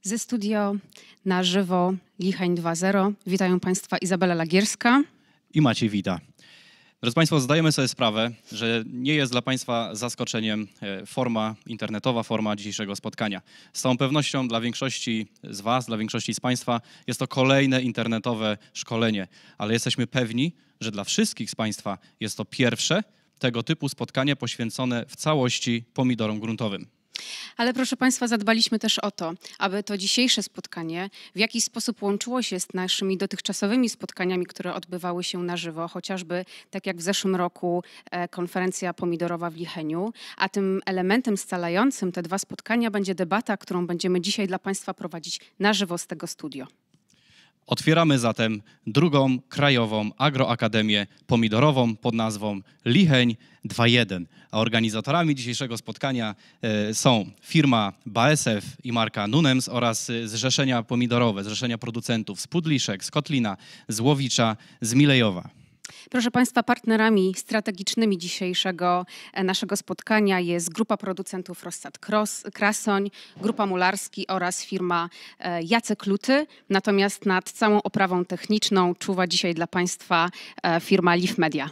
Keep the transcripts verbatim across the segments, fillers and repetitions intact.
Ze studio na żywo Licheń dwa zero witają Państwa Izabela Lagierska i Maciej Wita. Drodzy Państwo, zdajemy sobie sprawę, że nie jest dla Państwa zaskoczeniem forma internetowa, forma dzisiejszego spotkania. Z całą pewnością dla większości z Was, dla większości z Państwa jest to kolejne internetowe szkolenie, ale jesteśmy pewni, że dla wszystkich z Państwa jest to pierwsze tego typu spotkanie poświęcone w całości pomidorom gruntowym. Ale proszę Państwa, zadbaliśmy też o to, aby to dzisiejsze spotkanie w jakiś sposób łączyło się z naszymi dotychczasowymi spotkaniami, które odbywały się na żywo, chociażby tak jak w zeszłym roku e, konferencja pomidorowa w Licheniu, a tym elementem scalającym te dwa spotkania będzie debata, którą będziemy dzisiaj dla Państwa prowadzić na żywo z tego studio. Otwieramy zatem drugą krajową agroakademię pomidorową pod nazwą Licheń dwa jeden. A organizatorami dzisiejszego spotkania są firma B A S F i marka Nunems oraz zrzeszenia pomidorowe, zrzeszenia producentów z Pudliszek, z Kotlina, z Łowicza, z Milejowa. Proszę Państwa, partnerami strategicznymi dzisiejszego naszego spotkania jest grupa producentów Rossad Krasoń, grupa Mularski oraz firma Jacek Luty. Natomiast nad całą oprawą techniczną czuwa dzisiaj dla Państwa firma Liv Media.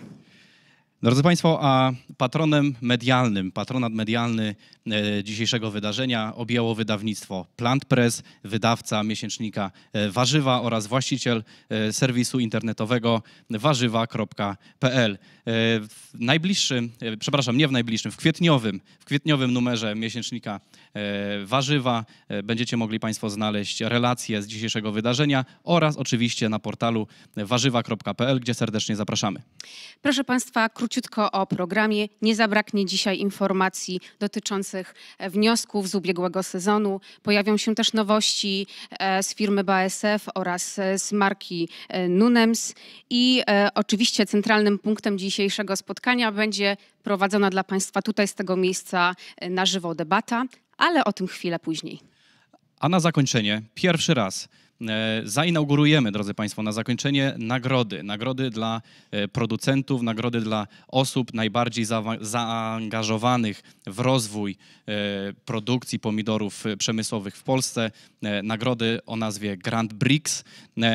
Drodzy Państwo, a patronem medialnym, patronat medialny dzisiejszego wydarzenia objęło wydawnictwo Plant Press, wydawca miesięcznika Warzywa oraz właściciel serwisu internetowego warzywa kropka p l. W najbliższym, przepraszam, nie w najbliższym, w kwietniowym, w kwietniowym numerze miesięcznika Warzywa będziecie mogli Państwo znaleźć relacje z dzisiejszego wydarzenia oraz oczywiście na portalu warzywa kropka p l, gdzie serdecznie zapraszamy. Proszę Państwa, króciutko o programie. Nie zabraknie dzisiaj informacji dotyczących wniosków z ubiegłego sezonu. Pojawią się też nowości z firmy B A S F oraz z marki Nunems. I oczywiście centralnym punktem dzisiejszego spotkania będzie prowadzona dla Państwa tutaj z tego miejsca na żywo debata, ale o tym chwilę później. A na zakończenie pierwszy raz zainaugurujemy, drodzy Państwo, na zakończenie nagrody. Nagrody dla producentów, nagrody dla osób najbardziej zaangażowanych w rozwój produkcji pomidorów przemysłowych w Polsce. Nagrody o nazwie Grand Prix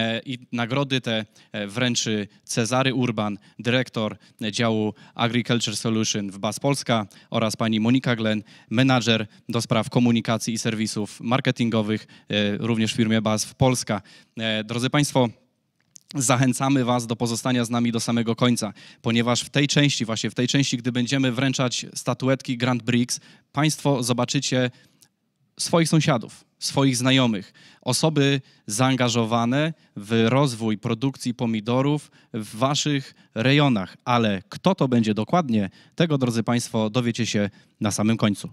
i nagrody te wręczy Cezary Urban, dyrektor działu Agriculture Solution w B A S Polska oraz pani Monika Glen, menadżer do spraw komunikacji i serwisów marketingowych, również w firmie B A S w Polsce. Drodzy Państwo, zachęcamy Was do pozostania z nami do samego końca, ponieważ w tej części, właśnie w tej części, gdy będziemy wręczać statuetki Grand Prix, Państwo zobaczycie swoich sąsiadów, swoich znajomych, osoby zaangażowane w rozwój produkcji pomidorów w Waszych rejonach. Ale kto to będzie dokładnie, tego, drodzy Państwo, dowiecie się na samym końcu.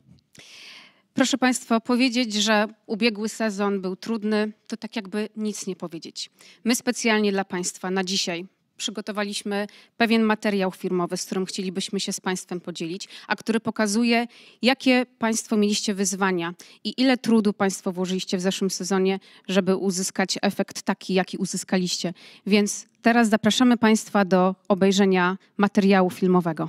Proszę Państwa, powiedzieć, że ubiegły sezon był trudny, to tak jakby nic nie powiedzieć. My specjalnie dla Państwa na dzisiaj przygotowaliśmy pewien materiał filmowy, z którym chcielibyśmy się z Państwem podzielić, a który pokazuje, jakie Państwo mieliście wyzwania i ile trudu Państwo włożyliście w zeszłym sezonie, żeby uzyskać efekt taki, jaki uzyskaliście. Więc teraz zapraszamy Państwa do obejrzenia materiału filmowego.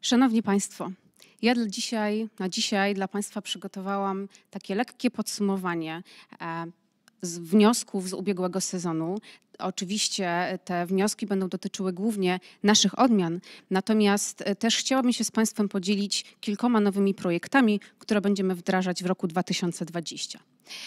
Szanowni Państwo, ja dla dzisiaj, na dzisiaj dla Państwa przygotowałam takie lekkie podsumowanie e, z wniosków z ubiegłego sezonu. Oczywiście te wnioski będą dotyczyły głównie naszych odmian, natomiast też chciałabym się z Państwem podzielić kilkoma nowymi projektami, które będziemy wdrażać w roku dwa tysiące dwudziestym.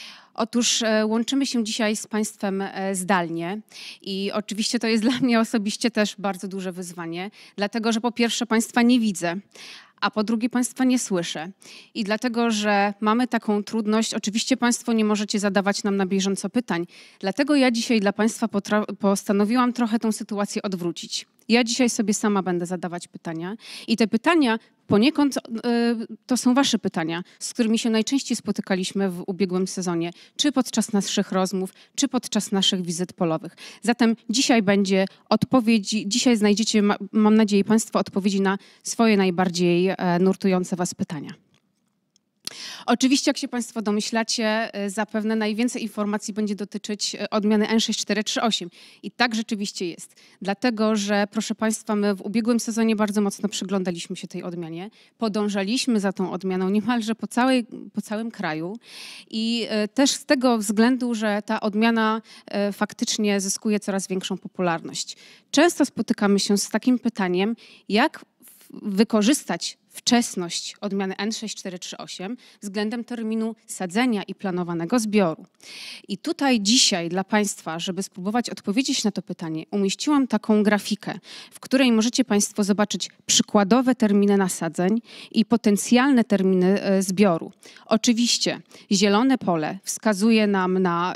Otóż łączymy się dzisiaj z Państwem zdalnie i oczywiście to jest dla mnie osobiście też bardzo duże wyzwanie, dlatego że po pierwsze Państwa nie widzę, a po drugie Państwa nie słyszę. I dlatego, że mamy taką trudność, oczywiście Państwo nie możecie zadawać nam na bieżąco pytań, dlatego ja dzisiaj dla Państwa postanowiłam trochę tę sytuację odwrócić. Ja dzisiaj sobie sama będę zadawać pytania i te pytania poniekąd y, to są Wasze pytania, z którymi się najczęściej spotykaliśmy w ubiegłym sezonie, czy podczas naszych rozmów, czy podczas naszych wizyt polowych. Zatem dzisiaj będzie odpowiedzi, dzisiaj znajdziecie, ma, mam nadzieję, Państwo odpowiedzi na swoje najbardziej e, nurtujące Was pytania. Oczywiście, jak się Państwo domyślacie, zapewne najwięcej informacji będzie dotyczyć odmiany N sześć cztery trzy osiem. I tak rzeczywiście jest. Dlatego, że proszę Państwa, my w ubiegłym sezonie bardzo mocno przyglądaliśmy się tej odmianie. Podążaliśmy za tą odmianą niemalże po, całej, po całym kraju. I też z tego względu, że ta odmiana faktycznie zyskuje coraz większą popularność. Często spotykamy się z takim pytaniem, jak wykorzystać wczesność odmiany N sześć cztery trzy osiem względem terminu sadzenia i planowanego zbioru. I tutaj dzisiaj dla Państwa, żeby spróbować odpowiedzieć na to pytanie, umieściłam taką grafikę, w której możecie Państwo zobaczyć przykładowe terminy nasadzeń i potencjalne terminy zbioru. Oczywiście zielone pole wskazuje nam na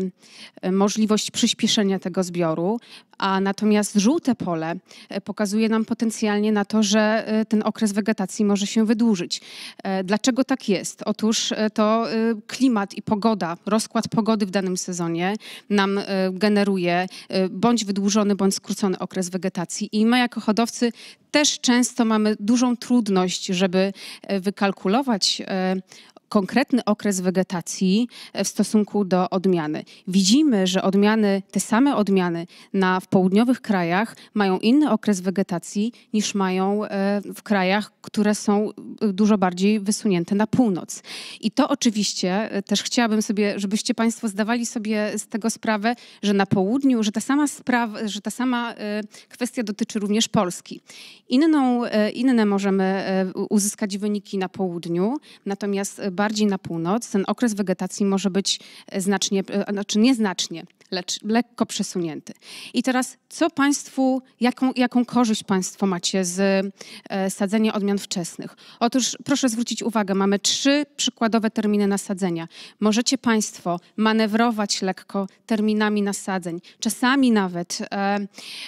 y, możliwość przyspieszenia tego zbioru, a natomiast żółte pole pokazuje nam potencjalnie na to, że ten okres wegetacji może się wydłużyć. Dlaczego tak jest? Otóż to klimat i pogoda, rozkład pogody w danym sezonie nam generuje bądź wydłużony, bądź skrócony okres wegetacji i my jako hodowcy też często mamy dużą trudność, żeby wykalkulować konkretny okres wegetacji w stosunku do odmiany. Widzimy, że odmiany, te same odmiany na, w południowych krajach mają inny okres wegetacji niż mają w krajach, które są dużo bardziej wysunięte na północ. I to oczywiście też chciałabym sobie, żebyście Państwo zdawali sobie z tego sprawę, że na południu, że ta sama sprawa, że ta sama kwestia dotyczy również Polski. Inną, inne możemy uzyskać wyniki na południu, natomiast bardziej na północ ten okres wegetacji może być znacznie, znaczy nieznacznie, lecz lekko przesunięty. I teraz co Państwu, jaką, jaką korzyść Państwo macie z e, sadzenia odmian wczesnych? Otóż proszę zwrócić uwagę, mamy trzy przykładowe terminy nasadzenia. Możecie Państwo manewrować lekko terminami nasadzeń, czasami nawet e,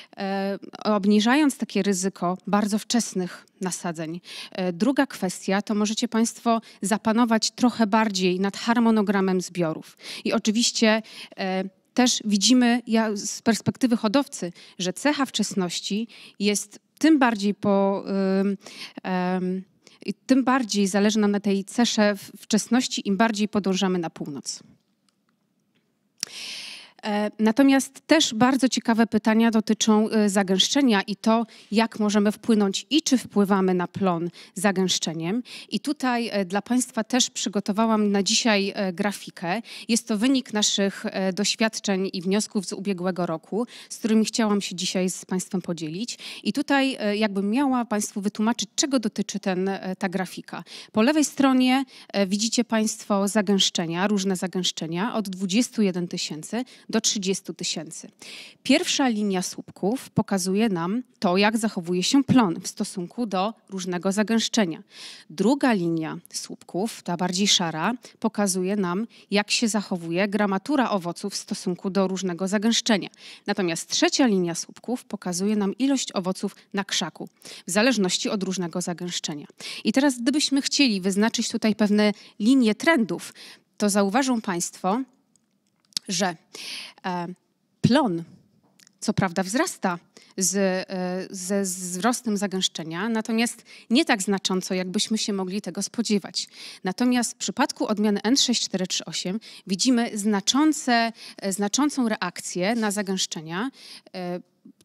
e, obniżając takie ryzyko bardzo wczesnych nasadzeń. E, druga kwestia to możecie Państwo zapanować trochę bardziej nad harmonogramem zbiorów. I oczywiście e, też widzimy ja, z perspektywy hodowcy, że cecha wczesności jest tym bardziej po, um, um, tym bardziej zależy nam na tej cesze wczesności, im bardziej podążamy na północ. Natomiast też bardzo ciekawe pytania dotyczą zagęszczenia i to, jak możemy wpłynąć i czy wpływamy na plon zagęszczeniem. I tutaj dla Państwa też przygotowałam na dzisiaj grafikę. Jest to wynik naszych doświadczeń i wniosków z ubiegłego roku, z którymi chciałam się dzisiaj z Państwem podzielić. I tutaj jakbym miała Państwu wytłumaczyć, czego dotyczy ten, ta grafika. Po lewej stronie widzicie Państwo zagęszczenia, różne zagęszczenia od dwudziestu jeden tysięcy do trzydziestu tysięcy. Pierwsza linia słupków pokazuje nam to, jak zachowuje się plon w stosunku do różnego zagęszczenia. Druga linia słupków, ta bardziej szara, pokazuje nam, jak się zachowuje gramatura owoców w stosunku do różnego zagęszczenia. Natomiast trzecia linia słupków pokazuje nam ilość owoców na krzaku, w zależności od różnego zagęszczenia. I teraz, gdybyśmy chcieli wyznaczyć tutaj pewne linie trendów, to zauważą Państwo, że e, plon co prawda wzrasta z, e, ze z wzrostem zagęszczenia, natomiast nie tak znacząco, jakbyśmy się mogli tego spodziewać. Natomiast w przypadku odmiany N sześć cztery trzy osiem widzimy znaczące, e, znaczącą reakcję na zagęszczenia e,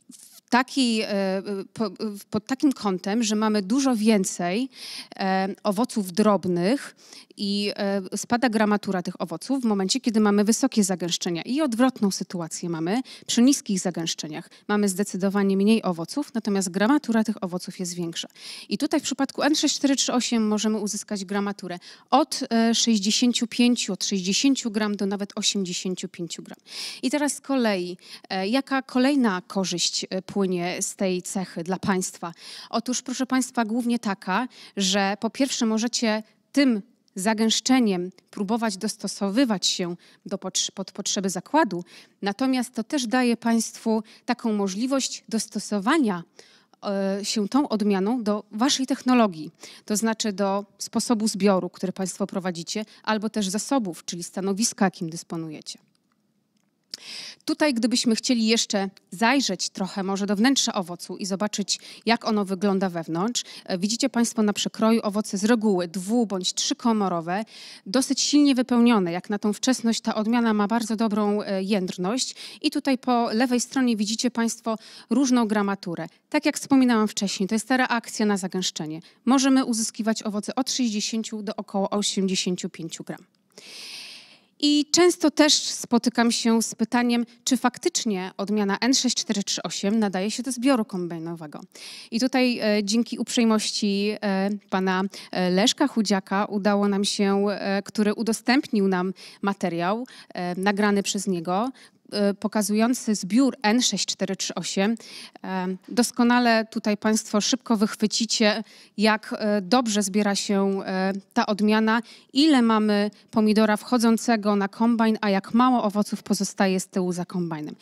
taki, po, pod takim kątem, że mamy dużo więcej owoców drobnych i spada gramatura tych owoców w momencie, kiedy mamy wysokie zagęszczenia. I odwrotną sytuację mamy przy niskich zagęszczeniach. Mamy zdecydowanie mniej owoców, natomiast gramatura tych owoców jest większa. I tutaj w przypadku N sześć cztery trzy osiem możemy uzyskać gramaturę od sześćdziesięciu pięciu, od sześćdziesięciu gram do nawet osiemdziesięciu pięciu gram. I teraz z kolei, jaka kolejna korzyść płynie z tej cechy dla Państwa? Otóż, proszę Państwa, głównie taka, że po pierwsze możecie tym zagęszczeniem próbować dostosowywać się do potrze- pod potrzeby zakładu, natomiast to też daje Państwu taką możliwość dostosowania e, się tą odmianą do Waszej technologii, to znaczy do sposobu zbioru, który Państwo prowadzicie, albo też zasobów, czyli stanowiska, jakim dysponujecie. Tutaj, gdybyśmy chcieli jeszcze zajrzeć trochę może do wnętrza owocu i zobaczyć, jak ono wygląda wewnątrz, widzicie Państwo na przekroju owoce z reguły dwu- bądź trzykomorowe, dosyć silnie wypełnione. Jak na tą wczesność ta odmiana ma bardzo dobrą jędrność i tutaj po lewej stronie widzicie Państwo różną gramaturę. Tak jak wspominałam wcześniej, to jest ta reakcja na zagęszczenie. Możemy uzyskiwać owoce od sześćdziesięciu do około osiemdziesięciu pięciu gram. I często też spotykam się z pytaniem, czy faktycznie odmiana N sześć cztery trzy osiem nadaje się do zbioru kombajnowego. I tutaj e, dzięki uprzejmości e, pana Leszka Chudziaka udało nam się, e, który udostępnił nam materiał e, nagrany przez niego, pokazujący zbiór N sześć cztery trzy osiem. Doskonale tutaj Państwo szybko wychwycicie, jak dobrze zbiera się ta odmiana, ile mamy pomidora wchodzącego na kombajn, a jak mało owoców pozostaje z tyłu za kombajnem.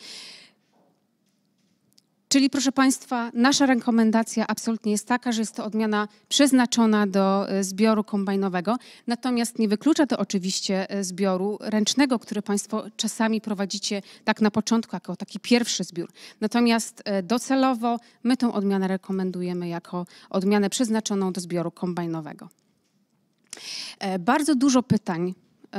Czyli, proszę Państwa, nasza rekomendacja absolutnie jest taka, że jest to odmiana przeznaczona do zbioru kombajnowego, natomiast nie wyklucza to oczywiście zbioru ręcznego, który Państwo czasami prowadzicie tak na początku, jako taki pierwszy zbiór. Natomiast docelowo my tą odmianę rekomendujemy jako odmianę przeznaczoną do zbioru kombajnowego. Bardzo dużo pytań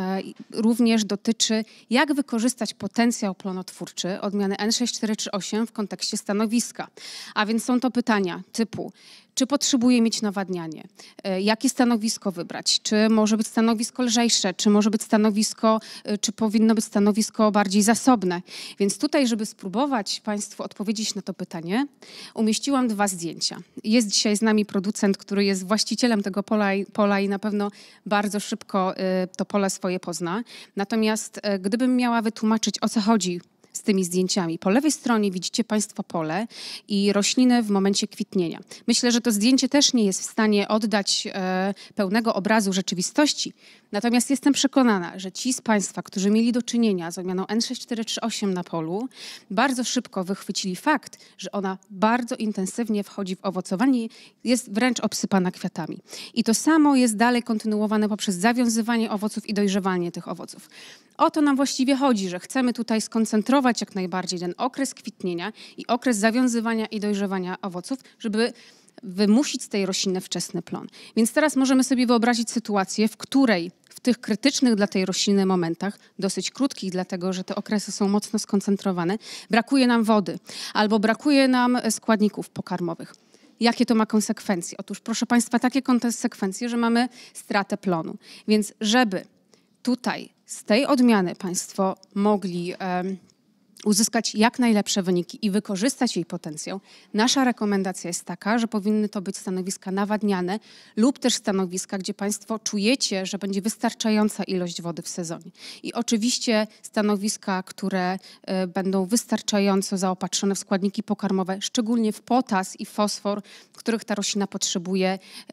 również dotyczy, jak wykorzystać potencjał plonotwórczy odmiany N sześć cztery trzy osiem w kontekście stanowiska. A więc są to pytania typu, czy potrzebuję mieć nawadnianie, jakie stanowisko wybrać, czy może być stanowisko lżejsze, czy może być stanowisko, czy powinno być stanowisko bardziej zasobne. Więc tutaj, żeby spróbować Państwu odpowiedzieć na to pytanie, umieściłam dwa zdjęcia. Jest dzisiaj z nami producent, który jest właścicielem tego pola i, pola i na pewno bardzo szybko to pole swoje pozna. Natomiast gdybym miała wytłumaczyć, o co chodzi z tymi zdjęciami. Po lewej stronie widzicie Państwo pole i rośliny w momencie kwitnienia. Myślę, że to zdjęcie też nie jest w stanie oddać e, pełnego obrazu rzeczywistości. Natomiast jestem przekonana, że ci z Państwa, którzy mieli do czynienia z odmianą N sześć cztery trzy osiem na polu, bardzo szybko wychwycili fakt, że ona bardzo intensywnie wchodzi w owocowanie, jest wręcz obsypana kwiatami. I to samo jest dalej kontynuowane poprzez zawiązywanie owoców i dojrzewanie tych owoców. O to nam właściwie chodzi, że chcemy tutaj skoncentrować jak najbardziej ten okres kwitnienia i okres zawiązywania i dojrzewania owoców, żeby wymusić z tej rośliny wczesny plon. Więc teraz możemy sobie wyobrazić sytuację, w której w tych krytycznych dla tej rośliny momentach, dosyć krótkich, dlatego że te okresy są mocno skoncentrowane, brakuje nam wody albo brakuje nam składników pokarmowych. Jakie to ma konsekwencje? Otóż, proszę Państwa, takie konsekwencje, że mamy stratę plonu. Więc żeby tutaj z tej odmiany Państwo mogli um, uzyskać jak najlepsze wyniki i wykorzystać jej potencjał, nasza rekomendacja jest taka, że powinny to być stanowiska nawadniane lub też stanowiska, gdzie Państwo czujecie, że będzie wystarczająca ilość wody w sezonie. I oczywiście stanowiska, które y, będą wystarczająco zaopatrzone w składniki pokarmowe, szczególnie w potas i fosfor, których ta roślina potrzebuje y,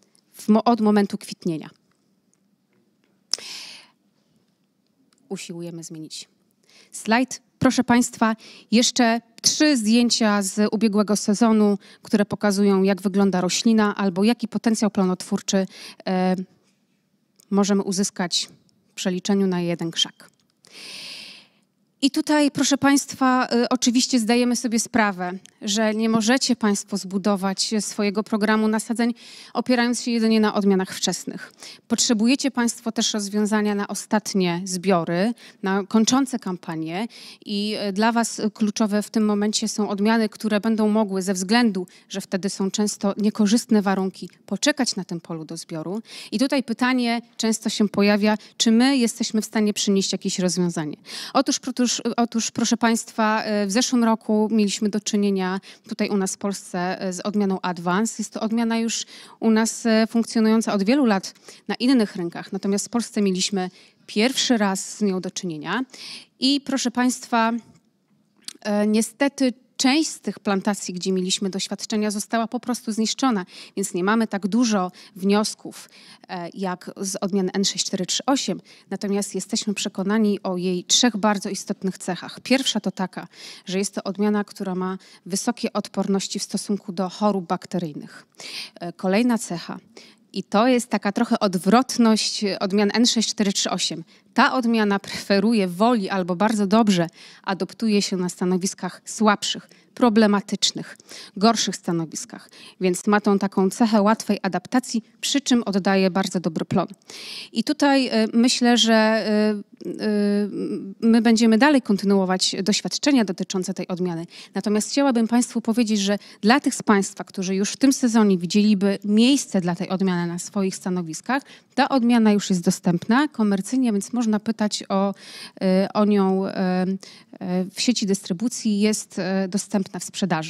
w, od momentu kwitnienia. Usiłujemy zmienić slajd. Proszę Państwa, jeszcze trzy zdjęcia z ubiegłego sezonu, które pokazują, jak wygląda roślina albo jaki potencjał plonotwórczy e, możemy uzyskać w przeliczeniu na jeden krzak. I tutaj, proszę Państwa, y, oczywiście zdajemy sobie sprawę, że nie możecie Państwo zbudować swojego programu nasadzeń opierając się jedynie na odmianach wczesnych. Potrzebujecie Państwo też rozwiązania na ostatnie zbiory, na kończące kampanie i y, dla Was kluczowe w tym momencie są odmiany, które będą mogły ze względu, że wtedy są często niekorzystne warunki, poczekać na tym polu do zbioru. I tutaj pytanie często się pojawia, czy my jesteśmy w stanie przynieść jakieś rozwiązanie. Otóż, otóż Otóż, otóż, proszę Państwa, w zeszłym roku mieliśmy do czynienia tutaj u nas w Polsce z odmianą Advance. Jest to odmiana już u nas funkcjonująca od wielu lat na innych rynkach, natomiast w Polsce mieliśmy pierwszy raz z nią do czynienia. I proszę Państwa, niestety część z tych plantacji, gdzie mieliśmy doświadczenia, została po prostu zniszczona, więc nie mamy tak dużo wniosków jak z odmiany N sześć cztery trzy osiem, natomiast jesteśmy przekonani o jej trzech bardzo istotnych cechach. Pierwsza to taka, że jest to odmiana, która ma wysokie odporności w stosunku do chorób bakteryjnych. Kolejna cecha, i to jest taka trochę odwrotność odmian N sześć cztery trzy osiem. Ta odmiana preferuje, woli albo bardzo dobrze adoptuje się na stanowiskach słabszych, problematycznych, gorszych stanowiskach. Więc ma tą taką cechę łatwej adaptacji, przy czym oddaje bardzo dobry plon. I tutaj y, myślę, że y, y, my będziemy dalej kontynuować doświadczenia dotyczące tej odmiany. Natomiast chciałabym Państwu powiedzieć, że dla tych z Państwa, którzy już w tym sezonie widzieliby miejsce dla tej odmiany na swoich stanowiskach, ta odmiana już jest dostępna komercyjnie, więc można pytać o, y, o nią y, y, w sieci dystrybucji, jest y, dostępna w sprzedaży.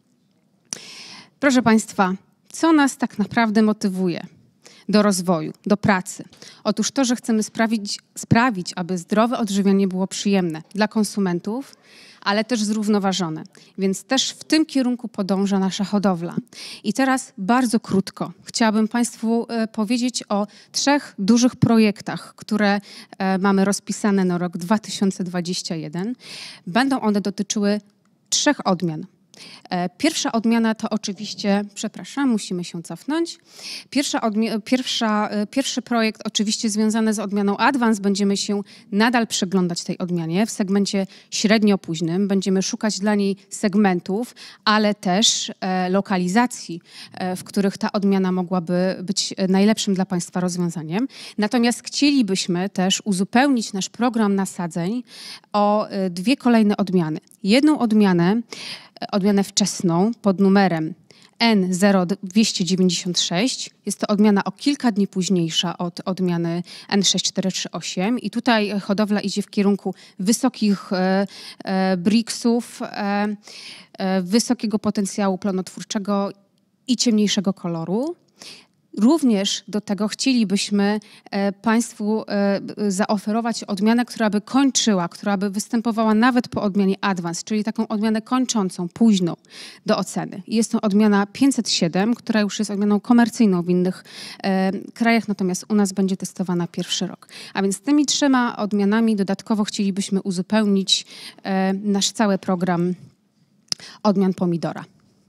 Proszę Państwa, co nas tak naprawdę motywuje do rozwoju, do pracy? Otóż to, że chcemy sprawić, sprawić, aby zdrowe odżywianie było przyjemne dla konsumentów, ale też zrównoważone. Więc też w tym kierunku podąża nasza hodowla. I teraz bardzo krótko chciałabym Państwu powiedzieć o trzech dużych projektach, które mamy rozpisane na rok dwa tysiące dwudziesty pierwszy. Będą one dotyczyły trzech odmian. Pierwsza odmiana to oczywiście, przepraszam, musimy się cofnąć. Pierwsza pierwsza, pierwszy projekt oczywiście związany z odmianą Advance. Będziemy się nadal przyglądać tej odmianie w segmencie średnio-późnym. Będziemy szukać dla niej segmentów, ale też e, lokalizacji, e, w których ta odmiana mogłaby być najlepszym dla Państwa rozwiązaniem. Natomiast chcielibyśmy też uzupełnić nasz program nasadzeń o e, dwie kolejne odmiany. Jedną odmianę, odmianę wczesną pod numerem N zero dwieście dziewięćdziesiąt sześć. Jest to odmiana o kilka dni późniejsza od odmiany N sześć cztery trzy osiem i tutaj hodowla idzie w kierunku wysokich e, e, briksów, e, e, wysokiego potencjału plonotwórczego i ciemniejszego koloru. Również do tego chcielibyśmy e, Państwu e, zaoferować odmianę, która by kończyła, która by występowała nawet po odmianie Advance, czyli taką odmianę kończącą, późną do oceny. I jest to odmiana pięćset siedem, która już jest odmianą komercyjną w innych e, krajach, natomiast u nas będzie testowana pierwszy rok. A więc tymi trzema odmianami dodatkowo chcielibyśmy uzupełnić e, nasz cały program odmian pomidora.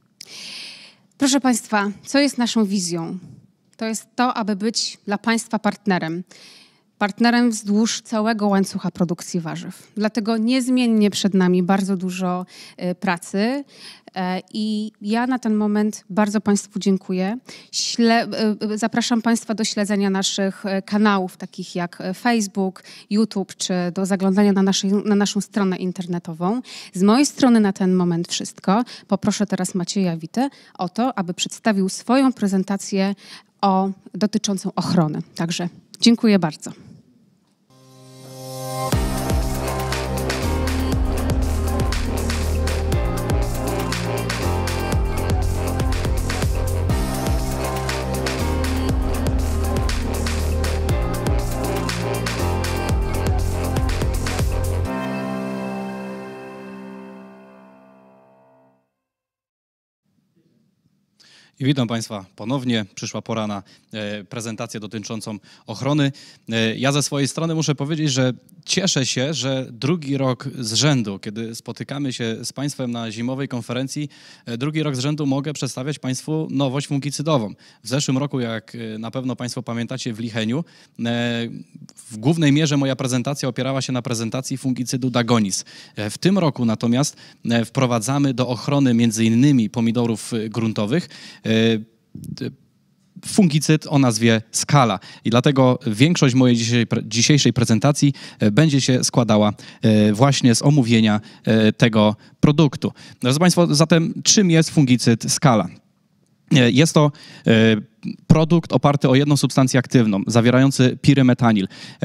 Proszę Państwa, co jest naszą wizją? To jest to, aby być dla Państwa partnerem. Partnerem wzdłuż całego łańcucha produkcji warzyw. Dlatego niezmiennie przed nami bardzo dużo y, pracy y, i ja na ten moment bardzo Państwu dziękuję. Śle, y, zapraszam Państwa do śledzenia naszych kanałów, takich jak Facebook, YouTube, czy do zaglądania na, naszej, na naszą stronę internetową. Z mojej strony na ten moment wszystko. Poproszę teraz Macieja Witę o to, aby przedstawił swoją prezentację o, dotyczącą ochrony. Także dziękuję bardzo. I witam Państwa ponownie. Przyszła pora na e, prezentację dotyczącą ochrony. E, ja ze swojej strony muszę powiedzieć, że cieszę się, że drugi rok z rzędu, kiedy spotykamy się z Państwem na zimowej konferencji, e, drugi rok z rzędu mogę przedstawiać Państwu nowość fungicydową. W zeszłym roku, jak e, na pewno Państwo pamiętacie, w Licheniu, e, w głównej mierze moja prezentacja opierała się na prezentacji fungicydu Dagonis. E, w tym roku natomiast e, wprowadzamy do ochrony między innymi pomidorów e, gruntowych fungicyd o nazwie Skala. I dlatego większość mojej dzisiejszej, dzisiejszej prezentacji będzie się składała właśnie z omówienia tego produktu. Drodzy Państwo, zatem czym jest fungicyd Skala? Jest to produkt oparty o jedną substancję aktywną, zawierający pirymetanil.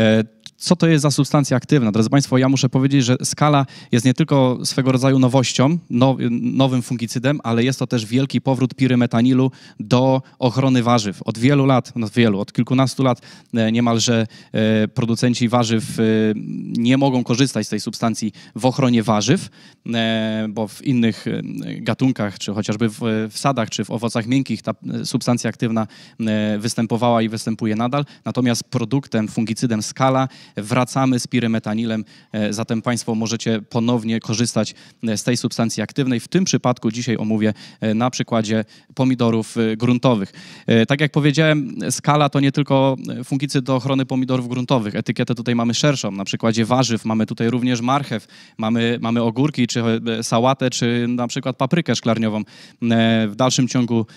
Co to jest za substancja aktywna? Drodzy Państwo, ja muszę powiedzieć, że Skala jest nie tylko swego rodzaju nowością, now, nowym fungicydem, ale jest to też wielki powrót pirymetanilu do ochrony warzyw. Od wielu lat, no wielu, od kilkunastu lat niemalże producenci warzyw nie mogą korzystać z tej substancji w ochronie warzyw, bo w innych gatunkach, czy chociażby w, w sadach, czy w owocach miękkich ta substancja aktywna występowała i występuje nadal. Natomiast produktem, fungicydem Skala wracamy z pirymetanilem, zatem Państwo możecie ponownie korzystać z tej substancji aktywnej. W tym przypadku dzisiaj omówię na przykładzie pomidorów gruntowych. Tak jak powiedziałem, Skala to nie tylko fungicyd do ochrony pomidorów gruntowych. Etykietę tutaj mamy szerszą. Na przykładzie warzyw mamy tutaj również marchew, mamy, mamy ogórki, czy sałatę, czy na przykład paprykę szklarniową. W dalszym ciągu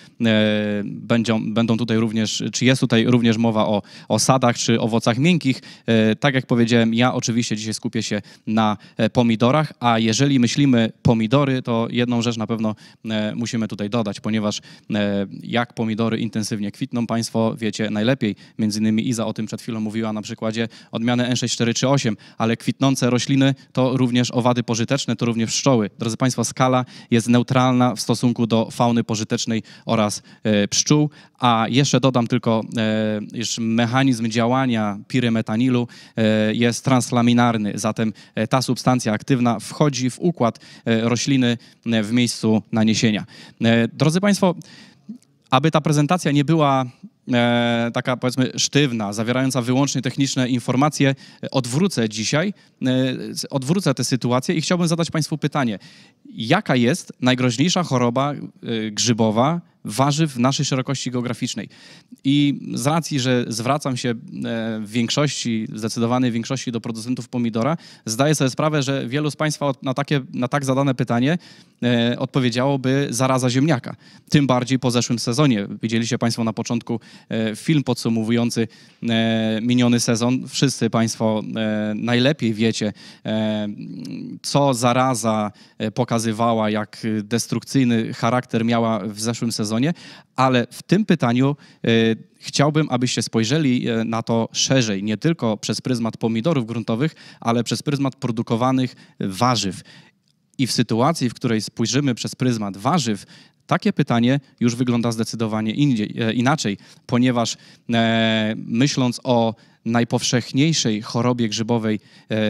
będą, będą tutaj również, czy jest tutaj również mowa o, o sadach, czy owocach miękkich. Tak jak powiedziałem, ja oczywiście dzisiaj skupię się na pomidorach, a jeżeli myślimy pomidory, to jedną rzecz na pewno musimy tutaj dodać, ponieważ jak pomidory intensywnie kwitną, Państwo wiecie najlepiej, między innymi Iza o tym przed chwilą mówiła na przykładzie odmiany N sześć cztery trzy osiem, ale kwitnące rośliny to również owady pożyteczne, to również pszczoły. Drodzy Państwo, Skala jest neutralna w stosunku do fauny pożytecznej oraz pszczół, a jeszcze dodam tylko, iż mechanizm działania pirymetanilu jest translaminarny, zatem ta substancja aktywna wchodzi w układ rośliny w miejscu naniesienia. Drodzy Państwo, aby ta prezentacja nie była e, taka, powiedzmy, sztywna, zawierająca wyłącznie techniczne informacje, odwrócę dzisiaj, e, odwrócę tę sytuację i chciałbym zadać Państwu pytanie. Jaka jest najgroźniejsza choroba e, grzybowa warzyw w naszej szerokości geograficznej? I z racji, że zwracam się w większości, zdecydowanej większości do producentów pomidora, zdaję sobie sprawę, że wielu z Państwa na, takie, na tak zadane pytanie e, odpowiedziałoby zaraza ziemniaka. Tym bardziej po zeszłym sezonie. Widzieliście Państwo na początku e, film podsumowujący e, miniony sezon. Wszyscy Państwo e, najlepiej wiecie, e, co zaraza pokazywała, jak destrukcyjny charakter miała w zeszłym sezonie, ale w tym pytaniu y, chciałbym, abyście spojrzeli na to szerzej, nie tylko przez pryzmat pomidorów gruntowych, ale przez pryzmat produkowanych warzyw. I w sytuacji, w której spojrzymy przez pryzmat warzyw, takie pytanie już wygląda zdecydowanie indziej, e, inaczej, ponieważ e, myśląc o najpowszechniejszej chorobie grzybowej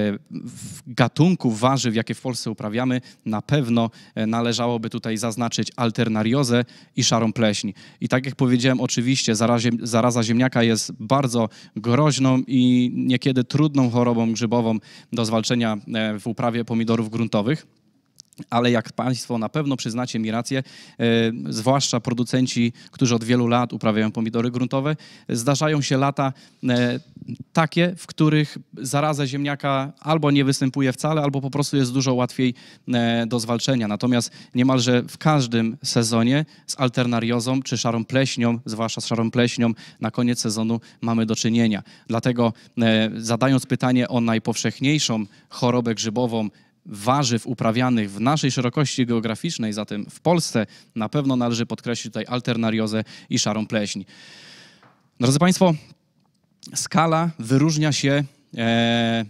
gatunków warzyw, jakie w Polsce uprawiamy, na pewno należałoby tutaj zaznaczyć alternariozę i szarą pleśń. I tak jak powiedziałem, oczywiście zarazie, zaraza ziemniaka jest bardzo groźną i niekiedy trudną chorobą grzybową do zwalczenia w uprawie pomidorów gruntowych. Ale jak Państwo na pewno przyznacie mi rację, e, zwłaszcza producenci, którzy od wielu lat uprawiają pomidory gruntowe, zdarzają się lata e, takie, w których zaraza ziemniaka albo nie występuje wcale, albo po prostu jest dużo łatwiej e, do zwalczenia. Natomiast niemalże w każdym sezonie z alternariozą czy szarą pleśnią, zwłaszcza z szarą pleśnią, na koniec sezonu mamy do czynienia. Dlatego e, zadając pytanie o najpowszechniejszą chorobę grzybową warzyw uprawianych w naszej szerokości geograficznej, zatem w Polsce, na pewno należy podkreślić tutaj alternariozę i szarą pleśń. Drodzy Państwo, Skala wyróżnia się e,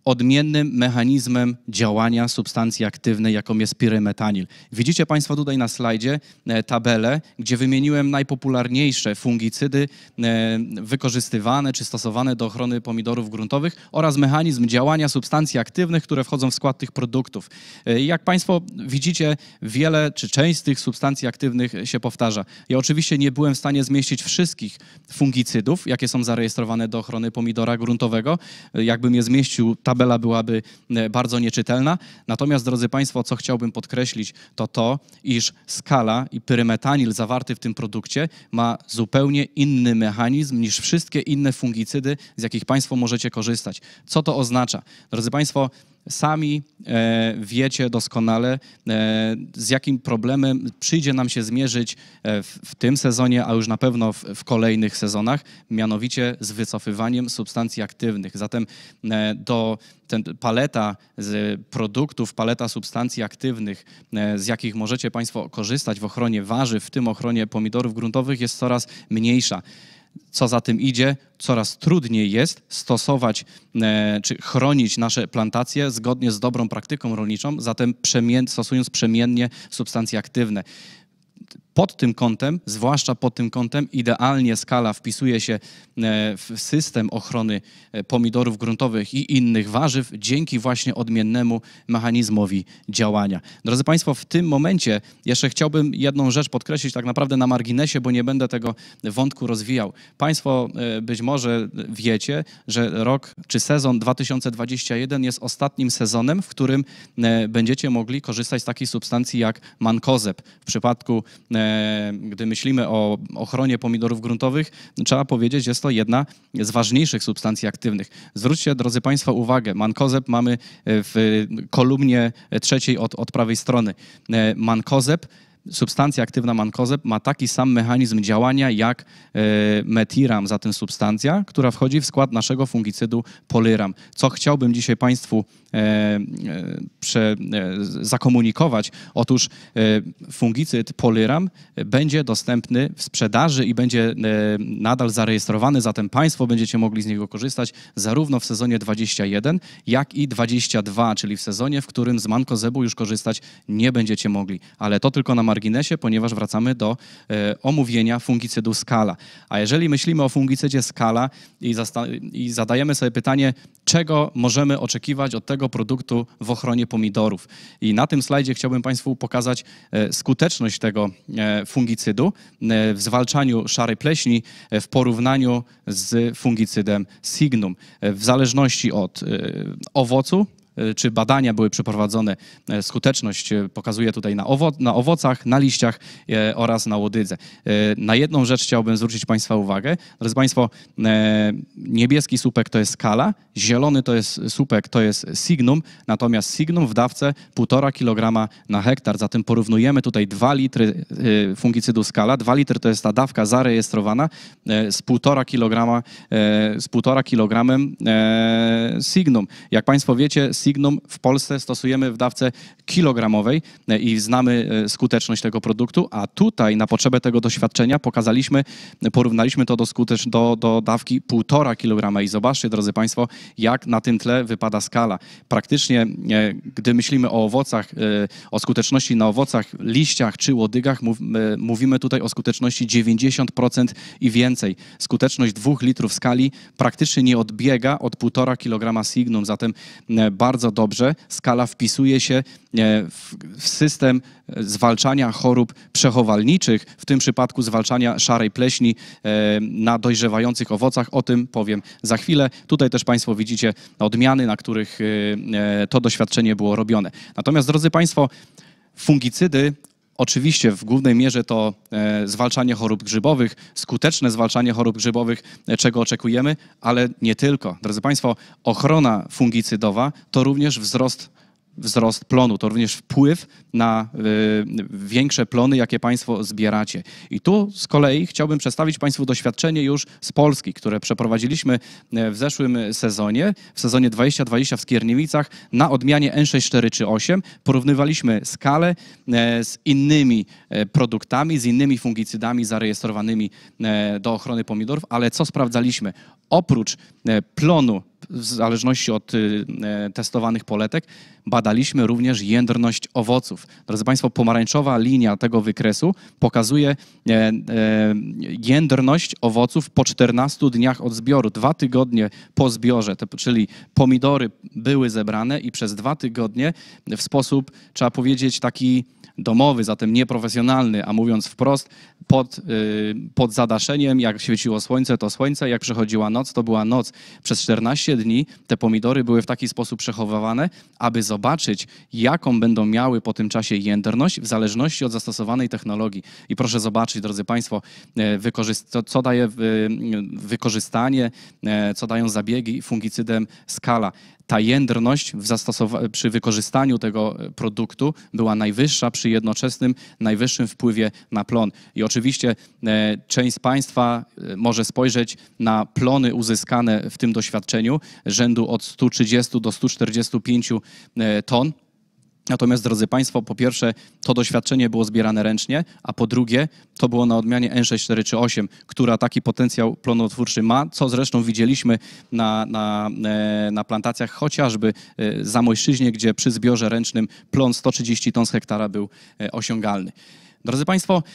odmiennym mechanizmem działania substancji aktywnej, jaką jest pirymetanil. Widzicie Państwo tutaj na slajdzie e, tabelę, gdzie wymieniłem najpopularniejsze fungicydy e, wykorzystywane czy stosowane do ochrony pomidorów gruntowych oraz mechanizm działania substancji aktywnych, które wchodzą w skład tych produktów. E, jak Państwo widzicie, wiele czy część z tych substancji aktywnych się powtarza. Ja oczywiście nie byłem w stanie zmieścić wszystkich fungicydów, jakie są zarejestrowane do ochrony pomidora gruntowego. Jakbym je zmieścił, tabela byłaby bardzo nieczytelna. Natomiast, drodzy Państwo, co chciałbym podkreślić, to to, iż skala i pyrymetanil zawarty w tym produkcie ma zupełnie inny mechanizm niż wszystkie inne fungicydy, z jakich Państwo możecie korzystać. Co to oznacza? Drodzy Państwo, sami e, wiecie doskonale, e, z jakim problemem przyjdzie nam się zmierzyć e, w, w tym sezonie, a już na pewno w, w kolejnych sezonach, mianowicie z wycofywaniem substancji aktywnych. Zatem e, do ten, paleta z produktów, paleta substancji aktywnych, e, z jakich możecie Państwo korzystać w ochronie warzyw, w tym ochronie pomidorów gruntowych, jest coraz mniejsza. Co za tym idzie, coraz trudniej jest stosować e, czy chronić nasze plantacje zgodnie z dobrą praktyką rolniczą, zatem przemien, stosując przemiennie substancje aktywne. Pod tym kątem, zwłaszcza pod tym kątem, idealnie skala wpisuje się w system ochrony pomidorów gruntowych i innych warzyw dzięki właśnie odmiennemu mechanizmowi działania. Drodzy Państwo, w tym momencie jeszcze chciałbym jedną rzecz podkreślić tak naprawdę na marginesie, bo nie będę tego wątku rozwijał. Państwo być może wiecie, że rok czy sezon dwa tysiące dwudziesty pierwszy jest ostatnim sezonem, w którym będziecie mogli korzystać z takiej substancji jak mancozeb. W przypadku gdy myślimy o ochronie pomidorów gruntowych, trzeba powiedzieć, że jest to jedna z ważniejszych substancji aktywnych. Zwróćcie, drodzy Państwo, uwagę, mancozeb mamy w kolumnie trzeciej od, od prawej strony. Mancozeb, substancja aktywna mancozeb ma taki sam mechanizm działania jak metiram, zatem substancja, która wchodzi w skład naszego fungicydu polyram. Co chciałbym dzisiaj Państwu prze, zakomunikować? Otóż fungicyd polyram będzie dostępny w sprzedaży i będzie nadal zarejestrowany, zatem Państwo będziecie mogli z niego korzystać zarówno w sezonie dwudziestym pierwszym, jak i dwudziestym drugim, czyli w sezonie, w którym z mankozebu już korzystać nie będziecie mogli. Ale to tylko na marginesie, ponieważ wracamy do e, omówienia fungicydu Skala. A jeżeli myślimy o fungicydzie Skala i, i zadajemy sobie pytanie, czego możemy oczekiwać od tego produktu w ochronie pomidorów. I na tym slajdzie chciałbym Państwu pokazać e, skuteczność tego e, fungicydu e, w zwalczaniu szarej pleśni e, w porównaniu z fungicydem Signum. E, w zależności od e, owocu, czy badania były przeprowadzone, skuteczność pokazuje tutaj na, owo na owocach, na liściach e, oraz na łodydze. E, na jedną rzecz chciałbym zwrócić Państwa uwagę. Drodzy Państwo, e, niebieski słupek to jest Skala, zielony to jest słupek to jest Signum, natomiast Signum w dawce półtora kilograma na hektar. Zatem porównujemy tutaj dwa litry e, fungicydu Skala. dwa litry to jest ta dawka zarejestrowana e, z półtora kilograma, e, z półtora kilogramem e, Signum. Jak Państwo wiecie, Signum w Polsce stosujemy w dawce kilogramowej i znamy skuteczność tego produktu, a tutaj na potrzebę tego doświadczenia pokazaliśmy, porównaliśmy to do, skutecz, do, do dawki półtora kilograma i zobaczcie, drodzy Państwo, jak na tym tle wypada Skala. Praktycznie, gdy myślimy o owocach, o skuteczności na owocach, liściach czy łodygach, mówimy tutaj o skuteczności dziewięćdziesiąt procent i więcej. Skuteczność dwóch litrów Skali praktycznie nie odbiega od półtora kilograma Signum, zatem bardzo Bardzo dobrze Skala wpisuje się w, w system zwalczania chorób przechowalniczych, w tym przypadku zwalczania szarej pleśni na dojrzewających owocach. O tym powiem za chwilę. Tutaj też Państwo widzicie odmiany, na których to doświadczenie było robione. Natomiast, drodzy Państwo, fungicydy oczywiście w głównej mierze to e, zwalczanie chorób grzybowych, skuteczne zwalczanie chorób grzybowych, e, czego oczekujemy, ale nie tylko. Drodzy Państwo, ochrona fungicydowa to również wzrost wzrost plonu, to również wpływ na y, większe plony, jakie Państwo zbieracie. I tu z kolei chciałbym przedstawić Państwu doświadczenie już z Polski, które przeprowadziliśmy w zeszłym sezonie, w sezonie dwudziestym dwudziestym w Skierniewicach na odmianie N sześć cztery trzy osiem. Porównywaliśmy Skalę e, z innymi e, produktami, z innymi fungicydami zarejestrowanymi e, do ochrony pomidorów, ale co sprawdzaliśmy? Oprócz e, plonu w zależności od y, e, testowanych poletek, badaliśmy również jędrność owoców. Drodzy Państwo, pomarańczowa linia tego wykresu pokazuje e, e, jędrność owoców po czternastu dniach od zbioru. Dwa tygodnie po zbiorze, te, czyli pomidory były zebrane i przez dwa tygodnie w sposób, trzeba powiedzieć, taki domowy, zatem nieprofesjonalny, a mówiąc wprost, pod, y, pod zadaszeniem, jak świeciło słońce, to słońce, jak przychodziła noc, to była noc. Przez czternaście dni te pomidory były w taki sposób przechowywane, aby zobaczyć, jaką będą miały po tym czasie jędrność w zależności od zastosowanej technologii. I proszę zobaczyć, drodzy Państwo, wykorzyst- co daje wykorzystanie, co dają zabiegi fungicydem Skala. Ta jędrność w zastosowa- przy wykorzystaniu tego produktu była najwyższa przy jednoczesnym najwyższym wpływie na plon. I oczywiście e, część z Państwa może spojrzeć na plony uzyskane w tym doświadczeniu rzędu od stu trzydziestu do stu czterdziestu pięciu e, ton. Natomiast, drodzy Państwo, po pierwsze, to doświadczenie było zbierane ręcznie, a po drugie, to było na odmianie N sześć cztery trzy osiem, która taki potencjał plonotwórczy ma, co zresztą widzieliśmy na, na, na plantacjach chociażby Zamojszczyźnie, gdzie przy zbiorze ręcznym plon sto trzydzieści ton z hektara był osiągalny. Drodzy Państwo,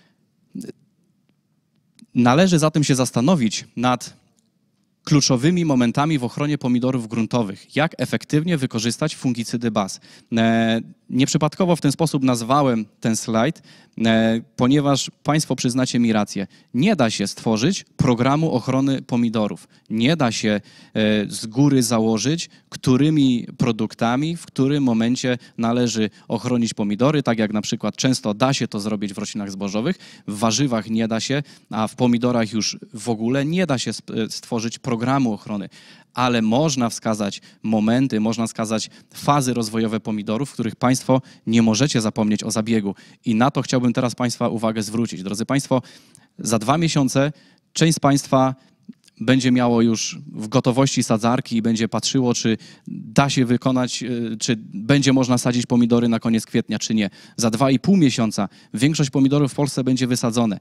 należy zatem się zastanowić nad kluczowymi momentami w ochronie pomidorów gruntowych. Jak efektywnie wykorzystać fungicydy B A S. E, nieprzypadkowo w ten sposób nazwałem ten slajd, e, ponieważ Państwo przyznacie mi rację. Nie da się stworzyć programu ochrony pomidorów. Nie da się e, z góry założyć, którymi produktami, w którym momencie należy ochronić pomidory, tak jak na przykład często da się to zrobić w roślinach zbożowych, w warzywach nie da się, a w pomidorach już w ogóle nie da się stworzyć programu programu ochrony, ale można wskazać momenty, można wskazać fazy rozwojowe pomidorów, w których Państwo nie możecie zapomnieć o zabiegu. I na to chciałbym teraz Państwa uwagę zwrócić. Drodzy Państwo, za dwa miesiące część z Państwa będzie miało już w gotowości sadzarki i będzie patrzyło, czy da się wykonać, czy będzie można sadzić pomidory na koniec kwietnia, czy nie. Za dwa i pół miesiąca większość pomidorów w Polsce będzie wysadzone.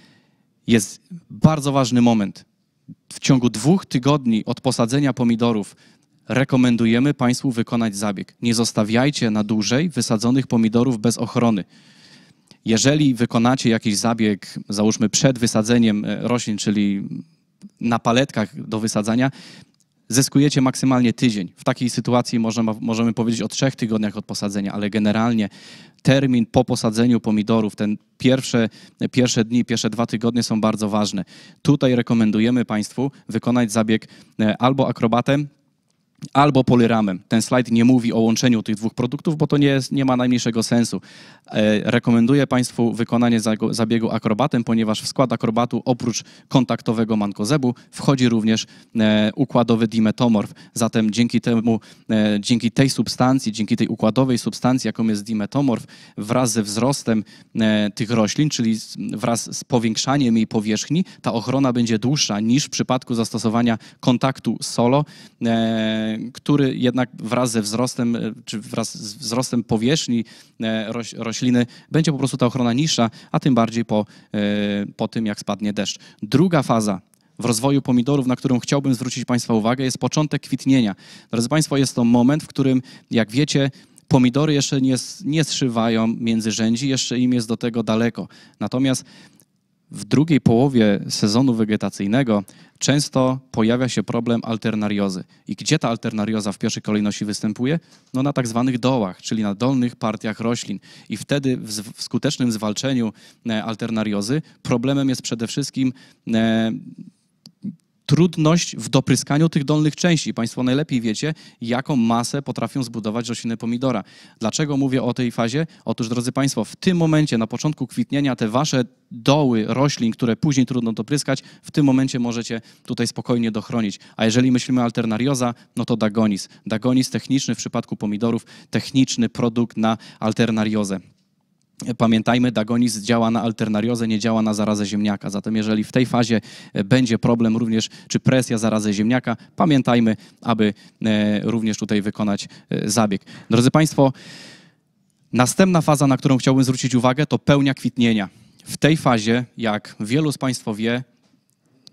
Jest bardzo ważny moment. W ciągu dwóch tygodni od posadzenia pomidorów rekomendujemy Państwu wykonać zabieg. Nie zostawiajcie na dłużej wysadzonych pomidorów bez ochrony. Jeżeli wykonacie jakiś zabieg, załóżmy przed wysadzeniem roślin, czyli na paletkach do wysadzania, zyskujecie maksymalnie tydzień. W takiej sytuacji możemy, możemy powiedzieć o trzech tygodniach od posadzenia, ale generalnie termin po posadzeniu pomidorów, ten pierwsze, pierwsze dni, pierwsze dwa tygodnie są bardzo ważne. Tutaj rekomendujemy Państwu wykonać zabieg albo akrobatem, albo polyramem. Ten slajd nie mówi o łączeniu tych dwóch produktów, bo to nie, jest, nie ma najmniejszego sensu. E, rekomenduję Państwu wykonanie zabiegu akrobatem, ponieważ w skład akrobatu oprócz kontaktowego mankozebu wchodzi również e, układowy dimetomorf. Zatem dzięki temu, e, dzięki tej substancji, dzięki tej układowej substancji, jaką jest dimetomorf, wraz ze wzrostem e, tych roślin, czyli z, wraz z powiększaniem jej powierzchni, ta ochrona będzie dłuższa niż w przypadku zastosowania kontaktu solo, e, który jednak wraz ze wzrostem, czy wraz z wzrostem powierzchni rośliny będzie po prostu ta ochrona niższa, a tym bardziej po, po tym, jak spadnie deszcz. Druga faza w rozwoju pomidorów, na którą chciałbym zwrócić Państwa uwagę, jest początek kwitnienia. Drodzy Państwo, jest to moment, w którym, jak wiecie, pomidory jeszcze nie, nie zszywają międzyrzędzi, jeszcze im jest do tego daleko. Natomiast w drugiej połowie sezonu wegetacyjnego często pojawia się problem alternariozy. I gdzie ta alternarioza w pierwszej kolejności występuje? No na tak zwanych dołach, czyli na dolnych partiach roślin. I wtedy w, w skutecznym zwalczeniu alternariozy problemem jest przede wszystkim e, trudność w dopryskaniu tych dolnych części. Państwo najlepiej wiecie, jaką masę potrafią zbudować rośliny pomidora. Dlaczego mówię o tej fazie? Otóż, drodzy Państwo, w tym momencie, na początku kwitnienia, te wasze doły roślin, które później trudno dopryskać, w tym momencie możecie tutaj spokojnie dochronić. A jeżeli myślimy alternarioza, no to Dagonis. Dagonis techniczny w przypadku pomidorów, techniczny produkt na alternariozę. Pamiętajmy, Dagonis działa na alternariozę, nie działa na zarazę ziemniaka. Zatem jeżeli w tej fazie będzie problem również, czy presja zarazy ziemniaka, pamiętajmy, aby również tutaj wykonać zabieg. Drodzy Państwo, następna faza, na którą chciałbym zwrócić uwagę, to pełnia kwitnienia. W tej fazie, jak wielu z Państwa wie,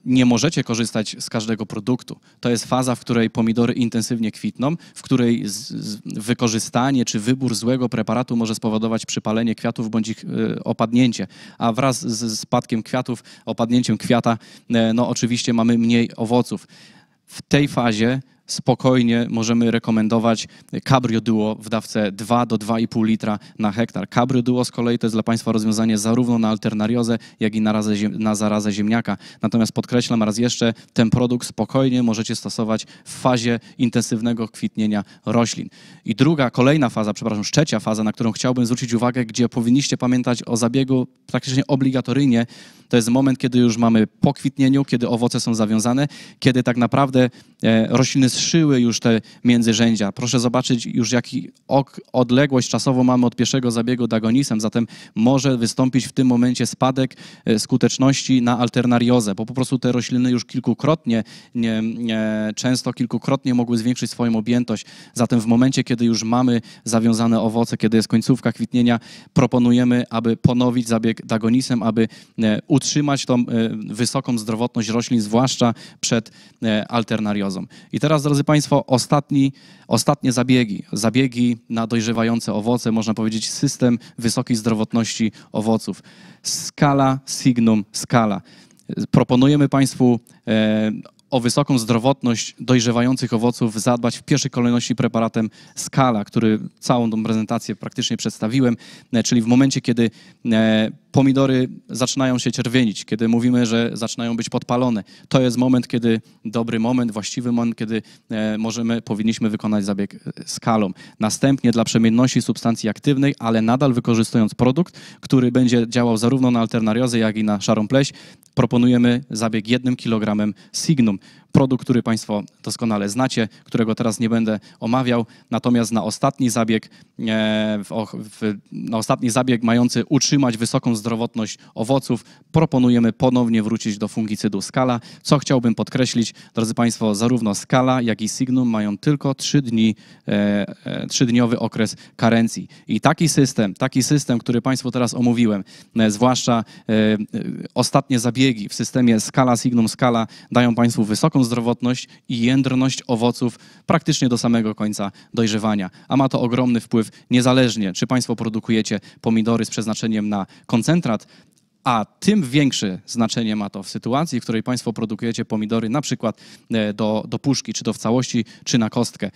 nie możecie korzystać z każdego produktu. To jest faza, w której pomidory intensywnie kwitną, w której z, z wykorzystanie czy wybór złego preparatu może spowodować przypalenie kwiatów bądź ich y, opadnięcie. A wraz z spadkiem kwiatów, opadnięciem kwiata, y, no oczywiście mamy mniej owoców. W tej fazie spokojnie możemy rekomendować Cabrio Duo w dawce dwa do dwóch i pół litra na hektar. Cabrio Duo z kolei to jest dla Państwa rozwiązanie zarówno na alternariozę, jak i na, razę, na zarazę ziemniaka. Natomiast podkreślam raz jeszcze, ten produkt spokojnie możecie stosować w fazie intensywnego kwitnienia roślin. I druga, kolejna faza, przepraszam, trzecia faza, na którą chciałbym zwrócić uwagę, gdzie powinniście pamiętać o zabiegu praktycznie obligatoryjnie, to jest moment, kiedy już mamy po kwitnieniu, kiedy owoce są zawiązane, kiedy tak naprawdę e, rośliny zszyły już te międzyrzędzia. Proszę zobaczyć już, jaki ok, odległość czasową mamy od pierwszego zabiegu dagonisem, zatem może wystąpić w tym momencie spadek e, skuteczności na alternariozę, bo po prostu te rośliny już kilkukrotnie, nie, nie, często kilkukrotnie mogły zwiększyć swoją objętość. Zatem w momencie, kiedy już mamy zawiązane owoce, kiedy jest końcówka kwitnienia, proponujemy, aby ponowić zabieg dagonisem, aby e, utrzymać tą e, wysoką zdrowotność roślin, zwłaszcza przed e, alternariozą. I teraz, drodzy Państwo, ostatni, ostatnie zabiegi. Zabiegi na dojrzewające owoce, można powiedzieć system wysokiej zdrowotności owoców. Skala, Signum, Skala. Proponujemy Państwu e, o wysoką zdrowotność dojrzewających owoców zadbać w pierwszej kolejności preparatem Skala, który całą tą prezentację praktycznie przedstawiłem, e, czyli w momencie, kiedy e, pomidory zaczynają się czerwienić, kiedy mówimy, że zaczynają być podpalone. To jest moment, kiedy dobry moment, właściwy moment, kiedy e, możemy, powinniśmy wykonać zabieg skalą. Następnie dla przemienności substancji aktywnej, ale nadal wykorzystując produkt, który będzie działał zarówno na alternariozę, jak i na szarą pleś, proponujemy zabieg jednym kilogramem Signum. Produkt, który Państwo doskonale znacie, którego teraz nie będę omawiał, natomiast na ostatni zabieg, e, w, w, na ostatni zabieg mający utrzymać wysoką zdrowotność owoców, proponujemy ponownie wrócić do fungicydu Skala. Co chciałbym podkreślić, drodzy Państwo, zarówno Skala, jak i Signum mają tylko trzy dni, e, e, trzydniowy okres karencji. I taki system, taki system, który Państwu teraz omówiłem, e, zwłaszcza e, e, ostatnie zabiegi w systemie Skala, Signum, Skala dają Państwu wysoką zdrowotność i jędrność owoców praktycznie do samego końca dojrzewania. A ma to ogromny wpływ niezależnie, czy Państwo produkujecie pomidory z przeznaczeniem na koncentrat, a tym większe znaczenie ma to w sytuacji, w której Państwo produkujecie pomidory na przykład do, do puszki, czy to w całości, czy na kostkę.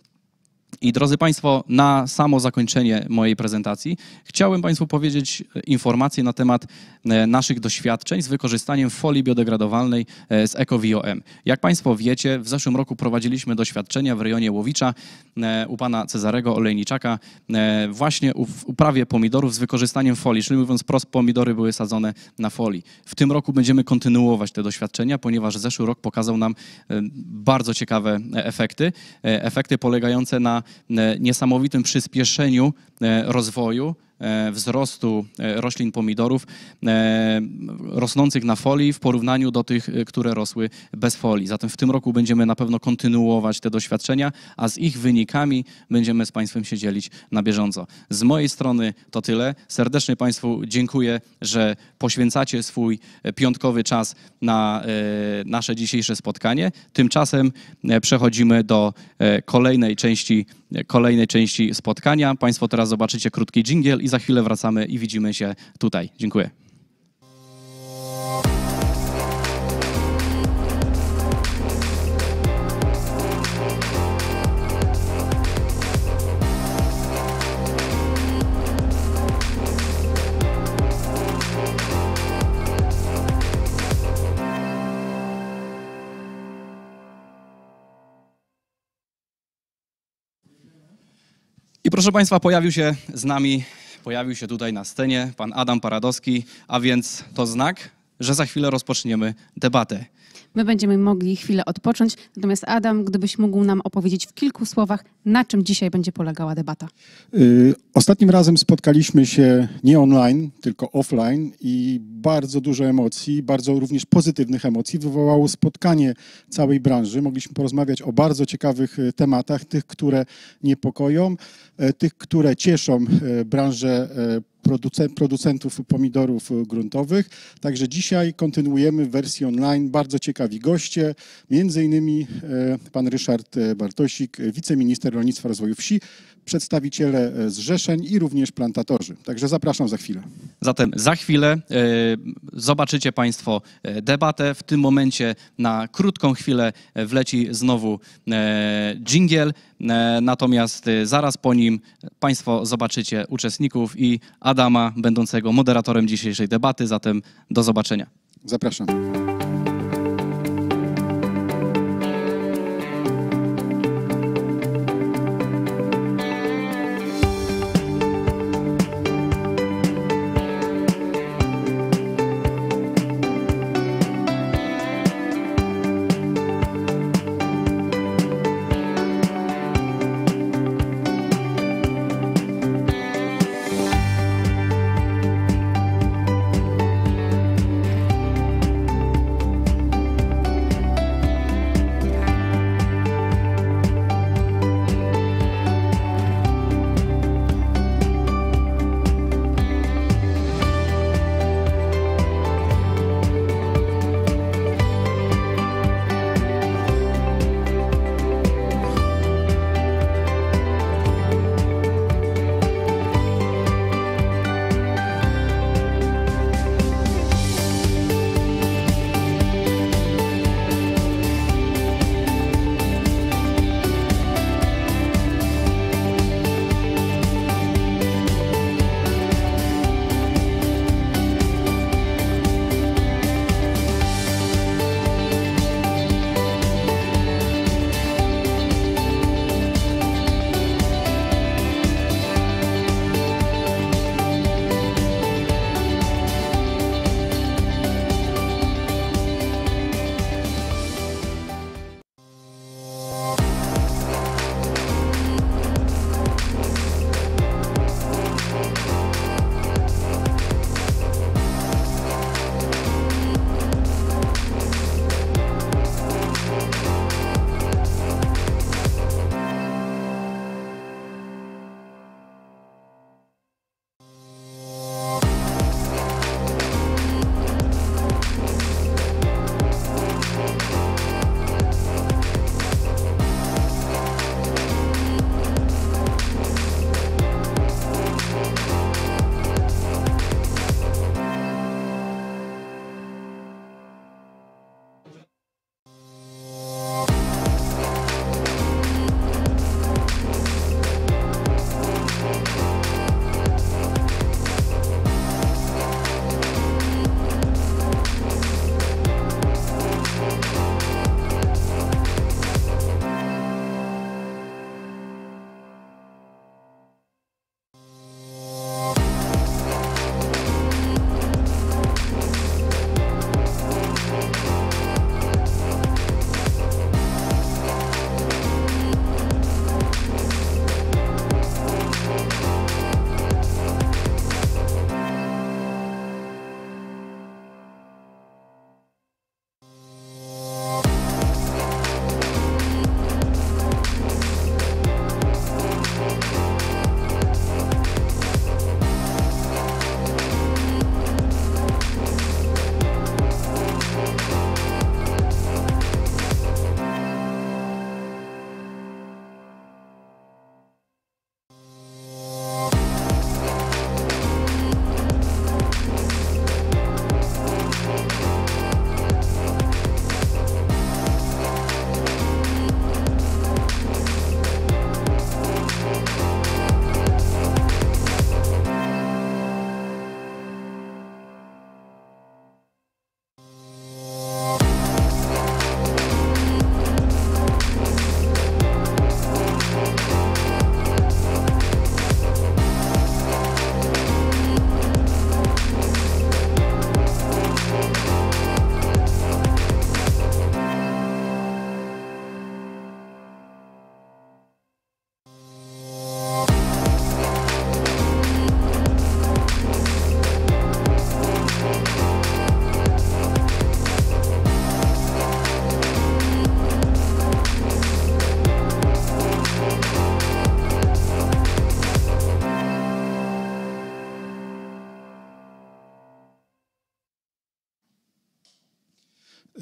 I drodzy Państwo, na samo zakończenie mojej prezentacji chciałem Państwu powiedzieć informacje na temat naszych doświadczeń z wykorzystaniem folii biodegradowalnej z EcoViO-M. Jak Państwo wiecie, w zeszłym roku prowadziliśmy doświadczenia w rejonie Łowicza u pana Cezarego Olejniczaka właśnie w uprawie pomidorów z wykorzystaniem folii, czyli mówiąc wprost, pomidory były sadzone na folii. W tym roku będziemy kontynuować te doświadczenia, ponieważ zeszły rok pokazał nam bardzo ciekawe efekty. Efekty polegające na niesamowitym przyspieszeniu rozwoju, wzrostu roślin pomidorów rosnących na folii w porównaniu do tych, które rosły bez folii. Zatem w tym roku będziemy na pewno kontynuować te doświadczenia, a z ich wynikami będziemy z Państwem się dzielić na bieżąco. Z mojej strony to tyle. Serdecznie Państwu dziękuję, że poświęcacie swój piątkowy czas na nasze dzisiejsze spotkanie. Tymczasem przechodzimy do kolejnej części, kolejnej części spotkania. Państwo teraz zobaczycie krótki dżingiel i za chwilę wracamy i widzimy się tutaj. Dziękuję. I proszę Państwa, pojawił się z nami, pojawił się tutaj na scenie pan Adam Paradowski, a więc to znak, że za chwilę rozpoczniemy debatę. My będziemy mogli chwilę odpocząć, natomiast Adam, gdybyś mógł nam opowiedzieć w kilku słowach, na czym dzisiaj będzie polegała debata. Y, ostatnim razem spotkaliśmy się nie online, tylko offline i bardzo dużo emocji, bardzo również pozytywnych emocji wywołało spotkanie całej branży. Mogliśmy porozmawiać o bardzo ciekawych tematach, tych, które niepokoją, tych, które cieszą branżę produce- producentów pomidorów gruntowych. Także dzisiaj kontynuujemy w wersji online. Bardzo ciekawi goście, między innymi pan Ryszard Bartosik, wiceminister rolnictwa i rozwoju wsi, przedstawiciele zrzeszeń i również plantatorzy. Także zapraszam za chwilę. Zatem za chwilę e, zobaczycie Państwo e, debatę. W tym momencie na krótką chwilę e, wleci znowu e, dżingiel, e, natomiast e, zaraz po nim Państwo zobaczycie uczestników i Adama, będącego moderatorem dzisiejszej debaty. Zatem do zobaczenia. Zapraszam.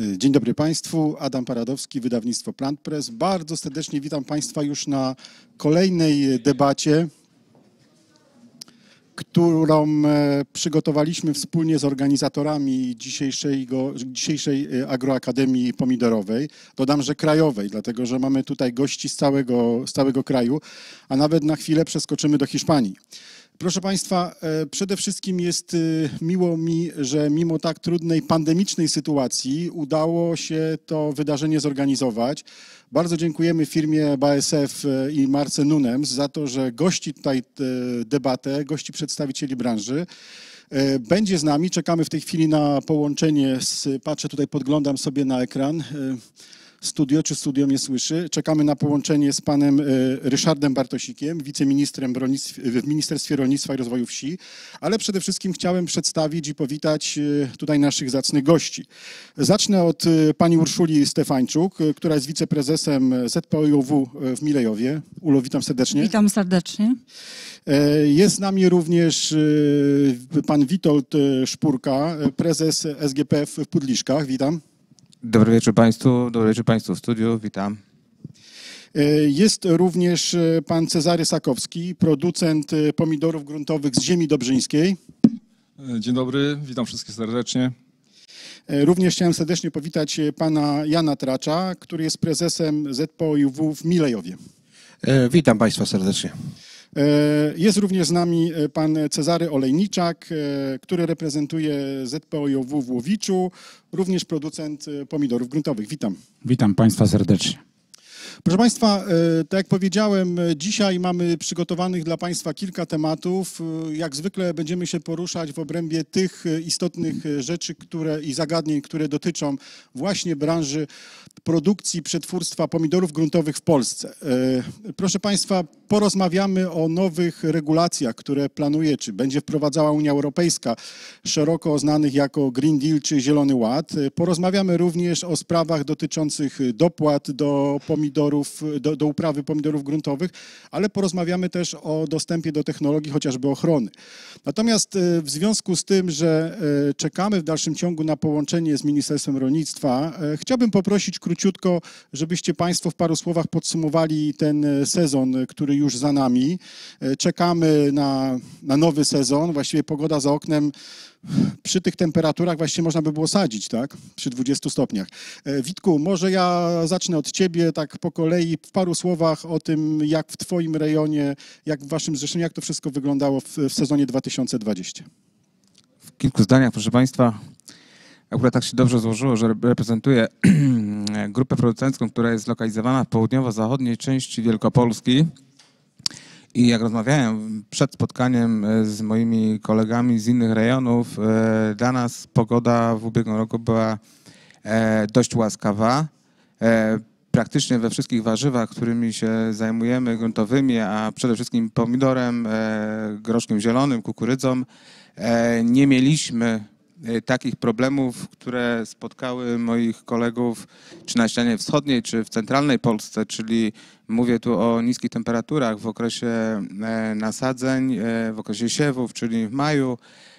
Dzień dobry Państwu, Adam Paradowski, wydawnictwo Plant Press. Bardzo serdecznie witam Państwa już na kolejnej debacie, którą przygotowaliśmy wspólnie z organizatorami dzisiejszego, dzisiejszej Agroakademii Pomidorowej. Dodam, że krajowej, dlatego że mamy tutaj gości z całego, z całego kraju, a nawet na chwilę przeskoczymy do Hiszpanii. Proszę Państwa, przede wszystkim jest miło mi, że mimo tak trudnej pandemicznej sytuacji udało się to wydarzenie zorganizować. Bardzo dziękujemy firmie B A S F i Marce Nunems za to, że gości tutaj debatę, gości przedstawicieli branży. Będzie z nami, czekamy w tej chwili na połączenie, z, patrzę tutaj, podglądam sobie na ekran. Studio, czy studio mnie słyszy? Czekamy na połączenie z panem Ryszardem Bartosikiem, wiceministrem w Ministerstwie Rolnictwa i Rozwoju Wsi, ale przede wszystkim chciałem przedstawić i powitać tutaj naszych zacnych gości. Zacznę od pani Urszuli Stefańczuk, która jest wiceprezesem Z P O I O W w Milejowie. Ulo, witam serdecznie. Witam serdecznie. Jest z nami również pan Witold Szpurka, prezes S G P F w Pudliszkach. Witam. Dobry wieczór Państwu, dobry wieczór Państwu w studiu, witam. Jest również pan Cezary Sakowski, producent pomidorów gruntowych z ziemi dobrzyńskiej. Dzień dobry, witam wszystkich serdecznie. Również chciałem serdecznie powitać pana Jana Tracza, który jest prezesem Z P O I O W w Milejowie. Witam Państwa serdecznie. Jest również z nami pan Cezary Olejniczak, który reprezentuje Z P O I O W w Łowiczu, również producent pomidorów gruntowych. Witam. Witam Państwa serdecznie. Proszę Państwa, tak jak powiedziałem, dzisiaj mamy przygotowanych dla Państwa kilka tematów. Jak zwykle będziemy się poruszać w obrębie tych istotnych rzeczy które, i zagadnień, które dotyczą właśnie branży produkcji, przetwórstwa pomidorów gruntowych w Polsce. Proszę Państwa, porozmawiamy o nowych regulacjach, które planuje, czy będzie wprowadzała Unia Europejska, szeroko znanych jako Green Deal czy Zielony Ład. Porozmawiamy również o sprawach dotyczących dopłat do pomidorów, do, do uprawy pomidorów gruntowych, ale porozmawiamy też o dostępie do technologii, chociażby ochrony. Natomiast w związku z tym, że czekamy w dalszym ciągu na połączenie z Ministerstwem Rolnictwa, chciałbym poprosić króciutko, żebyście Państwo w paru słowach podsumowali ten sezon, który już za nami. Czekamy na, na nowy sezon, właściwie pogoda za oknem. Przy tych temperaturach właściwie można by było sadzić, tak? Przy dwudziestu stopniach. Witku, może ja zacznę od Ciebie, tak po kolei, w paru słowach o tym, jak w Twoim rejonie, jak w Waszym zrzeszeniu, jak to wszystko wyglądało w, w sezonie dwa tysiące dwudziestym. W kilku zdaniach, proszę Państwa, akurat tak się dobrze złożyło, że reprezentuję grupę producencką, która jest zlokalizowana w południowo-zachodniej części Wielkopolski. I jak rozmawiałem przed spotkaniem z moimi kolegami z innych rejonów, dla nas pogoda w ubiegłym roku była dość łaskawa. Praktycznie we wszystkich warzywach, którymi się zajmujemy, gruntowymi, a przede wszystkim pomidorem, groszkiem zielonym, kukurydzą, nie mieliśmy takich problemów, które spotkały moich kolegów czy na ścianie wschodniej, czy w centralnej Polsce, czyli mówię tu o niskich temperaturach w okresie nasadzeń, w okresie siewów, czyli w maju,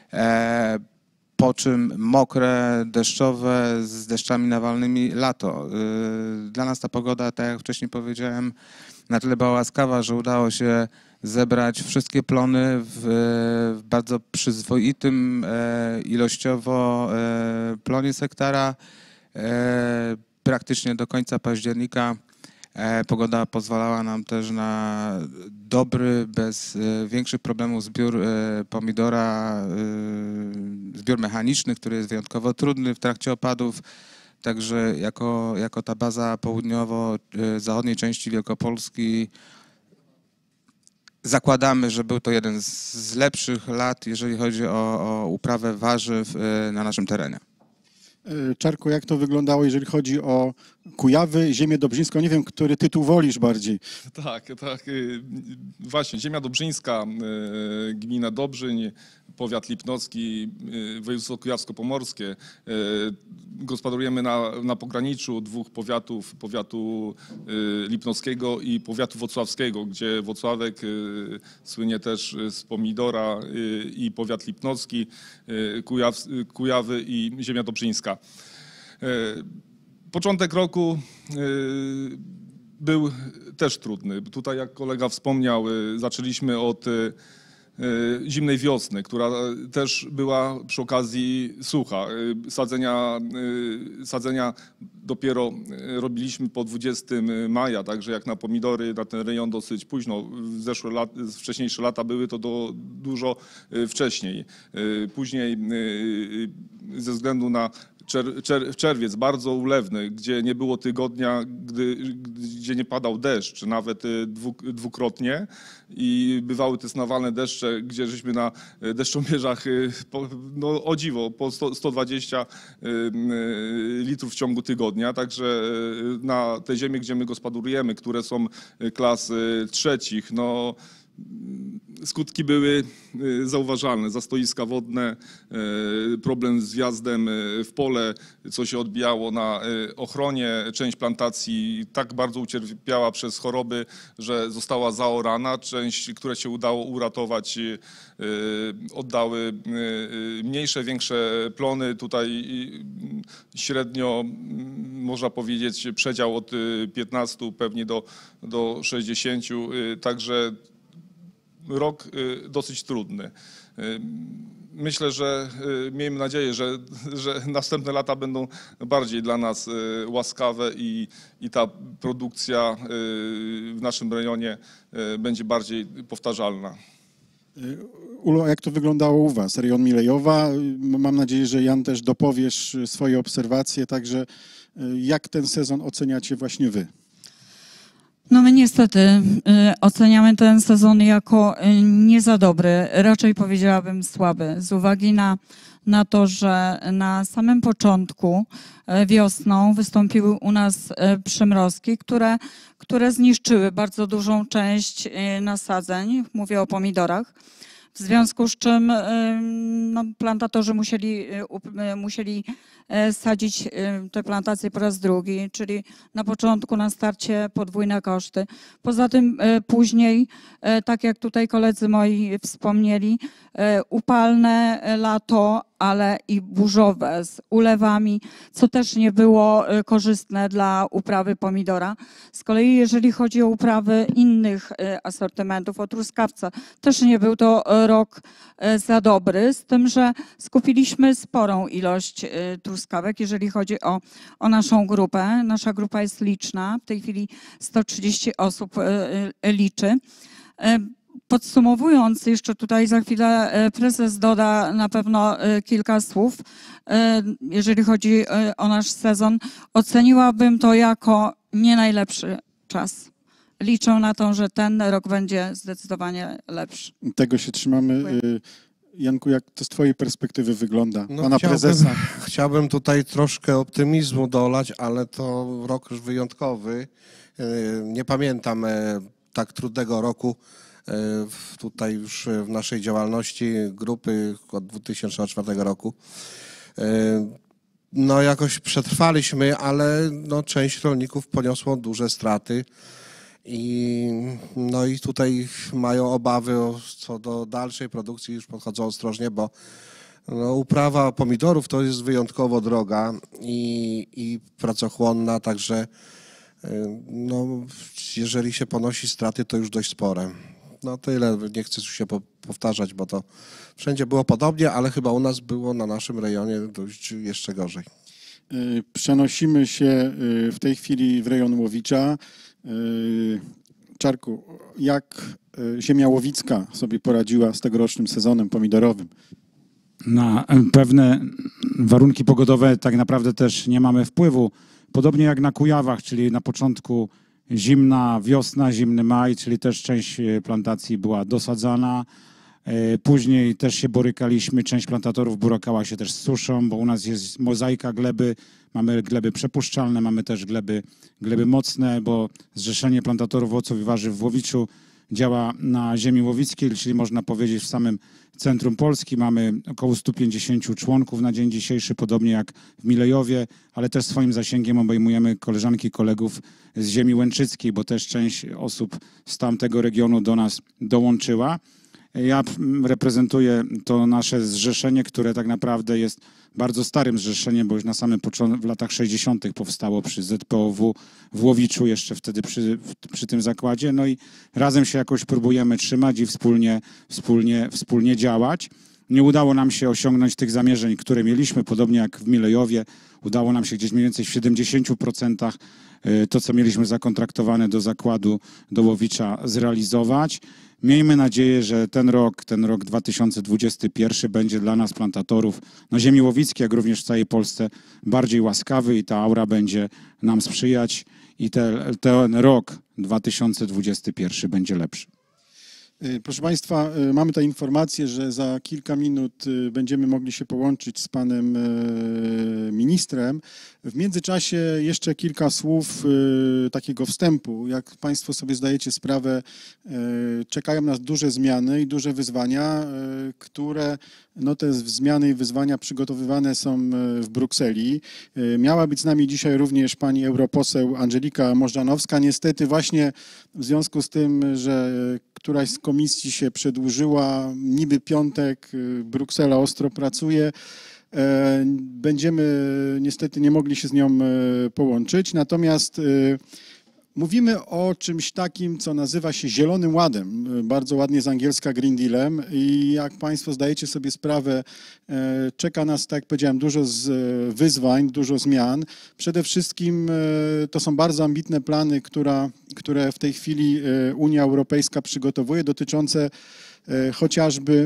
po czym mokre, deszczowe, z deszczami nawalnymi lato. Dla nas ta pogoda, tak jak wcześniej powiedziałem, na tyle była łaskawa, że udało się zebrać wszystkie plony w bardzo przyzwoitym ilościowo plonie z hektara. Praktycznie do końca października pogoda pozwalała nam też na dobry, bez większych problemów zbiór pomidora, zbiór mechaniczny, który jest wyjątkowo trudny w trakcie opadów. Także jako, jako ta baza południowo-zachodniej części Wielkopolski zakładamy, że był to jeden z lepszych lat, jeżeli chodzi o, o uprawę warzyw na naszym terenie. Czarku, jak to wyglądało, jeżeli chodzi o Kujawy, ziemię dobrzyńską? Nie wiem, który tytuł wolisz bardziej. Tak, tak. Właśnie, ziemia dobrzyńska, gmina Dobrzyń, powiat lipnocki, województwo kujawsko-pomorskie. Gospodarujemy na, na pograniczu dwóch powiatów, powiatu lipnockiego i powiatu włocławskiego, gdzie Włocławek słynie też z pomidora, i powiat lipnocki, Kujaw, Kujawy i ziemia dobrzyńska. Początek roku był też trudny. Tutaj, jak kolega wspomniał, zaczęliśmy od zimnej wiosny, która też była przy okazji sucha. Sadzenia, sadzenia dopiero robiliśmy po dwudziestego maja, także jak na pomidory, na ten rejon dosyć późno. Zeszłe lat, wcześniejsze lata były to do, dużo wcześniej. Później ze względu na Czer, czer, czerwiec bardzo ulewny, gdzie nie było tygodnia, gdy, gdzie nie padał deszcz, nawet dwu, dwukrotnie i bywały te nawalne deszcze, gdzie żeśmy na deszczomierzach, no o dziwo, po sto, sto dwadzieścia litrów w ciągu tygodnia, także na te ziemie, gdzie my gospodarujemy, które są klas trzecich, no skutki były zauważalne. Zastoiska wodne, problem z wjazdem w pole, co się odbijało na ochronie. Część plantacji tak bardzo ucierpiała przez choroby, że została zaorana. Część, które się udało uratować, oddały mniejsze, większe plony. Tutaj średnio, można powiedzieć, przedział od piętnastu pewnie do, do sześćdziesięciu. Także rok dosyć trudny. Myślę, że miejmy nadzieję, że, że następne lata będą bardziej dla nas łaskawe i, i ta produkcja w naszym rejonie będzie bardziej powtarzalna. Ulo, jak to wyglądało u Was? Rejon Milejowa. Mam nadzieję, że Jan też dopowiesz swoje obserwacje, także jak ten sezon oceniacie właśnie Wy? No my niestety y, oceniamy ten sezon jako y, nie za dobry, raczej powiedziałabym słaby, z uwagi na, na to, że na samym początku y, wiosną wystąpiły u nas y, przymrozki, które, które zniszczyły bardzo dużą część y, nasadzeń, mówię o pomidorach. W związku z czym y, no, plantatorzy musieli, y, musieli sadzić te plantacje po raz drugi, czyli na początku, na starcie podwójne koszty. Poza tym później, tak jak tutaj koledzy moi wspomnieli, upalne lato, ale i burzowe z ulewami, co też nie było korzystne dla uprawy pomidora. Z kolei jeżeli chodzi o uprawy innych asortymentów, o truskawce, też nie był to rok za dobry, z tym, że skupiliśmy sporą ilość truskawek, jeżeli chodzi o, o naszą grupę. Nasza grupa jest liczna, w tej chwili sto trzydzieści osób liczy. Podsumowując, jeszcze tutaj za chwilę prezes doda na pewno kilka słów. Jeżeli chodzi o nasz sezon, oceniłabym to jako nie najlepszy czas. Liczę na to, że ten rok będzie zdecydowanie lepszy. Tego się trzymamy. Dziękuję. Janku, jak to z Twojej perspektywy wygląda? No, Pana chciałbym, prezesa. Chciałbym tutaj troszkę optymizmu dolać, ale to rok już wyjątkowy. Nie pamiętam tak trudnego roku tutaj już w naszej działalności grupy od dwa tysiące czwartego roku. No jakoś przetrwaliśmy, ale no, część rolników poniosło duże straty. I, no i tutaj mają obawy o, co do dalszej produkcji, już podchodzą ostrożnie, bo no, uprawa pomidorów to jest wyjątkowo droga i, i pracochłonna, także no, jeżeli się ponosi straty, to już dość spore. No tyle, nie chcę się powtarzać, bo to wszędzie było podobnie, ale chyba u nas było na naszym rejonie dość jeszcze gorzej. Przenosimy się w tej chwili w rejon Łowicza. Czarku, jak ziemia łowicka sobie poradziła z tegorocznym sezonem pomidorowym? Na pewne warunki pogodowe tak naprawdę też nie mamy wpływu. Podobnie jak na Kujawach, czyli na początku zimna wiosna, zimny maj, czyli też część plantacji była dosadzana. Później też się borykaliśmy, część plantatorów borykała się też z suszą, bo u nas jest mozaika gleby, mamy gleby przepuszczalne, mamy też gleby, gleby mocne, bo Zrzeszenie Plantatorów Owoców i Warzyw w Łowiczu działa na ziemi łowickiej, czyli można powiedzieć w samym centrum Polski. Mamy około stu pięćdziesięciu członków na dzień dzisiejszy, podobnie jak w Milejowie, ale też swoim zasięgiem obejmujemy koleżanki i kolegów z ziemi łęczyckiej, bo też część osób z tamtego regionu do nas dołączyła. Ja reprezentuję to nasze zrzeszenie, które tak naprawdę jest bardzo starym zrzeszeniem, bo już na samym początku, w latach sześćdziesiątych powstało przy Z P O W w Łowiczu, jeszcze wtedy przy, przy tym zakładzie. No i razem się jakoś próbujemy trzymać i wspólnie, wspólnie, wspólnie działać. Nie udało nam się osiągnąć tych zamierzeń, które mieliśmy, podobnie jak w Milejowie. Udało nam się gdzieś mniej więcej w siedemdziesięciu procentach to, co mieliśmy zakontraktowane do zakładu, do Łowicza, zrealizować. Miejmy nadzieję, że ten rok, ten rok dwa tysiące dwudziesty pierwszy będzie dla nas, plantatorów na ziemi łowickiej, jak również w całej Polsce, bardziej łaskawy i ta aura będzie nam sprzyjać i te, ten rok dwa tysiące dwudziesty pierwszy będzie lepszy. Proszę Państwa, mamy tutaj informację, że za kilka minut będziemy mogli się połączyć z panem ministrem. W międzyczasie jeszcze kilka słów takiego wstępu. Jak Państwo sobie zdajecie sprawę, czekają nas duże zmiany i duże wyzwania, które no te zmiany i wyzwania przygotowywane są w Brukseli. Miała być z nami dzisiaj również pani europoseł Andżelika Możdżanowska. Niestety właśnie w związku z tym, że któraś z komisji się przedłużyła, niby piątek, Bruksela ostro pracuje, będziemy niestety nie mogli się z nią połączyć. Natomiast mówimy o czymś takim, co nazywa się Zielonym Ładem, bardzo ładnie z angielska Green Dealem i jak Państwo zdajecie sobie sprawę, czeka nas, tak jak powiedziałem, dużo z wyzwań, dużo zmian. Przede wszystkim to są bardzo ambitne plany, która, które w tej chwili Unia Europejska przygotowuje, dotyczące chociażby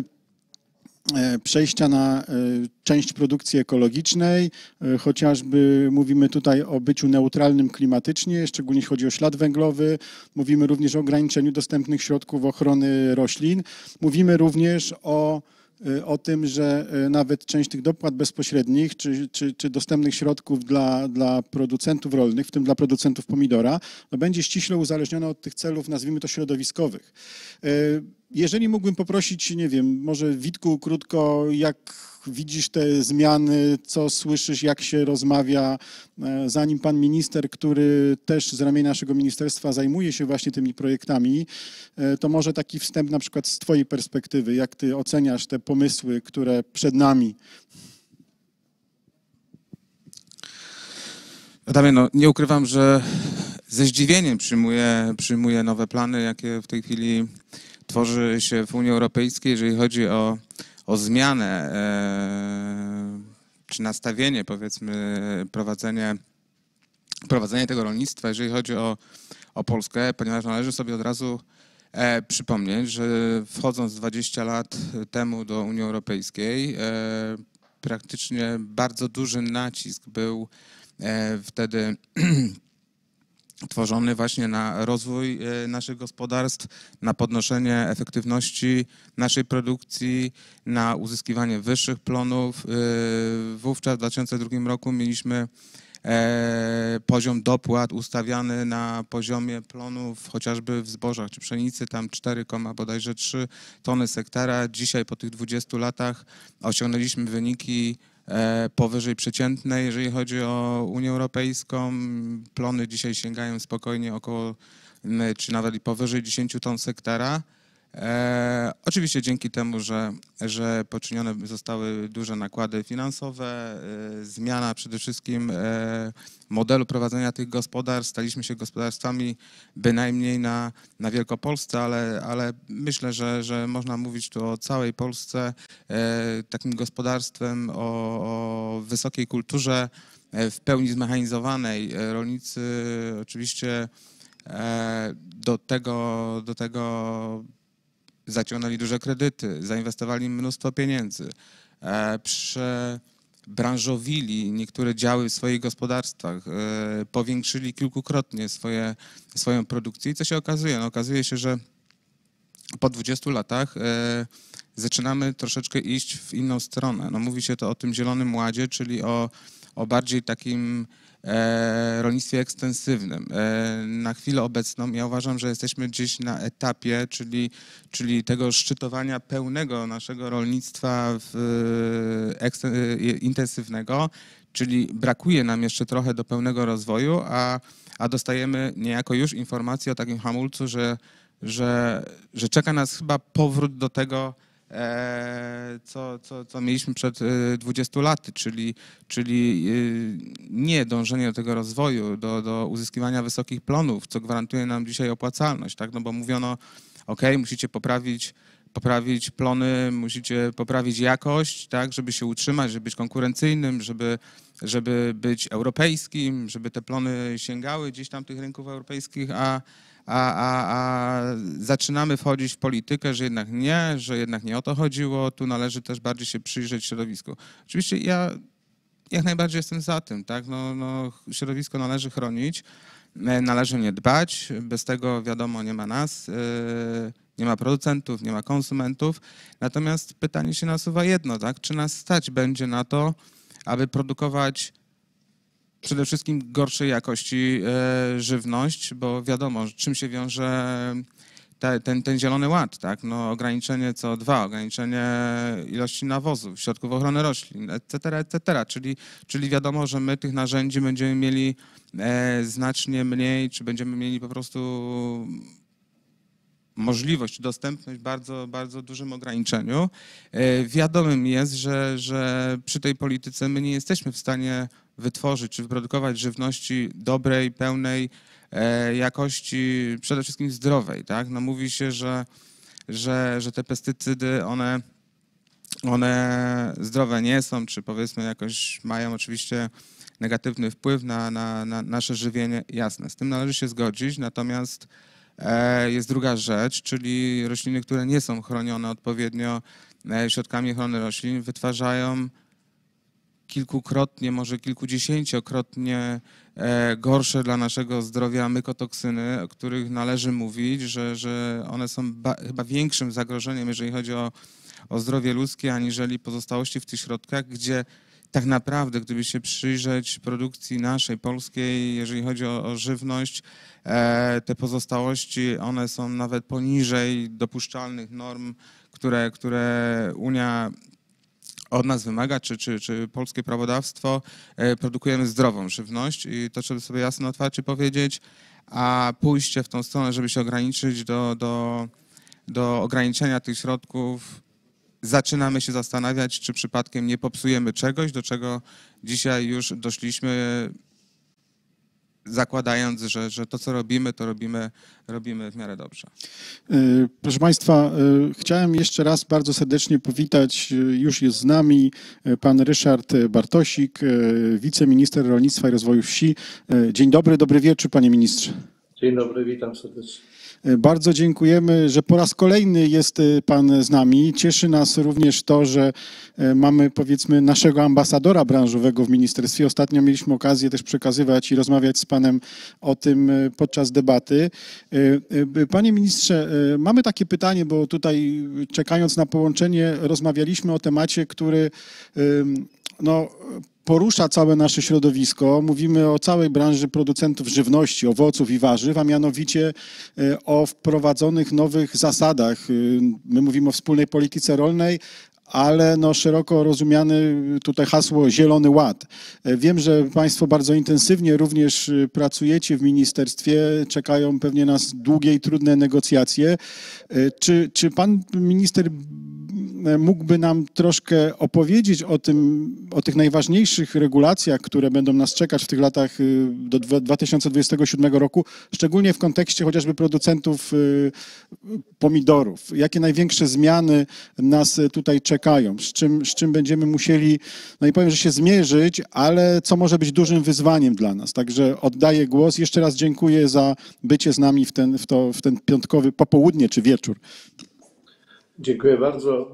przejścia na część produkcji ekologicznej, chociażby mówimy tutaj o byciu neutralnym klimatycznie, szczególnie jeśli chodzi o ślad węglowy, mówimy również o ograniczeniu dostępnych środków ochrony roślin, mówimy również o o tym, że nawet część tych dopłat bezpośrednich czy, czy, czy dostępnych środków dla, dla producentów rolnych, w tym dla producentów pomidora, no będzie ściśle uzależniona od tych celów, nazwijmy to środowiskowych. Jeżeli mógłbym poprosić, nie wiem, może Witku krótko, jak widzisz te zmiany, co słyszysz, jak się rozmawia, zanim pan minister, który też z ramienia naszego ministerstwa zajmuje się właśnie tymi projektami, to może taki wstęp na przykład z twojej perspektywy, jak ty oceniasz te pomysły, które przed nami? Adamie, no nie ukrywam, że ze zdziwieniem przyjmuję, przyjmuję nowe plany, jakie w tej chwili tworzy się w Unii Europejskiej, jeżeli chodzi o o zmianę e, czy nastawienie, powiedzmy, prowadzenie, prowadzenie tego rolnictwa, jeżeli chodzi o, o Polskę, ponieważ należy sobie od razu e, przypomnieć, że wchodząc dwadzieścia lat temu do Unii Europejskiej, e, praktycznie bardzo duży nacisk był e, wtedy tworzony właśnie na rozwój naszych gospodarstw, na podnoszenie efektywności naszej produkcji, na uzyskiwanie wyższych plonów. Wówczas w dwa tysiące drugim roku mieliśmy poziom dopłat ustawiany na poziomie plonów chociażby w zbożach czy pszenicy, tam cztery, bodajże trzy tony z hektara. Dzisiaj po tych dwudziestu latach osiągnęliśmy wyniki powyżej przeciętnej, jeżeli chodzi o Unię Europejską. Plony dzisiaj sięgają spokojnie około, czy nawet i powyżej dziesięciu ton z hektara. E, oczywiście dzięki temu, że, że poczynione zostały duże nakłady finansowe, e, zmiana przede wszystkim e, modelu prowadzenia tych gospodarstw. Staliśmy się gospodarstwami bynajmniej na, na Wielkopolsce, ale, ale myślę, że, że można mówić tu o całej Polsce, e, takim gospodarstwem o, o wysokiej kulturze, e, w pełni zmechanizowanej. Rolnicy oczywiście e, do tego, do tego zaciągnęli duże kredyty, zainwestowali mnóstwo pieniędzy, e, przebranżowili niektóre działy w swoich gospodarstwach, e, powiększyli kilkukrotnie swoje, swoją produkcję. I co się okazuje? No, okazuje się, że po dwudziestu latach e, zaczynamy troszeczkę iść w inną stronę. No, mówi się to o tym Zielonym Ładzie, czyli o, o bardziej takim E, rolnictwie ekstensywnym. E, na chwilę obecną ja uważam, że jesteśmy gdzieś na etapie, czyli, czyli tego szczytowania pełnego naszego rolnictwa w, e, intensywnego, czyli brakuje nam jeszcze trochę do pełnego rozwoju, a, a dostajemy niejako już informację o takim hamulcu, że że, że czeka nas chyba powrót do tego, e, co, co, co mieliśmy przed dwudziestu laty, czyli, czyli nie dążenie do tego rozwoju, do, do uzyskiwania wysokich plonów, co gwarantuje nam dzisiaj opłacalność, tak? No bo mówiono, ok, musicie poprawić poprawić plony, musicie poprawić jakość, tak, żeby się utrzymać, żeby być konkurencyjnym, żeby, żeby być europejskim, żeby te plony sięgały gdzieś tam tych rynków europejskich, a, a, a, a zaczynamy wchodzić w politykę, że jednak nie, że jednak nie o to chodziło, tu należy też bardziej się przyjrzeć środowisku. Oczywiście ja jak najbardziej jestem za tym, tak, no, no, środowisko należy chronić, należy nie dbać, bez tego wiadomo nie ma nas, nie ma producentów, nie ma konsumentów. Natomiast pytanie się nasuwa jedno, tak? Czy nas stać będzie na to, aby produkować przede wszystkim gorszej jakości e, żywność, bo wiadomo, czym się wiąże te, ten, ten zielony ład, tak? No, ograniczenie C O dwa, ograniczenie ilości nawozów, środków ochrony roślin, et cetera, et cetera. Czyli, czyli wiadomo, że my tych narzędzi będziemy mieli e, znacznie mniej, czy będziemy mieli po prostu możliwość, dostępność w bardzo, bardzo dużym ograniczeniu. Wiadomym jest, że, że przy tej polityce my nie jesteśmy w stanie wytworzyć czy wyprodukować żywności dobrej, pełnej jakości, przede wszystkim zdrowej. Tak? No mówi się, że, że, że te pestycydy, one, one zdrowe nie są, czy powiedzmy jakoś mają oczywiście negatywny wpływ na, na, na nasze żywienie. Jasne, z tym należy się zgodzić, natomiast jest druga rzecz, czyli rośliny, które nie są chronione odpowiednio środkami ochrony roślin, wytwarzają kilkukrotnie, może kilkudziesięciokrotnie gorsze dla naszego zdrowia mykotoksyny, o których należy mówić, że, że one są chyba większym zagrożeniem, jeżeli chodzi o, o zdrowie ludzkie, aniżeli pozostałości w tych środkach, gdzie tak naprawdę, gdyby się przyjrzeć produkcji naszej, polskiej, jeżeli chodzi o, o żywność, e, te pozostałości, one są nawet poniżej dopuszczalnych norm, które, które Unia od nas wymaga, czy, czy, czy polskie prawodawstwo. E, produkujemy zdrową żywność i to trzeba sobie jasno, otwarcie powiedzieć, a pójście w tą stronę, żeby się ograniczyć do, do, do ograniczenia tych środków, zaczynamy się zastanawiać, czy przypadkiem nie popsujemy czegoś, do czego dzisiaj już doszliśmy, zakładając, że, że to, co robimy, to robimy, robimy w miarę dobrze. Proszę Państwa, chciałem jeszcze raz bardzo serdecznie powitać, już jest z nami pan Ryszard Bartosik, wiceminister rolnictwa i rozwoju wsi. Dzień dobry, dobry wieczór, panie ministrze. Dzień dobry, witam serdecznie. Bardzo dziękujemy, że po raz kolejny jest pan z nami. Cieszy nas również to, że mamy, powiedzmy, naszego ambasadora branżowego w ministerstwie. Ostatnio mieliśmy okazję też przekazywać i rozmawiać z panem o tym podczas debaty. Panie ministrze, mamy takie pytanie, bo tutaj czekając na połączenie rozmawialiśmy o temacie, który no, porusza całe nasze środowisko. Mówimy o całej branży producentów żywności, owoców i warzyw, a mianowicie o wprowadzonych nowych zasadach. My mówimy o wspólnej polityce rolnej, ale no szeroko rozumiane tutaj hasło Zielony Ład. Wiem, że Państwo bardzo intensywnie również pracujecie w ministerstwie, czekają pewnie nas długie i trudne negocjacje. Czy, czy Pan minister mógłby nam troszkę opowiedzieć o tym, o tych najważniejszych regulacjach, które będą nas czekać w tych latach do dwa tysiące dwudziestego siódmego roku, szczególnie w kontekście chociażby producentów pomidorów. Jakie największe zmiany nas tutaj czekają, z czym, z czym będziemy musieli, no nie powiem, że się zmierzyć, ale co może być dużym wyzwaniem dla nas. Także oddaję głos. Jeszcze raz dziękuję za bycie z nami w ten, w to, w ten piątkowy popołudnie czy wieczór. Dziękuję bardzo.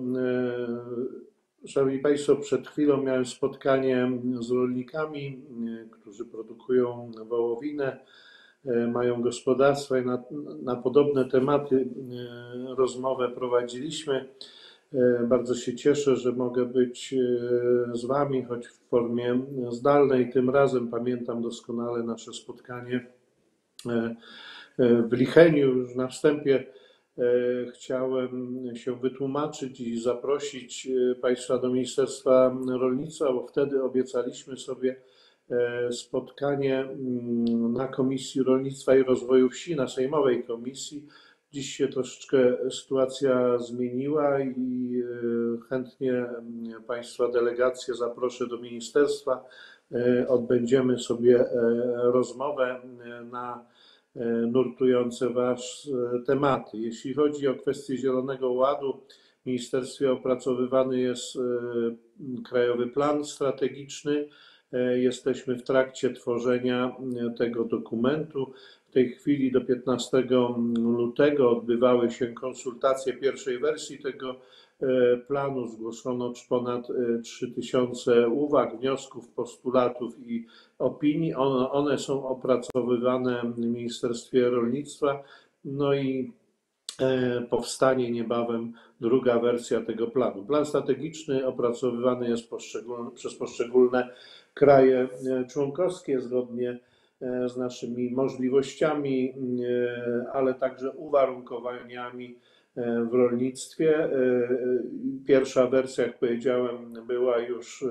Szanowni Państwo, przed chwilą miałem spotkanie z rolnikami, którzy produkują wołowinę, mają gospodarstwa i na, na podobne tematy rozmowę prowadziliśmy. Bardzo się cieszę, że mogę być z Wami, choć w formie zdalnej. Tym razem pamiętam doskonale nasze spotkanie w Licheniu. Już na wstępie chciałem się wytłumaczyć i zaprosić Państwa do Ministerstwa Rolnictwa, bo wtedy obiecaliśmy sobie spotkanie na Komisji Rolnictwa i Rozwoju Wsi, na sejmowej komisji, Dziś się troszeczkę sytuacja zmieniła i chętnie Państwa delegację zaproszę do ministerstwa. Odbędziemy sobie rozmowę na nurtujące Was tematy. Jeśli chodzi o kwestię Zielonego Ładu, w ministerstwie opracowywany jest Krajowy Plan Strategiczny. Jesteśmy w trakcie tworzenia tego dokumentu. W tej chwili do piętnastego lutego odbywały się konsultacje pierwszej wersji tego planu. Zgłoszono ponad trzy tysiące uwag, wniosków, postulatów i opinii. One, one są opracowywane w Ministerstwie Rolnictwa. No i powstanie niebawem druga wersja tego planu. Plan strategiczny opracowywany jest poszczególne, przez poszczególne kraje członkowskie zgodnie z naszymi możliwościami, ale także uwarunkowaniami w rolnictwie. Pierwsza wersja, jak powiedziałem, była już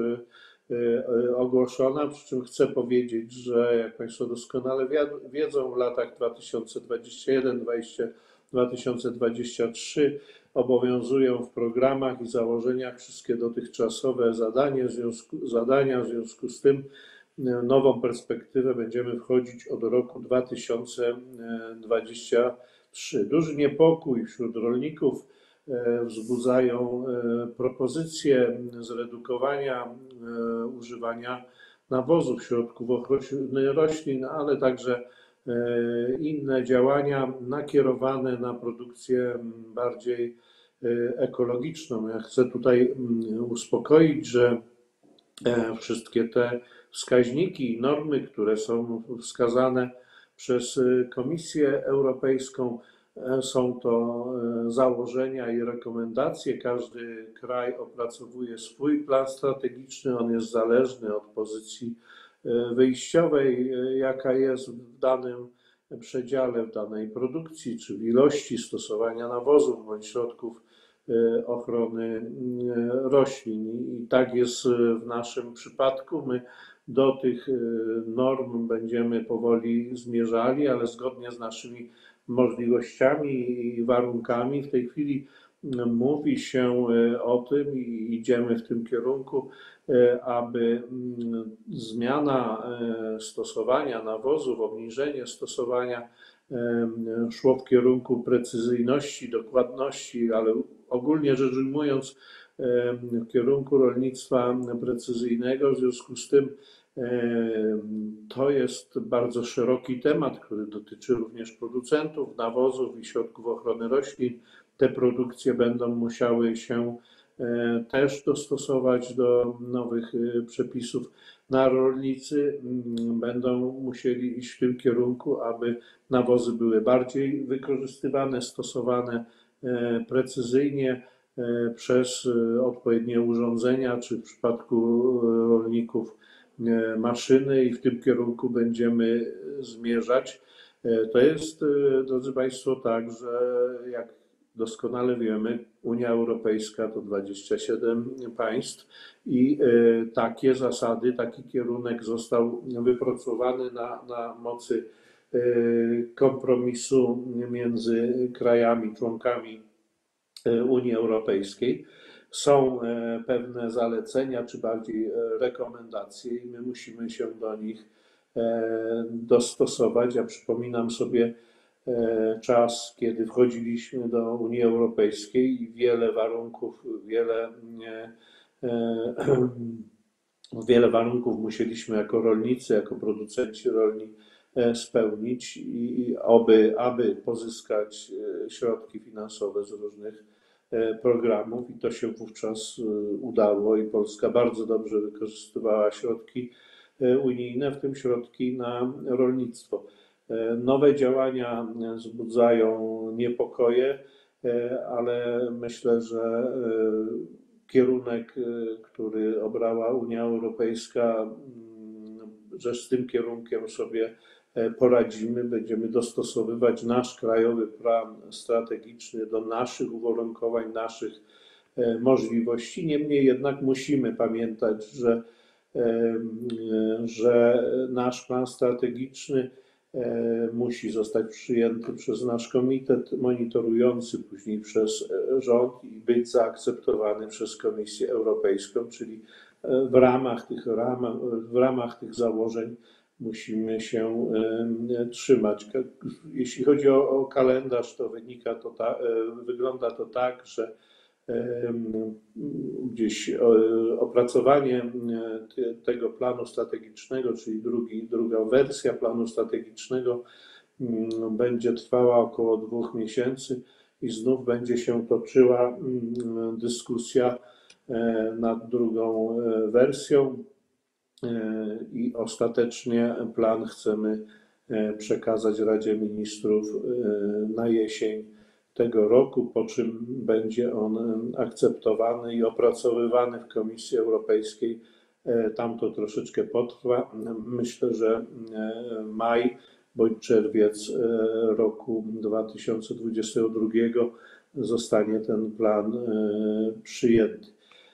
ogłoszona, przy czym chcę powiedzieć, że jak Państwo doskonale wiedzą, w latach dwa tysiące dwudziestym pierwszym do dwa tysiące dwudziestego trzeciego obowiązują w programach i założeniach wszystkie dotychczasowe zadania, w związku, zadania, w związku z tym nową perspektywę będziemy wchodzić od roku dwa tysiące dwudziestego trzeciego. Duży niepokój wśród rolników wzbudzają propozycje zredukowania używania nawozów, środków ochrony roślin, ale także inne działania nakierowane na produkcję bardziej ekologiczną. Ja chcę tutaj uspokoić, że wszystkie te wskaźniki i normy, które są wskazane przez Komisję Europejską, są to założenia i rekomendacje. Każdy kraj opracowuje swój plan strategiczny, on jest zależny od pozycji wyjściowej, jaka jest w danym przedziale, w danej produkcji, czy w ilości stosowania nawozów bądź środków ochrony roślin. I tak jest w naszym przypadku. My do tych norm będziemy powoli zmierzali, ale zgodnie z naszymi możliwościami i warunkami. W tej chwili mówi się o tym i idziemy w tym kierunku, aby zmiana stosowania nawozów, obniżenie stosowania szło w kierunku precyzyjności, dokładności, ale ogólnie rzecz ujmując w kierunku rolnictwa precyzyjnego. W związku z tym to jest bardzo szeroki temat, który dotyczy również producentów nawozów i środków ochrony roślin. Te produkcje będą musiały się też dostosować do nowych przepisów. Na rolnicy będą musieli iść w tym kierunku, aby nawozy były bardziej wykorzystywane, stosowane precyzyjnie przez odpowiednie urządzenia, czy w przypadku rolników maszyny, i w tym kierunku będziemy zmierzać. To jest, drodzy Państwo, tak, że jak doskonale wiemy, Unia Europejska to dwadzieścia siedem państw i takie zasady, taki kierunek został wypracowany na, na mocy kompromisu między krajami, członkami Unii Europejskiej. Są pewne zalecenia, czy bardziej rekomendacje, i my musimy się do nich dostosować. Ja przypominam sobie czas, kiedy wchodziliśmy do Unii Europejskiej i wiele warunków, wiele, wiele warunków musieliśmy jako rolnicy, jako producenci rolni spełnić, i aby, aby pozyskać środki finansowe z różnych programów, i to się wówczas udało i Polska bardzo dobrze wykorzystywała środki unijne, w tym środki na rolnictwo. Nowe działania wzbudzają niepokoje, ale myślę, że kierunek, który obrała Unia Europejska, że z tym kierunkiem sobie poradzimy. Będziemy dostosowywać nasz krajowy plan strategiczny do naszych uwarunkowań, naszych możliwości. Niemniej jednak musimy pamiętać, że, że nasz plan strategiczny musi zostać przyjęty przez nasz komitet monitorujący, później przez rząd i być zaakceptowany przez Komisję Europejską, czyli w ramach tych, ramach, w ramach tych założeń musimy się trzymać. Jeśli chodzi o, o kalendarz, to wynika to ta, wygląda to tak, że gdzieś opracowanie tego planu strategicznego, czyli drugi, druga wersja planu strategicznego będzie trwała około dwóch miesięcy i znów będzie się toczyła dyskusja nad drugą wersją i ostatecznie plan chcemy przekazać Radzie Ministrów na jesień tego roku, po czym będzie on akceptowany i opracowywany w Komisji Europejskiej. Tam to troszeczkę potrwa. Myślę, że maj bądź czerwiec roku dwa tysiące dwudziestego drugiego zostanie ten plan przyjęty.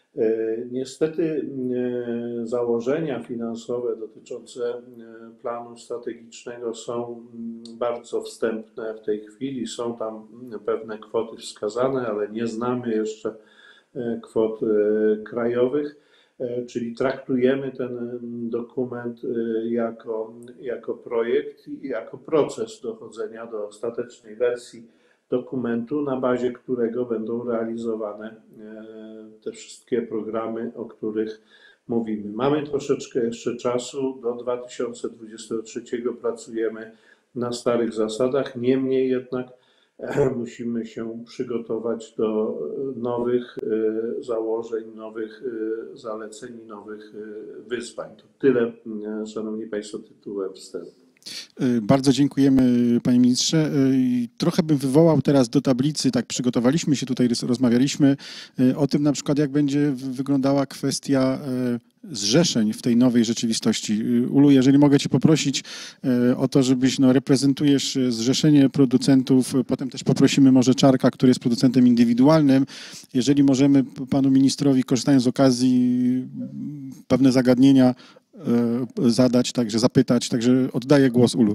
Niestety założenia finansowe dotyczące planu strategicznego są bardzo wstępne w tej chwili. Są tam pewne kwoty wskazane, ale nie znamy jeszcze kwot krajowych, czyli traktujemy ten dokument jako, jako projekt i jako proces dochodzenia do ostatecznej wersji dokumentu, na bazie którego będą realizowane te wszystkie programy, o których mówimy. Mamy troszeczkę jeszcze czasu, do dwa tysiące dwudziestego trzeciego pracujemy na starych zasadach, niemniej jednak musimy się przygotować do nowych założeń, nowych zaleceń, nowych wyzwań. To tyle, Szanowni Państwo, tytułem wstępu. Bardzo dziękujemy, panie ministrze. Trochę bym wywołał teraz do tablicy, tak przygotowaliśmy się tutaj, rozmawialiśmy o tym na przykład, jak będzie wyglądała kwestia zrzeszeń w tej nowej rzeczywistości. Ulu, jeżeli mogę cię poprosić o to, żebyś, no, reprezentujesz zrzeszenie producentów, potem też poprosimy może Czarka, który jest producentem indywidualnym. Jeżeli możemy panu ministrowi, korzystając z okazji, pewne zagadnienia zadać, także zapytać, także oddaję głos Ulu.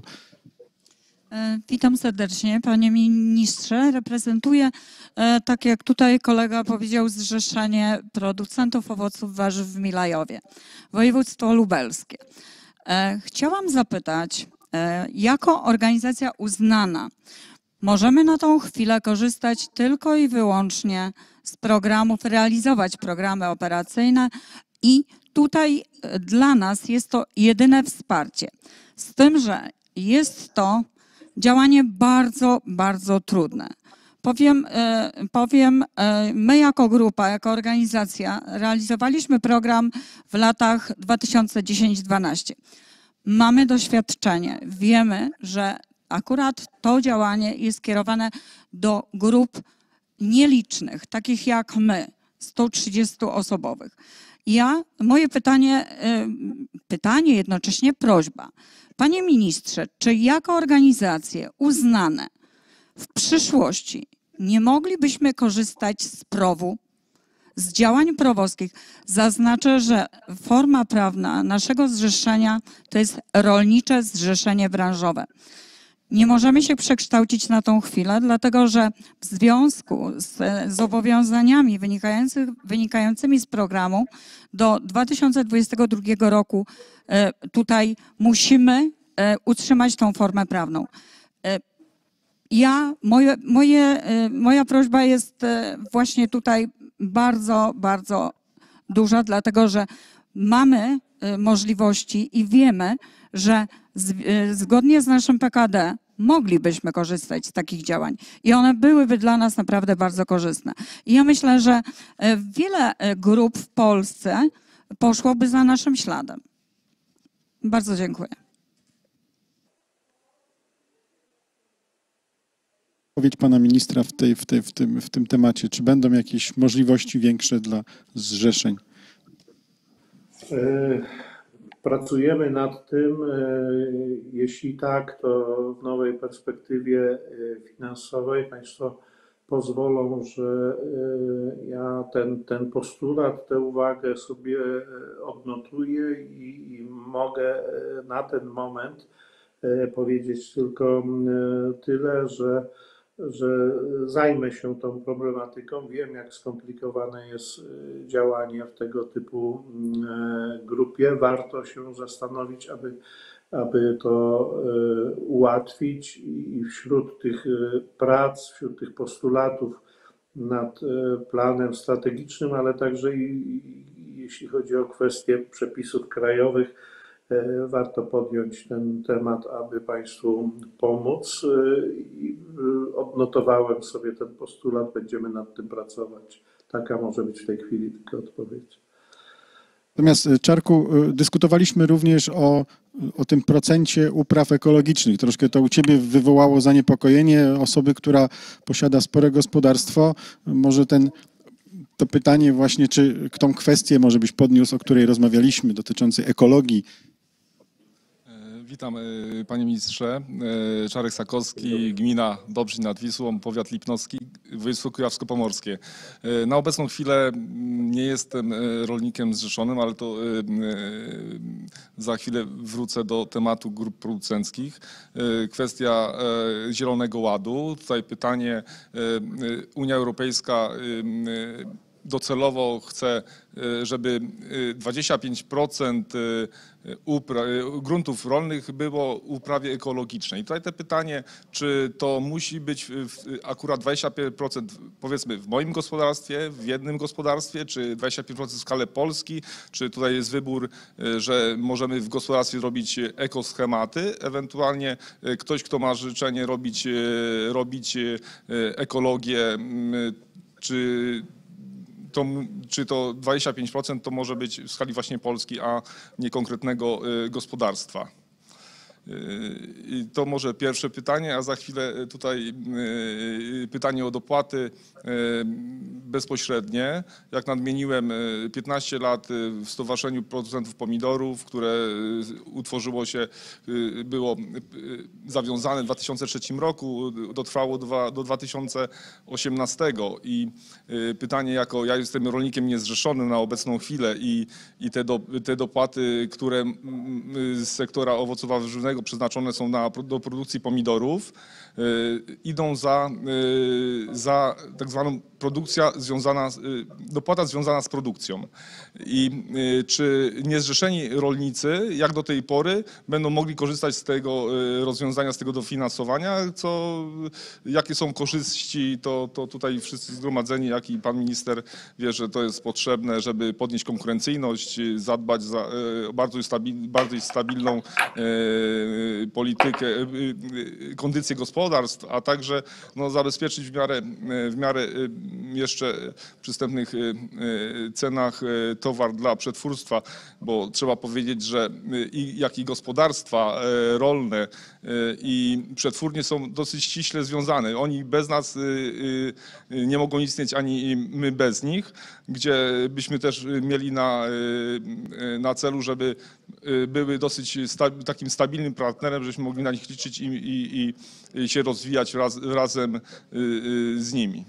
Witam serdecznie, panie ministrze. Reprezentuję, tak jak tutaj kolega powiedział, Zrzeszenie Producentów Owoców Warzyw w Milajowie, województwo lubelskie. Chciałam zapytać, jako organizacja uznana, możemy na tą chwilę korzystać tylko i wyłącznie z programów, realizować programy operacyjne i tutaj dla nas jest to jedyne wsparcie. Z tym, że jest to działanie bardzo, bardzo trudne. Powiem, powiem, my jako grupa, jako organizacja realizowaliśmy program w latach dwa tysiące dziesiąty do dwunastego. Mamy doświadczenie, wiemy, że akurat to działanie jest skierowane do grup nielicznych, takich jak my, sto trzydziestoosobowych. Ja, moje pytanie, pytanie jednocześnie prośba. Panie ministrze, czy jako organizacje uznane w przyszłości nie moglibyśmy korzystać z prowu, z działań prowowskich? Zaznaczę, że forma prawna naszego zrzeszenia to jest rolnicze zrzeszenie branżowe. Nie możemy się przekształcić na tą chwilę, dlatego że w związku z zobowiązaniami wynikających, wynikającymi z programu do dwa tysiące dwudziestego drugiego roku tutaj musimy utrzymać tą formę prawną. Ja, moje, moje, moja prośba jest właśnie tutaj bardzo, bardzo duża, dlatego że mamy możliwości i wiemy, że zgodnie z naszym P K D moglibyśmy korzystać z takich działań i one byłyby dla nas naprawdę bardzo korzystne. I ja myślę, że wiele grup w Polsce poszłoby za naszym śladem. Bardzo dziękuję. Odpowiedź pana ministra w, tej, w, tej, w, tym, w tym temacie. Czy będą jakieś możliwości większe dla zrzeszeń? Pracujemy nad tym. Jeśli tak, to w nowej perspektywie finansowej państwo pozwolą, że ja ten, ten postulat, tę uwagę sobie odnotuję i, i mogę na ten moment powiedzieć tylko tyle, że, że zajmę się tą problematyką. Wiem, jak skomplikowane jest działanie w tego typu grupie. Warto się zastanowić, aby, aby to ułatwić i wśród tych prac, wśród tych postulatów nad planem strategicznym, ale także i, i jeśli chodzi o kwestie przepisów krajowych, warto podjąć ten temat, aby Państwu pomóc. I odnotowałem sobie ten postulat, będziemy nad tym pracować. Taka może być w tej chwili tylko odpowiedź. Natomiast, Czarku, dyskutowaliśmy również o, o tym procencie upraw ekologicznych. Troszkę to u Ciebie wywołało zaniepokojenie osoby, która posiada spore gospodarstwo. Może ten, to pytanie właśnie, czy tą kwestię może byś podniósł, o której rozmawialiśmy, dotyczącej ekologii. Witam panie ministrze. Czarek Sakowski, gmina Dobrzyn nad Wisłą, powiat lipnowski, województwo kujawsko-pomorskie. Na obecną chwilę nie jestem rolnikiem zrzeszonym, ale to za chwilę wrócę do tematu grup producenckich. Kwestia Zielonego Ładu. Tutaj pytanie, Unia Europejska docelowo chce, żeby dwadzieścia pięć procent gruntów rolnych było w uprawie ekologicznej. I tutaj te pytanie, czy to musi być akurat dwadzieścia pięć procent powiedzmy w moim gospodarstwie, w jednym gospodarstwie, czy dwadzieścia pięć procent w skali Polski, czy tutaj jest wybór, że możemy w gospodarstwie robić ekoschematy, ewentualnie ktoś, kto ma życzenie robić, robić ekologię, czy To, czy to dwadzieścia pięć procent to może być w skali właśnie Polski, a nie konkretnego gospodarstwa. I to może pierwsze pytanie, a za chwilę tutaj pytanie o dopłaty bezpośrednie. Jak nadmieniłem, piętnaście lat w Stowarzyszeniu Producentów Pomidorów, które utworzyło się, było zawiązane w dwa tysiące trzecim roku, dotrwało do dwa tysiące osiemnastego i pytanie, jako ja jestem rolnikiem niezrzeszonym na obecną chwilę i, i te, do, te dopłaty, które z sektora owocowo-warzywnego przeznaczone są na, do produkcji pomidorów, y, idą za, y, za tak zwaną produkcja związana, y, dopłata związana z produkcją. I y, czy niezrzeszeni rolnicy, jak do tej pory, będą mogli korzystać z tego y, rozwiązania, z tego dofinansowania, co, jakie są korzyści, to, to tutaj wszyscy zgromadzeni, jak i pan minister wie, że to jest potrzebne, żeby podnieść konkurencyjność, zadbać za y, bardzo, stabil, bardzo stabilną y, politykę, kondycję gospodarstw, a także no, zabezpieczyć w miarę, w miarę jeszcze przystępnych cenach towar dla przetwórstwa, bo trzeba powiedzieć, że i, jak i gospodarstwa rolne i przetwórnie są dosyć ściśle związane. Oni bez nas nie mogą istnieć, ani my bez nich, gdzie byśmy też mieli na, na celu, żeby były dosyć sta, takim stabilnym partnerem, żebyśmy mogli na nich liczyć i, i, i się rozwijać raz, razem z nimi.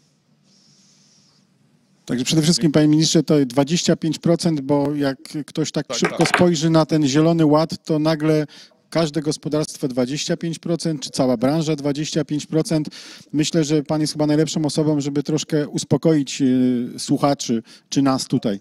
Także przede wszystkim, panie ministrze, to dwadzieścia pięć procent, bo jak ktoś tak, tak szybko tak. spojrzy na ten Zielony Ład, to nagle każde gospodarstwo dwadzieścia pięć procent, czy cała branża dwadzieścia pięć procent. Myślę, że pan jest chyba najlepszą osobą, żeby troszkę uspokoić słuchaczy, czy nas tutaj.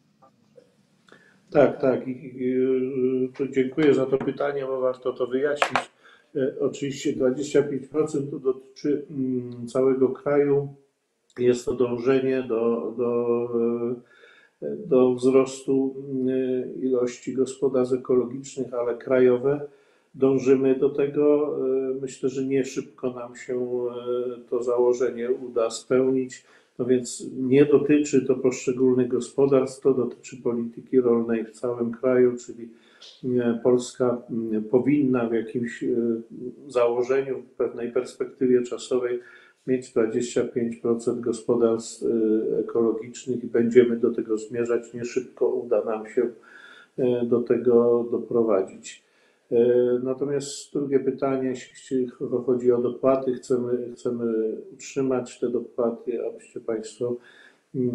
Tak, tak. I, i, i, dziękuję za to pytanie, bo warto to wyjaśnić. E, oczywiście dwadzieścia pięć procent to dotyczy mm, całego kraju. Jest to dążenie do, do, do wzrostu ilości gospodarstw ekologicznych, ale krajowe. Dążymy do tego. Myślę, że nie szybko nam się to założenie uda spełnić. No więc nie dotyczy to poszczególnych gospodarstw, to dotyczy polityki rolnej w całym kraju, czyli Polska powinna w jakimś założeniu, w pewnej perspektywie czasowej mieć dwadzieścia pięć procent gospodarstw ekologicznych i będziemy do tego zmierzać. Nie szybko uda nam się do tego doprowadzić. Natomiast drugie pytanie, jeśli chodzi o dopłaty, chcemy, chcemy utrzymać te dopłaty, abyście Państwo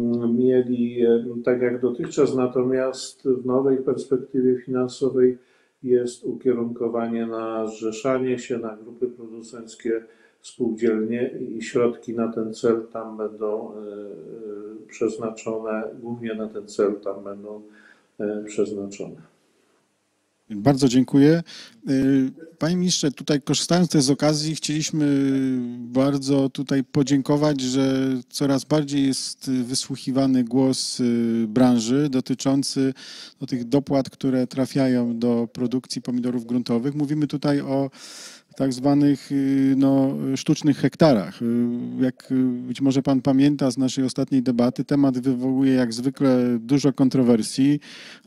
mieli tak jak dotychczas, natomiast w nowej perspektywie finansowej jest ukierunkowanie na zrzeszanie się, na grupy producenckie, spółdzielnie i środki na ten cel tam będą przeznaczone, głównie na ten cel tam będą przeznaczone. Bardzo dziękuję. Panie ministrze, tutaj korzystając też z okazji, chcieliśmy bardzo tutaj podziękować, że coraz bardziej jest wysłuchiwany głos branży dotyczący no, tych dopłat, które trafiają do produkcji pomidorów gruntowych. Mówimy tutaj o tak zwanych no, sztucznych hektarach. Jak być może pan pamięta z naszej ostatniej debaty, temat wywołuje jak zwykle dużo kontrowersji.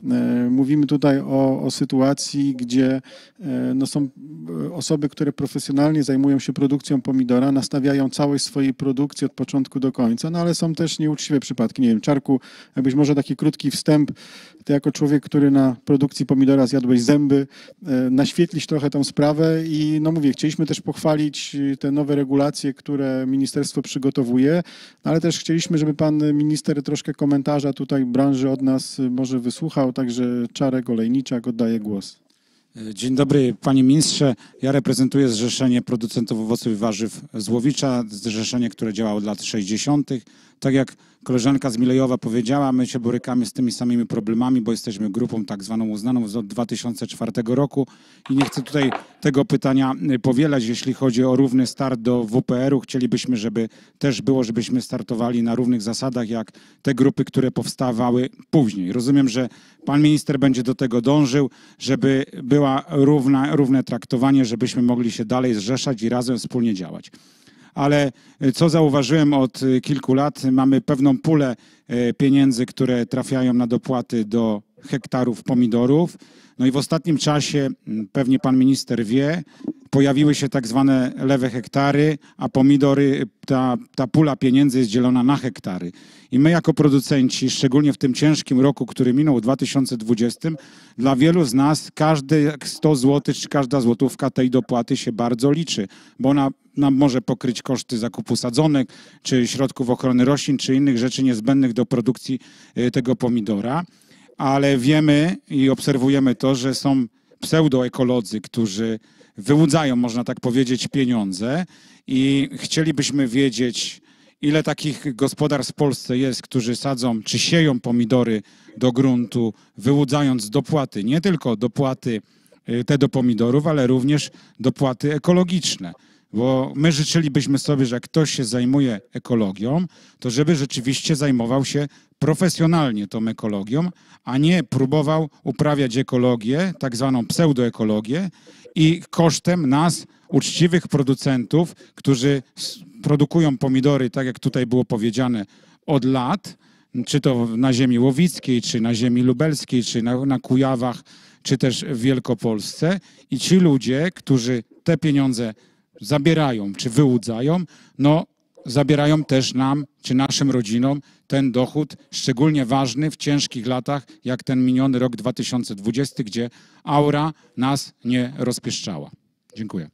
Mówimy tutaj o, o sytuacji, gdzie no, są osoby, które profesjonalnie zajmują się produkcją pomidora, nastawiają całość swojej produkcji od początku do końca, no ale są też nieuczciwe przypadki. Nie wiem, Czarku, jakbyś może taki krótki wstęp, ty jako człowiek, który na produkcji pomidora zjadłeś zęby, naświetlić trochę tą sprawę i no mówię, chcieliśmy też pochwalić te nowe regulacje, które ministerstwo przygotowuje, ale też chcieliśmy, żeby pan minister troszkę komentarza tutaj branży od nas może wysłuchał, także Czarek Olejniczak, oddaję głos. Dzień dobry panie ministrze, ja reprezentuję Zrzeszenie Producentów Owoców i Warzyw z Łowicza, zrzeszenie, które działa od lat sześćdziesiątych. Tak jak koleżanka z Milejowa powiedziała, my się borykamy z tymi samymi problemami, bo jesteśmy grupą tak zwaną uznaną od dwa tysiące czwartego roku i nie chcę tutaj tego pytania powielać, jeśli chodzi o równy start do W P R u. Chcielibyśmy, żeby też było, żebyśmy startowali na równych zasadach jak te grupy, które powstawały później. Rozumiem, że pan minister będzie do tego dążył, żeby była równa, równe traktowanie, żebyśmy mogli się dalej zrzeszać i razem wspólnie działać. Ale co zauważyłem od kilku lat, mamy pewną pulę pieniędzy, które trafiają na dopłaty do hektarów pomidorów. No i w ostatnim czasie, pewnie pan minister wie, pojawiły się tak zwane lewe hektary, a pomidory, ta, ta pula pieniędzy jest dzielona na hektary. I my jako producenci, szczególnie w tym ciężkim roku, który minął w dwa tysiące dwudziestym, dla wielu z nas każde sto złotych czy każda złotówka tej dopłaty się bardzo liczy, bo ona nam może pokryć koszty zakupu sadzonek, czy środków ochrony roślin, czy innych rzeczy niezbędnych do produkcji tego pomidora. Ale wiemy i obserwujemy to, że są pseudoekolodzy, którzy wyłudzają, można tak powiedzieć, pieniądze i chcielibyśmy wiedzieć, ile takich gospodarstw w Polsce jest, którzy sadzą czy sieją pomidory do gruntu, wyłudzając dopłaty, nie tylko dopłaty te do pomidorów, ale również dopłaty ekologiczne. Bo my życzylibyśmy sobie, że jak ktoś się zajmuje ekologią, to żeby rzeczywiście zajmował się profesjonalnie tą ekologią, a nie próbował uprawiać ekologię, tak zwaną pseudoekologię i kosztem nas, uczciwych producentów, którzy produkują pomidory, tak jak tutaj było powiedziane, od lat, czy to na ziemi łowickiej, czy na ziemi lubelskiej, czy na, na Kujawach, czy też w Wielkopolsce. I ci ludzie, którzy te pieniądze zabierają, czy wyłudzają, no zabierają też nam, czy naszym rodzinom ten dochód, szczególnie ważny w ciężkich latach, jak ten miniony rok dwa tysiące dwudziesty, gdzie aura nas nie rozpieszczała. Dziękuję.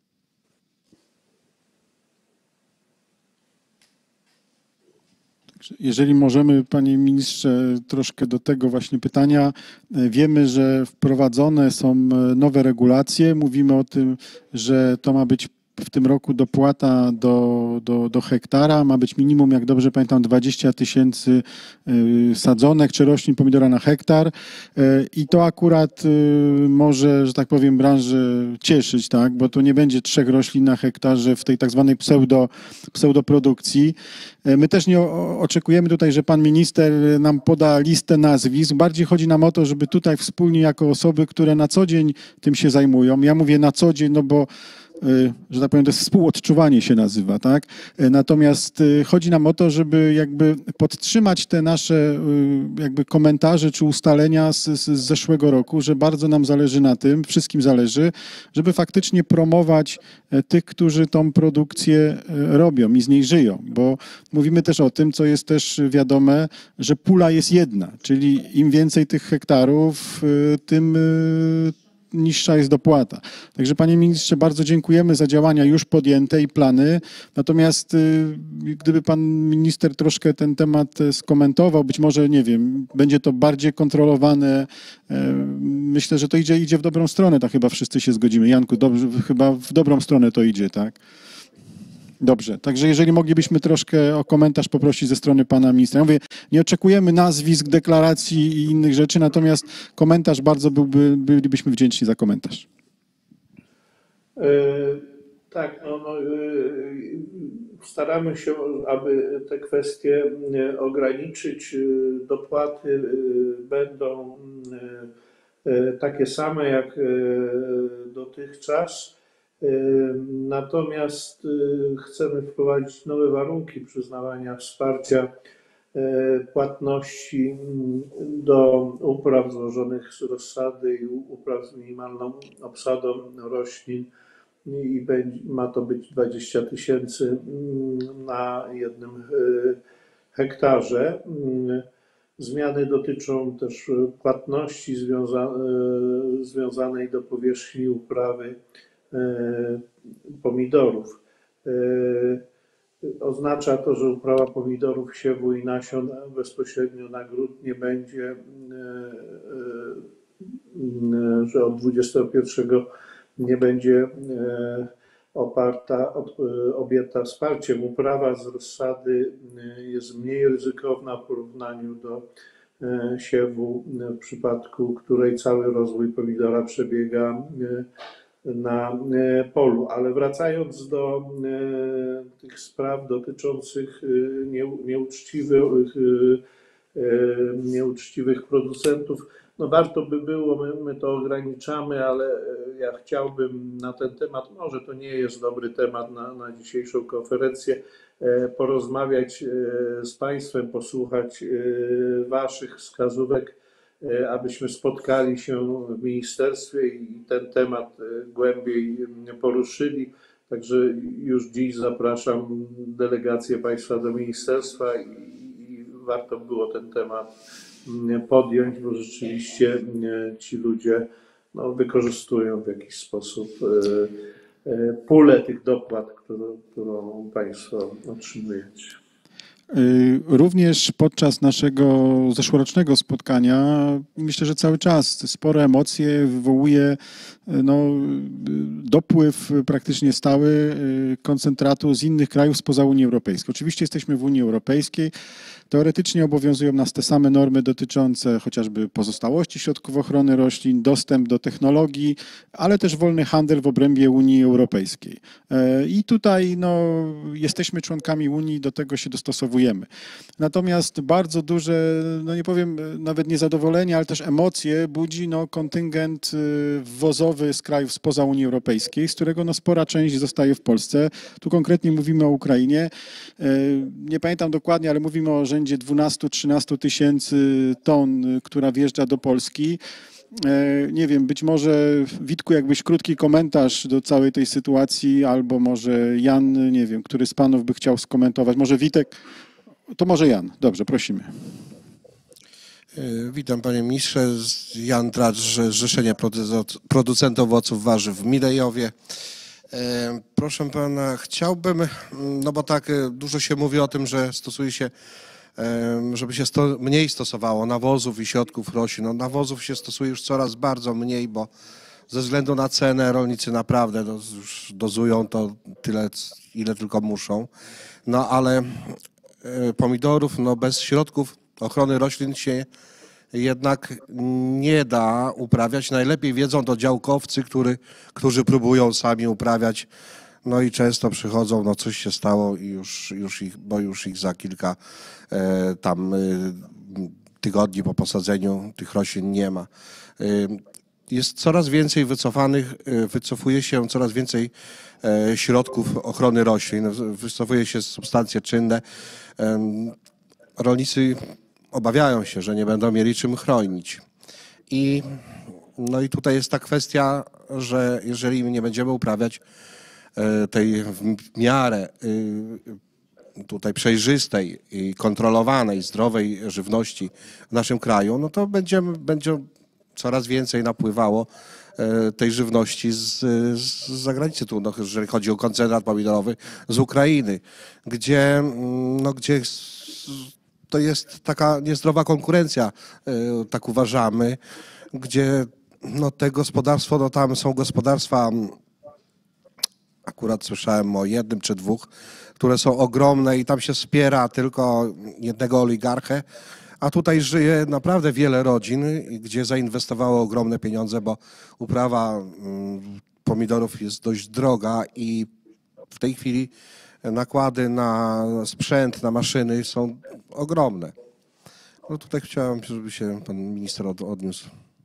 Jeżeli możemy, panie ministrze, troszkę do tego właśnie pytania. Wiemy, że wprowadzone są nowe regulacje. Mówimy o tym, że to ma być w tym roku dopłata do, do, do hektara. Ma być minimum, jak dobrze pamiętam, dwadzieścia tysięcy sadzonek czy roślin pomidora na hektar. I to akurat może, że tak powiem, branżę cieszyć, tak? Bo to nie będzie trzech roślin na hektarze w tej tak zwanej pseudo, pseudoprodukcji. My też nie oczekujemy tutaj, że pan minister nam poda listę nazwisk. Bardziej chodzi nam o to, żeby tutaj wspólnie jako osoby, które na co dzień tym się zajmują. Ja mówię na co dzień, no bo że tak powiem, to jest współodczuwanie się nazywa, tak? Natomiast chodzi nam o to, żeby jakby podtrzymać te nasze jakby komentarze czy ustalenia z, z zeszłego roku, że bardzo nam zależy na tym, wszystkim zależy, żeby faktycznie promować tych, którzy tą produkcję robią i z niej żyją, bo mówimy też o tym, co jest też wiadome, że pula jest jedna, czyli im więcej tych hektarów, tym niższa jest dopłata. Także panie ministrze, bardzo dziękujemy za działania już podjęte i plany. Natomiast y, gdyby pan minister troszkę ten temat skomentował, być może, nie wiem, będzie to bardziej kontrolowane. Y, myślę, że to idzie, idzie w dobrą stronę, tak chyba wszyscy się zgodzimy. Janku, dobrze, chyba w dobrą stronę to idzie, tak? Dobrze, także jeżeli moglibyśmy troszkę o komentarz poprosić ze strony pana ministra. Ja mówię, nie oczekujemy nazwisk, deklaracji i innych rzeczy, natomiast komentarz bardzo byłby, bylibyśmy wdzięczni za komentarz. E, tak, no, no, e, staramy się, aby te kwestie ograniczyć. Dopłaty będą e, takie same jak dotychczas. Natomiast chcemy wprowadzić nowe warunki przyznawania wsparcia płatności do upraw złożonych z rozsady i upraw z minimalną obsadą roślin i ma to być dwadzieścia tysięcy na jednym hektarze. Zmiany dotyczą też płatności związa związanej do powierzchni uprawy pomidorów. Oznacza to, że uprawa pomidorów, siewu i nasion bezpośrednio na grunt nie będzie, że od dwudziestego pierwszego nie będzie oparta, objęta wsparciem. Uprawa z rozsady jest mniej ryzykowna w porównaniu do siewu, w przypadku której cały rozwój pomidora przebiega na polu. Ale wracając do tych spraw dotyczących nieuczciwych, nieuczciwych producentów, no warto by było, my, my to ograniczamy, ale ja chciałbym na ten temat, może to nie jest dobry temat na, na dzisiejszą konferencję, porozmawiać z państwem, posłuchać waszych wskazówek, abyśmy spotkali się w ministerstwie i ten temat głębiej poruszyli. Także już dziś zapraszam delegację państwa do ministerstwa i, i warto było ten temat podjąć, bo rzeczywiście ci ludzie no, wykorzystują w jakiś sposób pulę tych dopłat, którą, którą państwo otrzymujecie. Również podczas naszego zeszłorocznego spotkania myślę, że cały czas spore emocje wywołuje no, dopływ praktycznie stały koncentratu z innych krajów spoza Unii Europejskiej. Oczywiście jesteśmy w Unii Europejskiej. Teoretycznie obowiązują nas te same normy dotyczące chociażby pozostałości środków ochrony roślin, dostęp do technologii, ale też wolny handel w obrębie Unii Europejskiej. I tutaj no, jesteśmy członkami Unii, do tego się dostosowujemy. Natomiast bardzo duże, no nie powiem nawet niezadowolenie, ale też emocje budzi no, kontyngent wwozowy z krajów spoza Unii Europejskiej, z którego no, spora część zostaje w Polsce. Tu konkretnie mówimy o Ukrainie. Nie pamiętam dokładnie, ale mówimy o rzędzie dwunastu do trzynastu tysięcy ton, która wjeżdża do Polski. Nie wiem, być może Witku, jakbyś krótki komentarz do całej tej sytuacji, albo może Jan, nie wiem, który z panów by chciał skomentować. Może Witek, to może Jan. Dobrze, prosimy. Witam panie ministrze. Jan Tracz, Zrzeszenie Producentów Owoców Warzyw w Milejowie. Proszę pana, chciałbym, no bo tak dużo się mówi o tym, że stosuje się, żeby się sto, mniej stosowało nawozów i środków roślin. No, nawozów się stosuje już coraz bardzo mniej, bo ze względu na cenę rolnicy naprawdę do, już dozują to tyle, ile tylko muszą. No ale pomidorów, no bez środków ochrony roślin się jednak nie da uprawiać. Najlepiej wiedzą to działkowcy, który, którzy próbują sami uprawiać. No i często przychodzą, no coś się stało i już, już ich, bo już ich za kilka e, tam e, tygodni po posadzeniu tych roślin nie ma. E, jest coraz więcej wycofanych, e, wycofuje się coraz więcej e, środków ochrony roślin, wycofuje się substancje czynne. E, rolnicy obawiają się, że nie będą mieli czym chronić. I, no i tutaj jest ta kwestia, że jeżeli nie będziemy uprawiać tej w miarę tutaj przejrzystej i kontrolowanej, zdrowej żywności w naszym kraju, no to będziemy, będzie, coraz więcej napływało tej żywności z, z zagranicy, tu, no, jeżeli chodzi o koncentrat pomidorowy z Ukrainy, gdzie, no, gdzie to jest taka niezdrowa konkurencja, tak uważamy, gdzie no, te gospodarstwa, no tam są gospodarstwa, akurat słyszałem o jednym czy dwóch, które są ogromne i tam się wspiera tylko jednego oligarchę, a tutaj żyje naprawdę wiele rodzin, gdzie zainwestowało ogromne pieniądze, bo uprawa pomidorów jest dość droga i w tej chwili nakłady na sprzęt, na maszyny są ogromne. No tutaj chciałem, żeby się pan minister odniósł.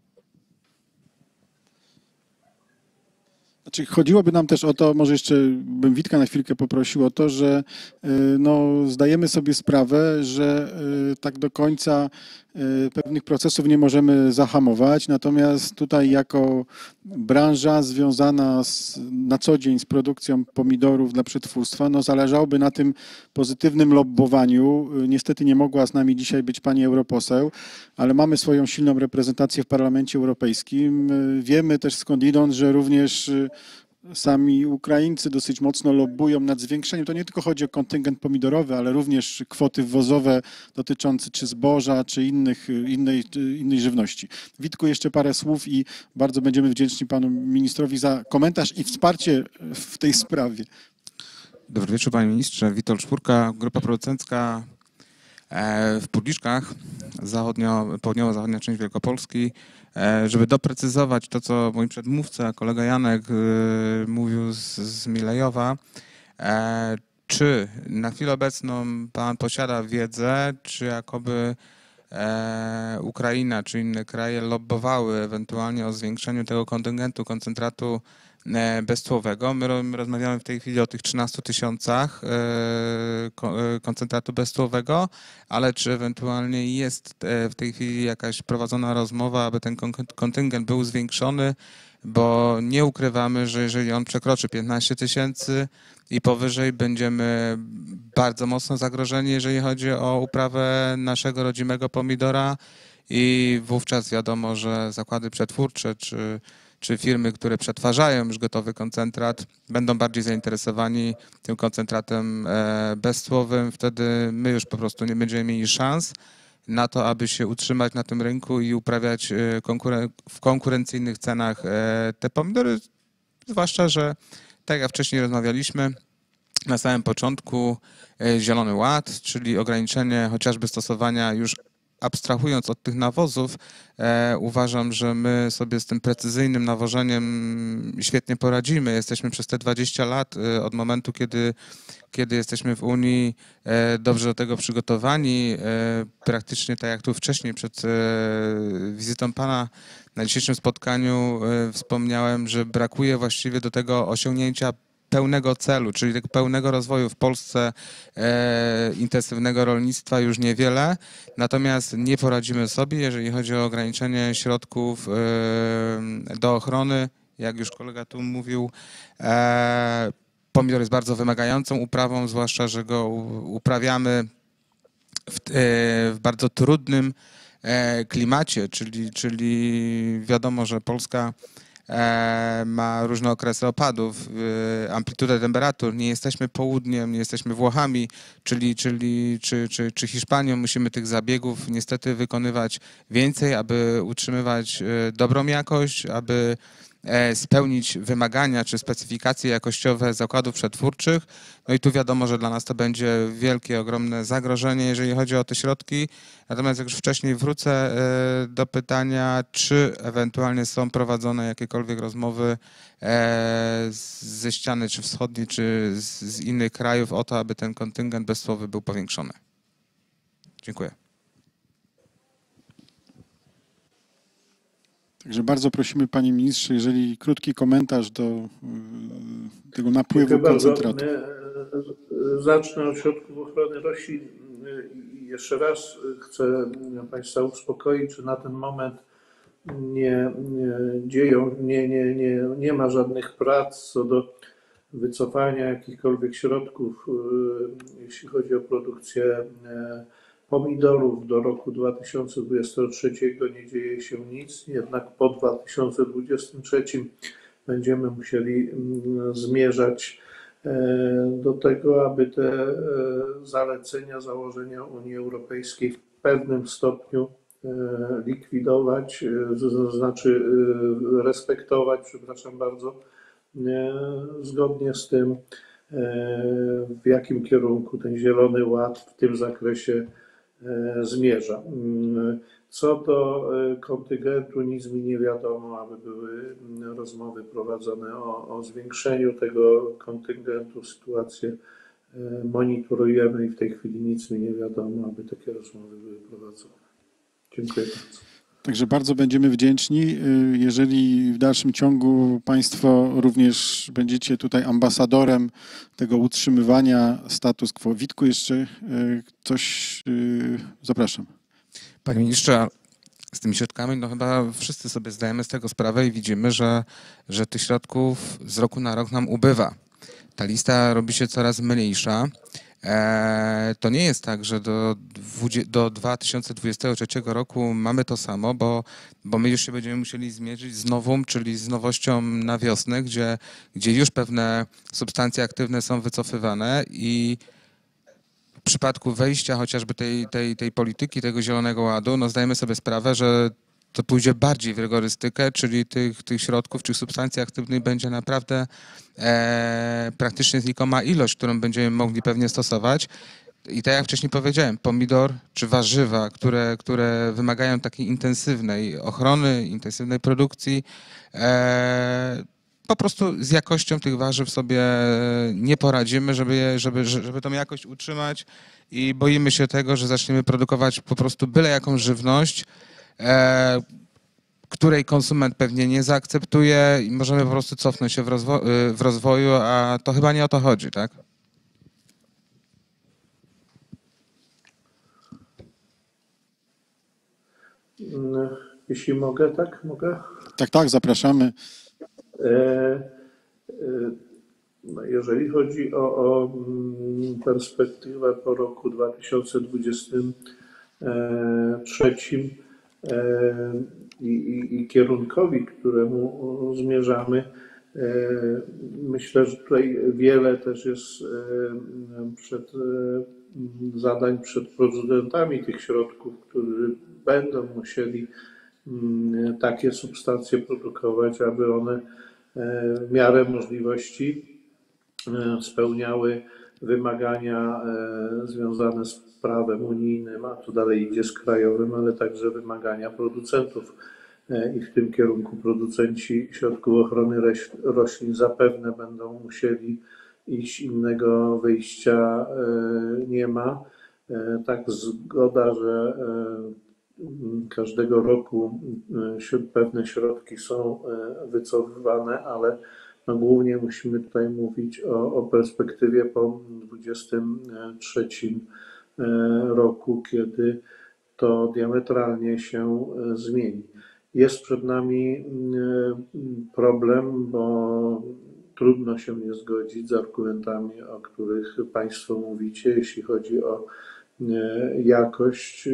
Znaczy, chodziłoby nam też o to, może jeszcze bym Witka na chwilkę poprosił o to, że no, zdajemy sobie sprawę, że tak do końca pewnych procesów nie możemy zahamować, natomiast tutaj jako branża związana z, na co dzień z produkcją pomidorów dla przetwórstwa, no zależałoby na tym pozytywnym lobbowaniu. Niestety nie mogła z nami dzisiaj być pani europoseł, ale mamy swoją silną reprezentację w Parlamencie Europejskim. Wiemy też skądinąd, że również sami Ukraińcy dosyć mocno lobbują nad zwiększeniem. To nie tylko chodzi o kontyngent pomidorowy, ale również kwoty wwozowe dotyczące czy zboża, czy innych, innej, innej żywności. Witku, jeszcze parę słów i bardzo będziemy wdzięczni panu ministrowi za komentarz i wsparcie w tej sprawie. Dobry wieczór, panie ministrze. Witold Szpurka, grupa producencka w Pudliszkach, zachodnio, południowo-zachodnia część Wielkopolski. Żeby doprecyzować to, co mój przedmówca, kolega Janek mówił z, z Milejowa, czy na chwilę obecną pan posiada wiedzę, czy jakoby Ukraina czy inne kraje lobbowały ewentualnie o zwiększeniu tego kontyngentu koncentratu bezcłowego. My, my rozmawiamy w tej chwili o tych trzynastu tysiącach koncentratu bezcłowego, ale czy ewentualnie jest w tej chwili jakaś prowadzona rozmowa, aby ten kontyngent był zwiększony, bo nie ukrywamy, że jeżeli on przekroczy piętnaście tysięcy i powyżej, będziemy bardzo mocno zagrożeni, jeżeli chodzi o uprawę naszego rodzimego pomidora i wówczas wiadomo, że zakłady przetwórcze czy czy firmy, które przetwarzają już gotowy koncentrat, będą bardziej zainteresowani tym koncentratem bezcłowym. Wtedy my już po prostu nie będziemy mieli szans na to, aby się utrzymać na tym rynku i uprawiać konkuren- w konkurencyjnych cenach te pomidory. Zwłaszcza, że tak jak wcześniej rozmawialiśmy, na samym początku Zielony Ład, czyli ograniczenie chociażby stosowania już abstrahując od tych nawozów, e, uważam, że my sobie z tym precyzyjnym nawożeniem świetnie poradzimy. Jesteśmy przez te dwadzieścia lat e, od momentu, kiedy, kiedy jesteśmy w Unii, e, dobrze do tego przygotowani. E, praktycznie tak jak tu wcześniej przed e, wizytą pana na dzisiejszym spotkaniu e, wspomniałem, że brakuje właściwie do tego osiągnięcia pełnego celu, czyli tego pełnego rozwoju w Polsce e, intensywnego rolnictwa już niewiele, natomiast nie poradzimy sobie, jeżeli chodzi o ograniczenie środków e, do ochrony, jak już kolega tu mówił. E, pomidor jest bardzo wymagającą uprawą, zwłaszcza, że go uprawiamy w, e, w bardzo trudnym e, klimacie, czyli, czyli wiadomo, że Polska ma różne okresy opadów, amplitudę temperatur. Nie jesteśmy południem, nie jesteśmy Włochami, czyli, czyli, czy, czy, czy Hiszpanią. Musimy tych zabiegów niestety wykonywać więcej, aby utrzymywać dobrą jakość, aby spełnić wymagania czy specyfikacje jakościowe zakładów przetwórczych. No i tu wiadomo, że dla nas to będzie wielkie, ogromne zagrożenie, jeżeli chodzi o te środki. Natomiast jak już wcześniej wrócę do pytania, czy ewentualnie są prowadzone jakiekolwiek rozmowy ze ściany czy wschodniej, czy z innych krajów o to, aby ten kontyngent bezcłowy był powiększony. Dziękuję. Także bardzo prosimy, panie ministrze, jeżeli krótki komentarz do y, tego napływu Dziękuję koncentratu. Bardzo. Zacznę od środków ochrony roślin i jeszcze raz chcę państwa uspokoić, że na ten moment nie, nie dzieją, nie, nie, nie, nie ma żadnych prac co do wycofania jakichkolwiek środków, jeśli chodzi o produkcję pomidorów do roku dwa tysiące dwudziestego trzeciego nie dzieje się nic, jednak po dwa tysiące dwudziestym trzecim będziemy musieli zmierzać do tego, aby te zalecenia, założenia Unii Europejskiej w pewnym stopniu likwidować, to znaczy respektować, przepraszam bardzo, zgodnie z tym, w jakim kierunku ten Zielony Ład w tym zakresie zmierza. Co do kontyngentu, nic mi nie wiadomo, aby były rozmowy prowadzone o, o zwiększeniu tego kontyngentu. Sytuację monitorujemy i w tej chwili nic mi nie wiadomo, aby takie rozmowy były prowadzone. Dziękuję bardzo. Także bardzo będziemy wdzięczni, jeżeli w dalszym ciągu Państwo również będziecie tutaj ambasadorem tego utrzymywania status quo. Witku, jeszcze coś, zapraszam. Panie ministrze, z tymi środkami, no chyba wszyscy sobie zdajemy z tego sprawę i widzimy, że, że tych środków z roku na rok nam ubywa. Ta lista robi się coraz mniejsza. E, to nie jest tak, że do, do dwa tysiące dwudziestego trzeciego roku mamy to samo, bo, bo my już się będziemy musieli zmierzyć z nową, czyli z nowością na wiosnę, gdzie, gdzie już pewne substancje aktywne są wycofywane i w przypadku wejścia chociażby tej, tej, tej polityki, tego Zielonego Ładu, no zdajemy sobie sprawę, że to pójdzie bardziej w rygorystykę, czyli tych, tych środków, czy substancji aktywnych będzie naprawdę e, praktycznie znikoma ilość, którą będziemy mogli pewnie stosować. I tak jak wcześniej powiedziałem, pomidor czy warzywa, które, które wymagają takiej intensywnej ochrony, intensywnej produkcji, e, po prostu z jakością tych warzyw sobie nie poradzimy, żeby, je, żeby, żeby tą jakość utrzymać i boimy się tego, że zaczniemy produkować po prostu byle jaką żywność, e, której konsument pewnie nie zaakceptuje i możemy po prostu cofnąć się w, rozwo w rozwoju, a to chyba nie o to chodzi, tak? Jeśli mogę, tak? Mogę? Tak, tak, zapraszamy. No jeżeli chodzi o, o perspektywę po roku dwa tysiące dwudziestym trzecim i, i, i kierunkowi, któremu zmierzamy, myślę, że tutaj wiele też jest przed, zadań przed producentami tych środków, którzy będą musieli takie substancje produkować, aby one w miarę możliwości spełniały wymagania związane z prawem unijnym, a tu dalej idzie z krajowym, ale także wymagania producentów. I w tym kierunku producenci środków ochrony roślin zapewne będą musieli iść, innego wyjścia nie ma. Tak, zgoda, że każdego roku pewne środki są wycofywane, ale no głównie musimy tutaj mówić o, o perspektywie po dwudziestym trzecim roku, kiedy to diametralnie się zmieni. Jest przed nami problem, bo trudno się nie zgodzić z argumentami, o których Państwo mówicie, jeśli chodzi o jakość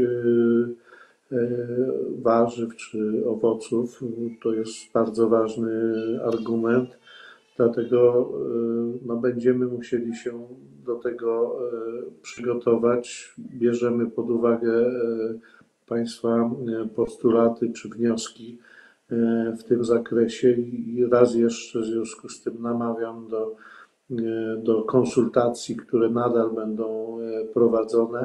warzyw czy owoców. To jest bardzo ważny argument, dlatego no, będziemy musieli się do tego przygotować. Bierzemy pod uwagę Państwa postulaty czy wnioski w tym zakresie i raz jeszcze w związku z tym namawiam do, do konsultacji, które nadal będą prowadzone.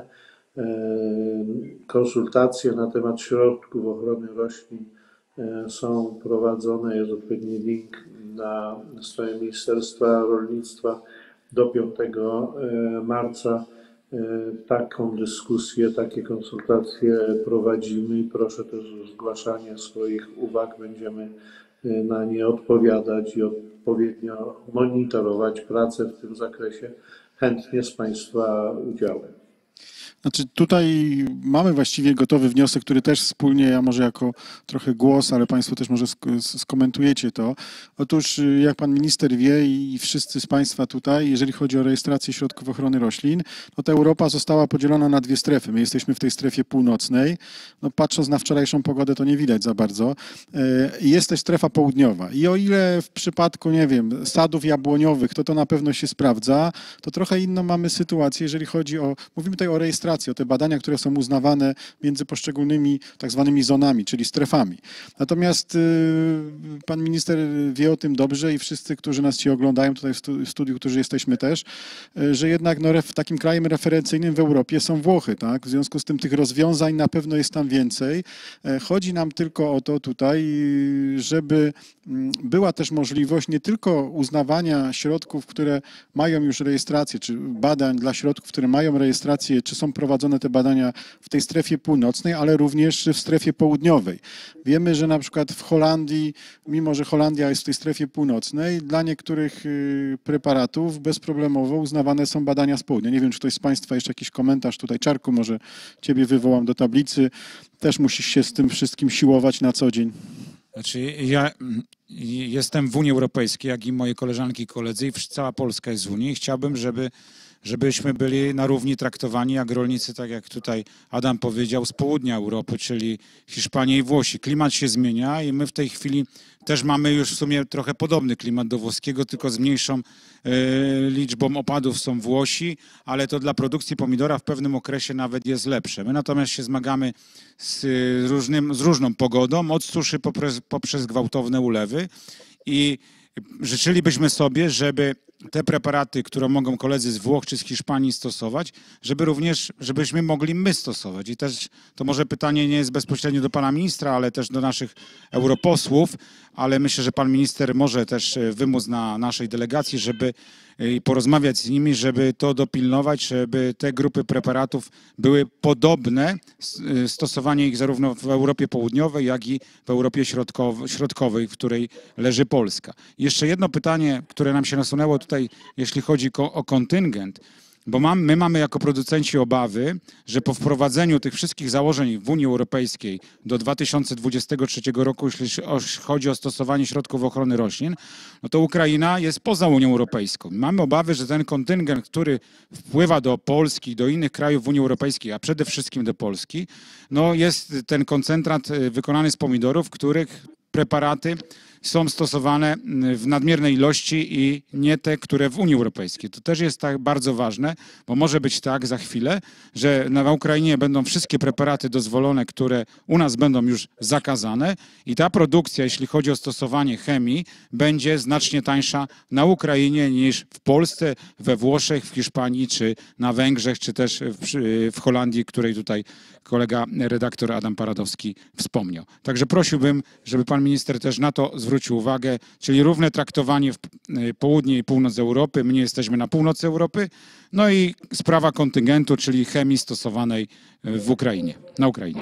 Konsultacje na temat środków ochrony roślin są prowadzone, jest odpowiedni link na stronie Ministerstwa Rolnictwa. Do piątego marca taką dyskusję, takie konsultacje prowadzimy i proszę też o zgłaszanie swoich uwag. Będziemy na nie odpowiadać i odpowiednio monitorować pracę w tym zakresie, chętnie z Państwa udziałem. Znaczy tutaj mamy właściwie gotowy wniosek, który też wspólnie, ja może jako trochę głos, ale Państwo też może sk- skomentujecie to. Otóż jak Pan Minister wie i wszyscy z Państwa tutaj, jeżeli chodzi o rejestrację środków ochrony roślin, no to Europa została podzielona na dwie strefy. My jesteśmy w tej strefie północnej. No patrząc na wczorajszą pogodę, to nie widać za bardzo. I jest też strefa południowa. I o ile w przypadku, nie wiem, sadów jabłoniowych, to to na pewno się sprawdza, to trochę inną mamy sytuację, jeżeli chodzi o, mówimy tutaj o rejestracji, o te badania, które są uznawane między poszczególnymi tak zwanymi zonami, czyli strefami. Natomiast y, pan minister wie o tym dobrze i wszyscy, którzy nas ci oglądają tutaj w, stu, w studiu, którzy jesteśmy też, y, że jednak no, ref, takim krajem referencyjnym w Europie są Włochy, tak? W związku z tym tych rozwiązań na pewno jest tam więcej. Y, chodzi nam tylko o to tutaj, y, żeby y, była też możliwość nie tylko uznawania środków, które mają już rejestrację, czy badań dla środków, które mają rejestrację, czy są prowadzone te badania w tej strefie północnej, ale również w strefie południowej. Wiemy, że na przykład w Holandii, mimo że Holandia jest w tej strefie północnej, dla niektórych preparatów bezproblemowo uznawane są badania z południa. Nie wiem, czy ktoś z Państwa jeszcze jakiś komentarz tutaj, Czarku, może Ciebie wywołam do tablicy. Też musisz się z tym wszystkim siłować na co dzień. Znaczy, ja jestem w Unii Europejskiej, jak i moje koleżanki i koledzy, i cała Polska jest w Unii. Chciałbym, żeby żebyśmy byli na równi traktowani jak rolnicy, tak jak tutaj Adam powiedział, z południa Europy, czyli Hiszpania i Włosi. Klimat się zmienia i my w tej chwili też mamy już w sumie trochę podobny klimat do włoskiego, tylko z mniejszą y, liczbą opadów są Włosi, ale to dla produkcji pomidora w pewnym okresie nawet jest lepsze. My natomiast się zmagamy z, y, różnym, z różną pogodą, od suszy poprzez, poprzez gwałtowne ulewy i życzylibyśmy sobie, żeby te preparaty, które mogą koledzy z Włoch czy z Hiszpanii stosować, żeby również, żebyśmy mogli my stosować. I też to może pytanie nie jest bezpośrednio do pana ministra, ale też do naszych europosłów, ale myślę, że pan minister może też wymóc na naszej delegacji, żeby porozmawiać z nimi, żeby to dopilnować, żeby te grupy preparatów były podobne, stosowanie ich zarówno w Europie Południowej, jak i w Europie Środkowej, w której leży Polska. Jeszcze jedno pytanie, które nam się nasunęło tutaj, jeśli chodzi o kontyngent, bo mam, my mamy jako producenci obawy, że po wprowadzeniu tych wszystkich założeń w Unii Europejskiej do dwa tysiące dwudziestego trzeciego roku, jeśli chodzi o stosowanie środków ochrony roślin, no to Ukraina jest poza Unią Europejską. Mamy obawy, że ten kontyngent, który wpływa do Polski, do innych krajów Unii Europejskiej, a przede wszystkim do Polski, no jest ten koncentrat wykonany z pomidorów, których preparaty są stosowane w nadmiernej ilości i nie te, które w Unii Europejskiej. To też jest tak bardzo ważne, bo może być tak za chwilę, że na Ukrainie będą wszystkie preparaty dozwolone, które u nas będą już zakazane i ta produkcja, jeśli chodzi o stosowanie chemii, będzie znacznie tańsza na Ukrainie niż w Polsce, we Włoszech, w Hiszpanii, czy na Węgrzech, czy też w, w Holandii, której tutaj kolega redaktor Adam Paradowski wspomniał. Także prosiłbym, żeby pan minister też na to zwrócił uwagę, czyli równe traktowanie w południe i północ Europy. My nie jesteśmy na północy Europy. No i sprawa kontyngentu, czyli chemii stosowanej w Ukrainie, na Ukrainie.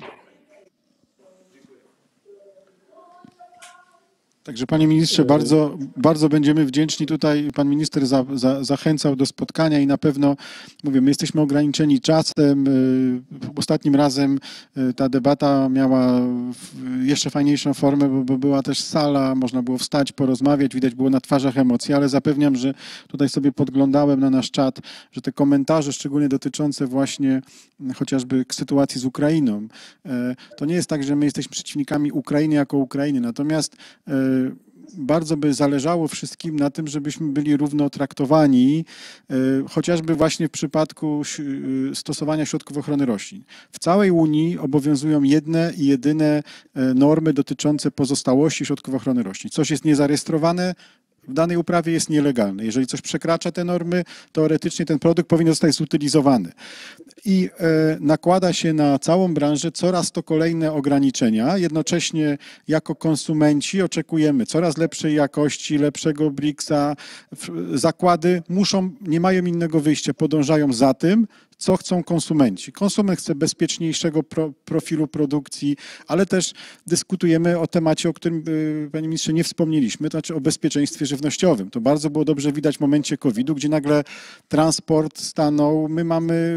Także panie ministrze, bardzo, bardzo będziemy wdzięczni. Tutaj pan minister za, za, zachęcał do spotkania i na pewno, mówię, my jesteśmy ograniczeni czasem. Ostatnim razem ta debata miała jeszcze fajniejszą formę, bo, bo była też sala, można było wstać, porozmawiać, widać było na twarzach emocje, ale zapewniam, że tutaj sobie podglądałem na nasz czat, że te komentarze, szczególnie dotyczące właśnie chociażby sytuacji z Ukrainą, to nie jest tak, że my jesteśmy przeciwnikami Ukrainy jako Ukrainy, natomiast bardzo by zależało wszystkim na tym, żebyśmy byli równo traktowani, chociażby właśnie w przypadku stosowania środków ochrony roślin. W całej Unii obowiązują jedne i jedyne normy dotyczące pozostałości środków ochrony roślin. Coś jest niezarejestrowane, w danej uprawie jest nielegalne. Jeżeli coś przekracza te normy, teoretycznie ten produkt powinien zostać zutylizowany. I e, nakłada się na całą branżę coraz to kolejne ograniczenia. Jednocześnie jako konsumenci oczekujemy coraz lepszej jakości, lepszego Brixa. Zakłady muszą, nie mają innego wyjścia, podążają za tym, co chcą konsumenci. Konsument chce bezpieczniejszego pro, profilu produkcji, ale też dyskutujemy o temacie, o którym, panie ministrze, nie wspomnieliśmy, to znaczy o bezpieczeństwie żywnościowym. To bardzo było dobrze widać w momencie kowida, gdzie nagle transport stanął. My mamy świetne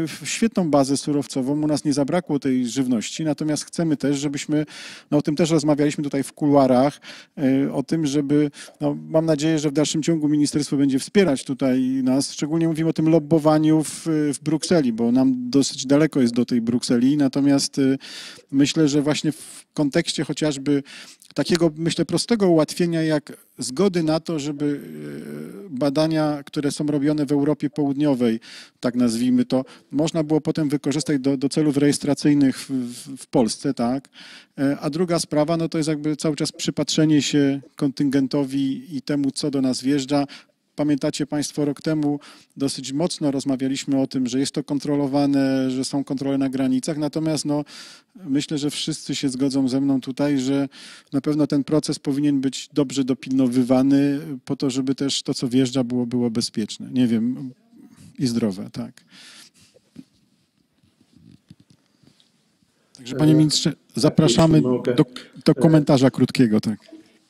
świetną bazę surowcową, u nas nie zabrakło tej żywności, natomiast chcemy też, żebyśmy, no o tym też rozmawialiśmy tutaj w kuluarach, o tym, żeby, no mam nadzieję, że w dalszym ciągu ministerstwo będzie wspierać tutaj nas, szczególnie mówimy o tym lobbowaniu w, w Brukseli, bo nam dosyć daleko jest do tej Brukseli, natomiast myślę, że właśnie w kontekście chociażby takiego, myślę, prostego ułatwienia, jak zgody na to, żeby badania, które są robione w Europie Południowej, tak nazwijmy to, można było potem wykorzystać do, do celów rejestracyjnych w, w, w Polsce, tak? A druga sprawa, no to jest jakby cały czas przypatrzenie się kontyngentowi i temu, co do nas wjeżdża. Pamiętacie Państwo, rok temu dosyć mocno rozmawialiśmy o tym, że jest to kontrolowane, że są kontrole na granicach, natomiast no, myślę, że wszyscy się zgodzą ze mną tutaj, że na pewno ten proces powinien być dobrze dopilnowywany po to, żeby też to, co wjeżdża, było, było bezpieczne. Nie wiem, i zdrowe, tak. Także panie ministrze, zapraszamy do, do komentarza krótkiego, tak.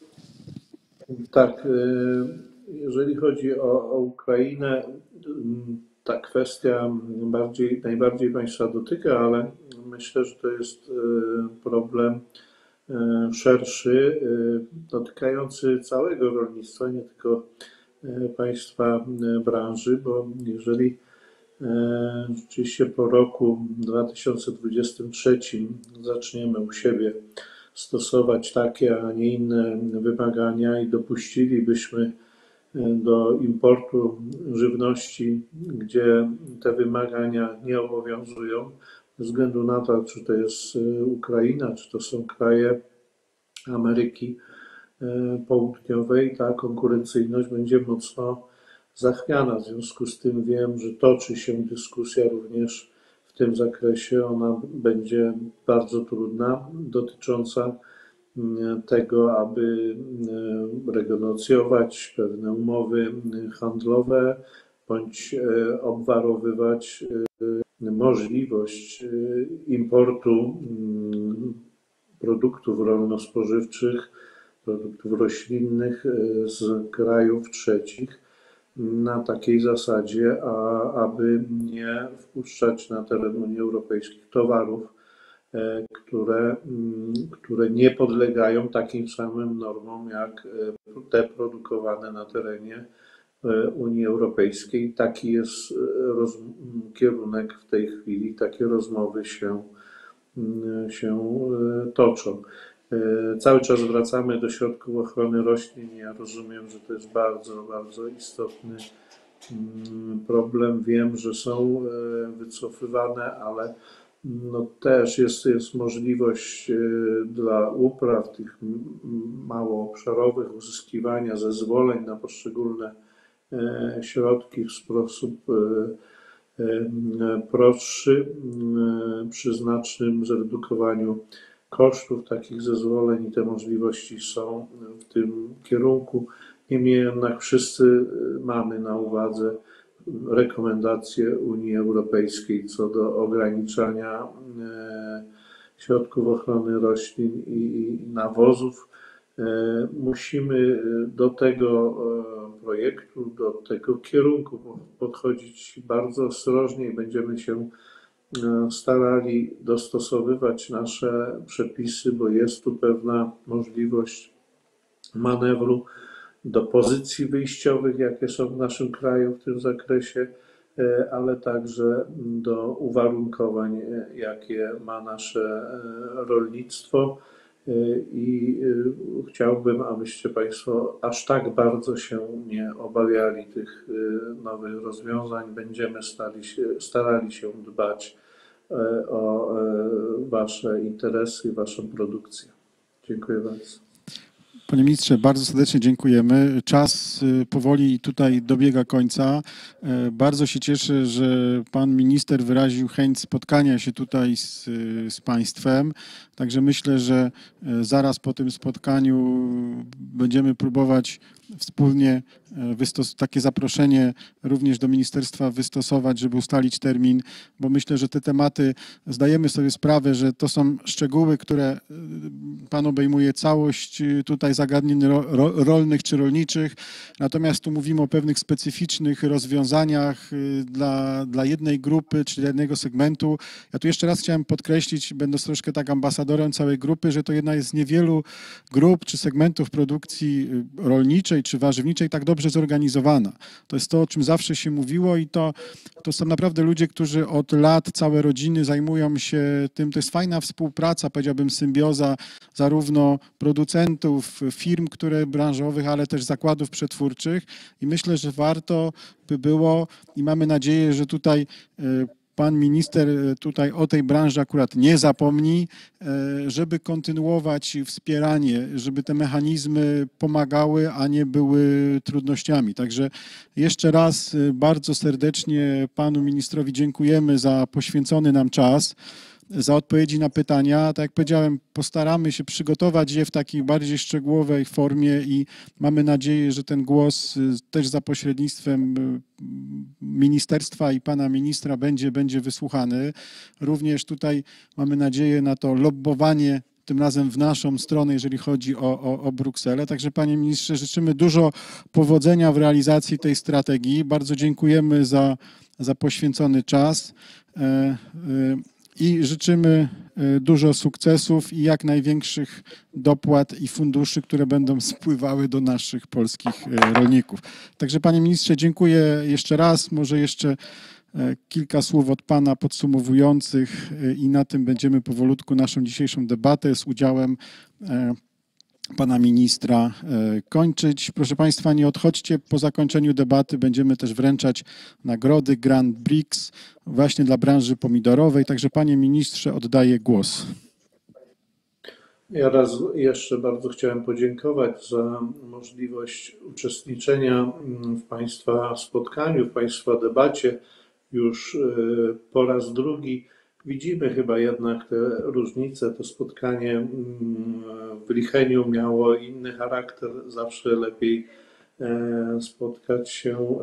Tak. Jeżeli chodzi o, o Ukrainę, ta kwestia bardziej, najbardziej Państwa dotyka, ale myślę, że to jest problem szerszy, dotykający całego rolnictwa, nie tylko Państwa branży, bo jeżeli rzeczywiście po roku dwa tysiące dwudziestym trzecim zaczniemy u siebie stosować takie, a nie inne wymagania i dopuścilibyśmy do importu żywności, gdzie te wymagania nie obowiązują, ze względu na to, czy to jest Ukraina, czy to są kraje Ameryki Południowej, ta konkurencyjność będzie mocno zachwiana. W związku z tym wiem, że toczy się dyskusja również w tym zakresie. Ona będzie bardzo trudna, dotycząca tego, aby renegocjować pewne umowy handlowe bądź obwarowywać możliwość importu produktów rolno-spożywczych, produktów roślinnych z krajów trzecich na takiej zasadzie, a, aby nie wpuszczać na teren Unii Europejskiej towarów, które, które nie podlegają takim samym normom jak te produkowane na terenie Unii Europejskiej. Taki jest roz, kierunek w tej chwili, takie rozmowy się, się toczą. Cały czas wracamy do środków ochrony roślin. Ja rozumiem, że to jest bardzo, bardzo istotny problem. Wiem, że są wycofywane, ale no też jest, jest możliwość dla upraw tych mało obszarowych uzyskiwania zezwoleń na poszczególne środki w sposób prostszy, przy znacznym zredukowaniu kosztów takich zezwoleń i te możliwości są w tym kierunku. Niemniej jednak wszyscy mamy na uwadze rekomendacje Unii Europejskiej co do ograniczania środków ochrony roślin i nawozów. Musimy do tego projektu, do tego kierunku podchodzić bardzo ostrożnie i będziemy się starali dostosowywać nasze przepisy, bo jest tu pewna możliwość manewru do pozycji wyjściowych, jakie są w naszym kraju w tym zakresie, ale także do uwarunkowań, jakie ma nasze rolnictwo. I chciałbym, abyście Państwo aż tak bardzo się nie obawiali tych nowych rozwiązań. Będziemy starali się, starali się dbać o Wasze interesy i Waszą produkcję. Dziękuję bardzo. Panie ministrze, bardzo serdecznie dziękujemy. Czas powoli tutaj dobiega końca. Bardzo się cieszę, że pan minister wyraził chęć spotkania się tutaj z, z państwem. Także myślę, że zaraz po tym spotkaniu będziemy próbować wspólnie takie zaproszenie również do ministerstwa wystosować, żeby ustalić termin, bo myślę, że te tematy, zdajemy sobie sprawę, że to są szczegóły, które pan obejmuje całość tutaj zagadnień ro, ro, rolnych czy rolniczych, natomiast tu mówimy o pewnych specyficznych rozwiązaniach dla, dla jednej grupy czy dla jednego segmentu. Ja tu jeszcze raz chciałem podkreślić, będąc troszkę tak ambasadorem całej grupy, że to jedna jest z niewielu grup czy segmentów produkcji rolniczej czy warzywniczej tak dobrze zorganizowana. To jest to, o czym zawsze się mówiło i to, to są naprawdę ludzie, którzy od lat, całe rodziny zajmują się tym. To jest fajna współpraca, powiedziałbym symbioza zarówno producentów, firm, które branżowych, ale też zakładów przetwórczych i myślę, że warto by było i mamy nadzieję, że tutaj pan minister tutaj o tej branży akurat nie zapomni, żeby kontynuować wspieranie, żeby te mechanizmy pomagały, a nie były trudnościami. Także jeszcze raz bardzo serdecznie panu ministrowi dziękujemy za poświęcony nam czas, za odpowiedzi na pytania. Tak jak powiedziałem, postaramy się przygotować je w takiej bardziej szczegółowej formie i mamy nadzieję, że ten głos też za pośrednictwem ministerstwa i pana ministra będzie, będzie wysłuchany. Również tutaj mamy nadzieję na to lobbowanie tym razem w naszą stronę, jeżeli chodzi o, o, o Brukselę. Także panie ministrze, życzymy dużo powodzenia w realizacji tej strategii. Bardzo dziękujemy za, za poświęcony czas. E, e, I życzymy dużo sukcesów i jak największych dopłat i funduszy, które będą spływały do naszych polskich rolników. Także panie ministrze, dziękuję jeszcze raz. Może jeszcze kilka słów od pana podsumowujących i na tym będziemy powolutku naszą dzisiejszą debatę z udziałem pana ministra kończyć. Proszę państwa, nie odchodźcie. Po zakończeniu debaty będziemy też wręczać nagrody Grand Prix właśnie dla branży pomidorowej. Także panie ministrze, oddaję głos. Ja raz jeszcze bardzo chciałem podziękować za możliwość uczestniczenia w państwa spotkaniu, w państwa debacie. Już po raz drugi widzimy chyba jednak te różnice. To spotkanie w Licheniu miało inny charakter. Zawsze lepiej spotkać się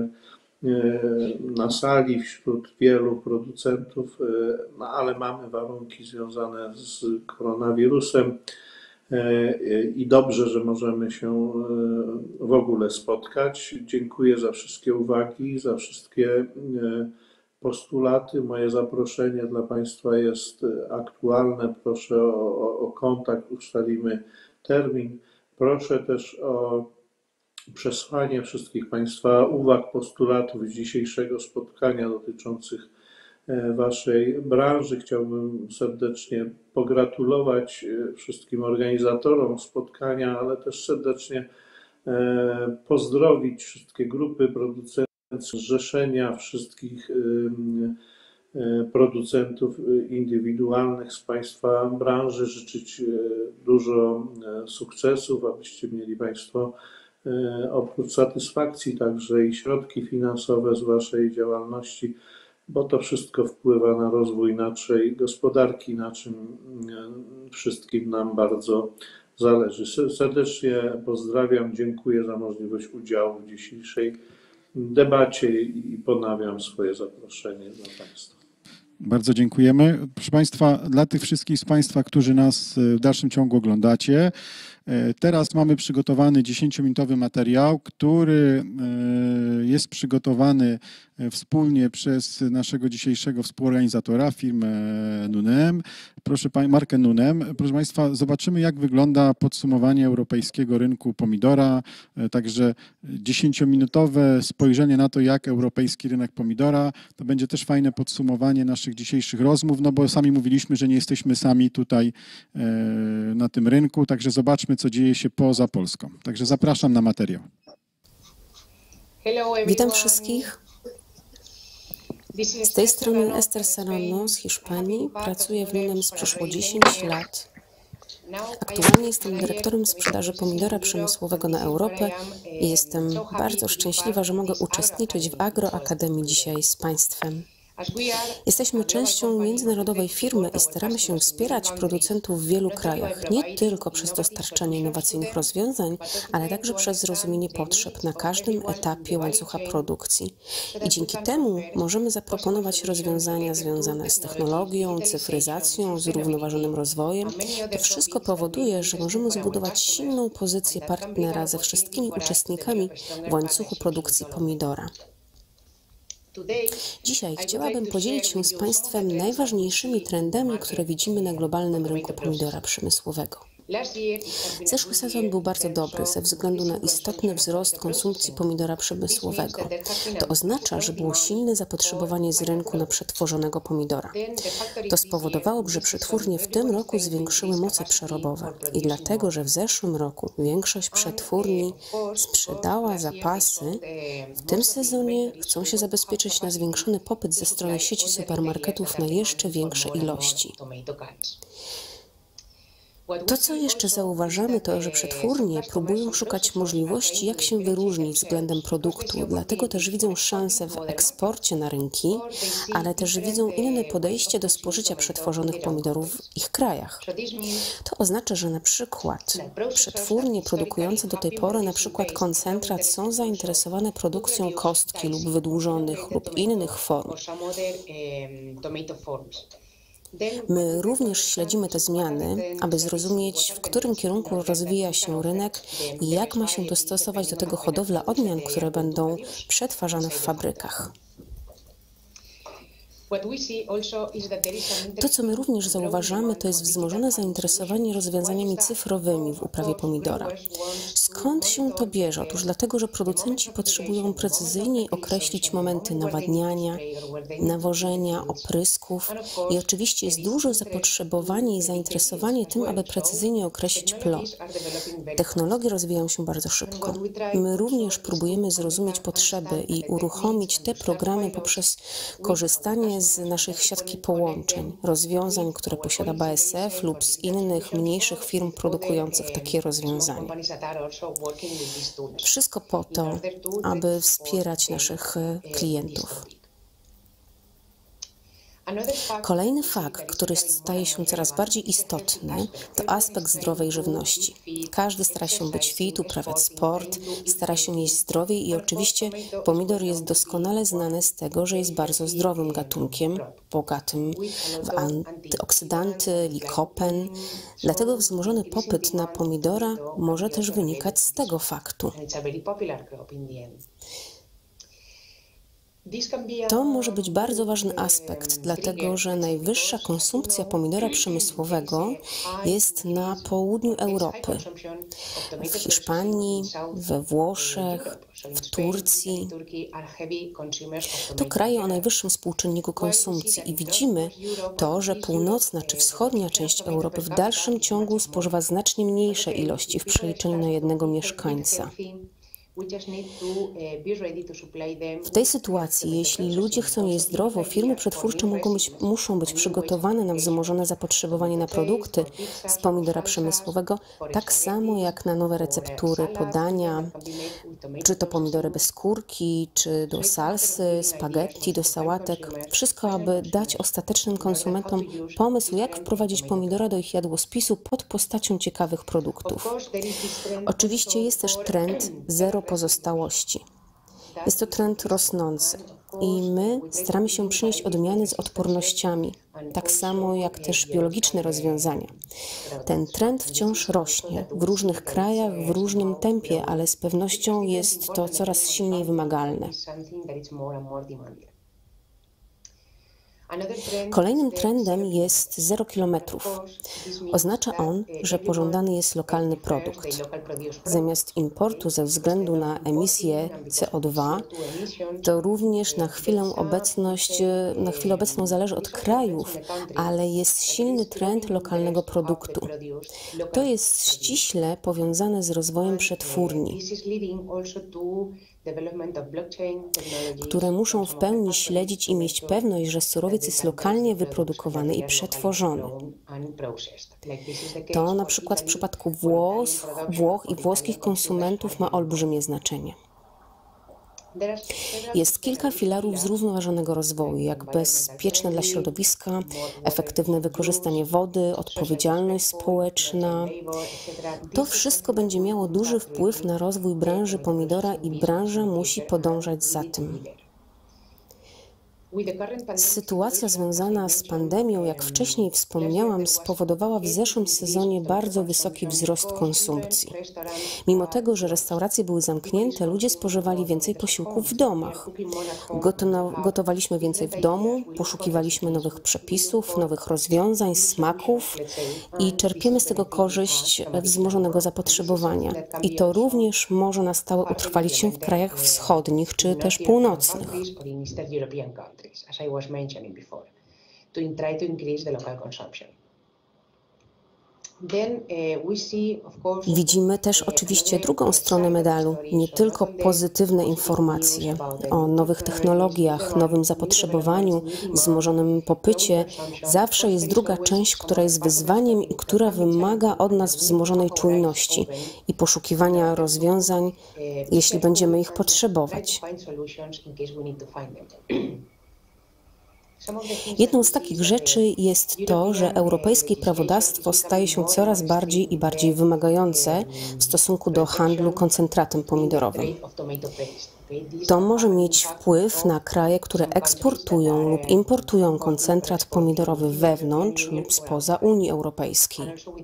na sali wśród wielu producentów, no ale mamy warunki związane z koronawirusem i dobrze, że możemy się w ogóle spotkać. Dziękuję za wszystkie uwagi, za wszystkie postulaty. Moje zaproszenie dla państwa jest aktualne. Proszę o, o kontakt, ustalimy termin. Proszę też o przesłanie wszystkich państwa uwag, postulatów z dzisiejszego spotkania dotyczących waszej branży. Chciałbym serdecznie pogratulować wszystkim organizatorom spotkania, ale też serdecznie pozdrowić wszystkie grupy producentów, zrzeszenia wszystkich producentów indywidualnych z państwa branży, życzyć dużo sukcesów, abyście mieli państwo oprócz satysfakcji także i środki finansowe z waszej działalności, bo to wszystko wpływa na rozwój naszej gospodarki, na czym wszystkim nam bardzo zależy. Serdecznie pozdrawiam, dziękuję za możliwość udziału w dzisiejszej debacie i ponawiam swoje zaproszenie dla państwa. Bardzo dziękujemy. Proszę państwa, dla tych wszystkich z państwa, którzy nas w dalszym ciągu oglądacie, teraz mamy przygotowany dziesięciominutowy materiał, który jest przygotowany wspólnie przez naszego dzisiejszego współorganizatora, firmę Nunem, proszę markę Nunem. Proszę państwa, zobaczymy, jak wygląda podsumowanie europejskiego rynku pomidora, także dziesięciominutowe spojrzenie na to, jak europejski rynek pomidora. To będzie też fajne podsumowanie naszych dzisiejszych rozmów, no bo sami mówiliśmy, że nie jesteśmy sami tutaj na tym rynku, także zobaczmy, co dzieje się poza Polską. Także zapraszam na materiał. Witam wszystkich. Z tej strony Esther Serrano z Hiszpanii. Pracuję w Nunem z przeszło dziesięć lat. Aktualnie jestem dyrektorem sprzedaży pomidora przemysłowego na Europę i jestem bardzo szczęśliwa, że mogę uczestniczyć w Agroakademii dzisiaj z Państwem. Jesteśmy częścią międzynarodowej firmy i staramy się wspierać producentów w wielu krajach, nie tylko przez dostarczanie innowacyjnych rozwiązań, ale także przez zrozumienie potrzeb na każdym etapie łańcucha produkcji. I dzięki temu możemy zaproponować rozwiązania związane z technologią, cyfryzacją, zrównoważonym rozwojem. To wszystko powoduje, że możemy zbudować silną pozycję partnera ze wszystkimi uczestnikami w łańcuchu produkcji pomidora. Dzisiaj chciałabym podzielić się z Państwem najważniejszymi trendami, które widzimy na globalnym rynku pomidora przemysłowego. Zeszły sezon był bardzo dobry ze względu na istotny wzrost konsumpcji pomidora przemysłowego. To oznacza, że było silne zapotrzebowanie z rynku na przetworzonego pomidora. To spowodowało, że przetwórnie w tym roku zwiększyły moce przerobowe i dlatego, że w zeszłym roku większość przetwórni sprzedała zapasy, w tym sezonie chcą się zabezpieczyć na zwiększony popyt ze strony sieci supermarketów na jeszcze większe ilości. To, co jeszcze zauważamy, to, że przetwórnie próbują szukać możliwości, jak się wyróżnić względem produktu, dlatego też widzą szansę w eksporcie na rynki, ale też widzą inne podejście do spożycia przetworzonych pomidorów w ich krajach. To oznacza, że na przykład przetwórnie produkujące do tej pory na przykład koncentrat są zainteresowane produkcją kostki lub wydłużonych lub innych form. My również śledzimy te zmiany, aby zrozumieć, w którym kierunku rozwija się rynek i jak ma się dostosować do tego hodowla odmian, które będą przetwarzane w fabrykach. To, co my również zauważamy, to jest wzmożone zainteresowanie rozwiązaniami cyfrowymi w uprawie pomidora. Skąd się to bierze? Otóż dlatego, że producenci potrzebują precyzyjniej określić momenty nawadniania, nawożenia, oprysków i oczywiście jest duże zapotrzebowanie i zainteresowanie tym, aby precyzyjnie określić plon. Technologie rozwijają się bardzo szybko. My również próbujemy zrozumieć potrzeby i uruchomić te programy poprzez korzystanie z naszych siatki połączeń, rozwiązań, które posiada B A S F lub z innych mniejszych firm produkujących takie rozwiązania. Wszystko po to, aby wspierać naszych klientów. Kolejny fakt, który staje się coraz bardziej istotny, to aspekt zdrowej żywności. Każdy stara się być fit, uprawiać sport, stara się jeść zdrowiej i oczywiście pomidor jest doskonale znany z tego, że jest bardzo zdrowym gatunkiem, bogatym w antyoksydanty, likopen. Dlatego wzmożony popyt na pomidora może też wynikać z tego faktu. To może być bardzo ważny aspekt, dlatego że najwyższa konsumpcja pomidora przemysłowego jest na południu Europy, w Hiszpanii, we Włoszech, w Turcji. To kraje o najwyższym współczynniku konsumpcji i widzimy to, że północna czy wschodnia część Europy w dalszym ciągu spożywa znacznie mniejsze ilości w przeliczeniu na jednego mieszkańca. W tej sytuacji, jeśli ludzie chcą jeść zdrowo, firmy przetwórcze mogą być, muszą być przygotowane na wzmożone zapotrzebowanie na produkty z pomidora przemysłowego, tak samo jak na nowe receptury, podania, czy to pomidory bez skórki, czy do salsy, spaghetti, do sałatek. Wszystko, aby dać ostatecznym konsumentom pomysł, jak wprowadzić pomidora do ich jadłospisu pod postacią ciekawych produktów. Oczywiście jest też trend zero pozostałości. Jest to trend rosnący i my staramy się przynieść odmiany z odpornościami, tak samo jak też biologiczne rozwiązania. Ten trend wciąż rośnie w różnych krajach, w różnym tempie, ale z pewnością jest to coraz silniej wymagalne. Kolejnym trendem jest zero kilometrów. Oznacza on, że pożądany jest lokalny produkt. Zamiast importu ze względu na emisję C O dwa, to również na chwilę, obecność, na chwilę obecną zależy od krajów, ale jest silny trend lokalnego produktu. To jest ściśle powiązane z rozwojem przetwórni, które muszą w pełni śledzić i mieć pewność, że surowiec jest lokalnie wyprodukowany i przetworzony. To na przykład w przypadku Włoch, Włoch i włoskich konsumentów ma olbrzymie znaczenie. Jest kilka filarów zrównoważonego rozwoju, jak bezpieczne dla środowiska, efektywne wykorzystanie wody, odpowiedzialność społeczna. To wszystko będzie miało duży wpływ na rozwój branży pomidora i branża musi podążać za tym. Sytuacja związana z pandemią, jak wcześniej wspomniałam, spowodowała w zeszłym sezonie bardzo wysoki wzrost konsumpcji. Mimo tego, że restauracje były zamknięte, ludzie spożywali więcej posiłków w domach. Gotowaliśmy więcej w domu, poszukiwaliśmy nowych przepisów, nowych rozwiązań, smaków i czerpiemy z tego korzyść wzmożonego zapotrzebowania. I to również może na stałe utrwalić się w krajach wschodnich czy też północnych. As I was mentioning before, to try to increase the local consumption. Widzimy też oczywiście drugą stronę medalu, nie tylko pozytywne informacje o nowych technologiach, nowym zapotrzebowaniu, wzmożonym popycie. Zawsze jest druga część, która jest wyzwaniem i która wymaga od nas wzmożonej czujności i poszukiwania rozwiązań, jeśli będziemy ich potrzebować. Jedną z takich rzeczy jest to, że europejskie prawodawstwo staje się coraz bardziej i bardziej wymagające w stosunku do handlu koncentratem pomidorowym. To może mieć wpływ na kraje, które eksportują lub importują koncentrat pomidorowy wewnątrz lub spoza Unii Europejskiej.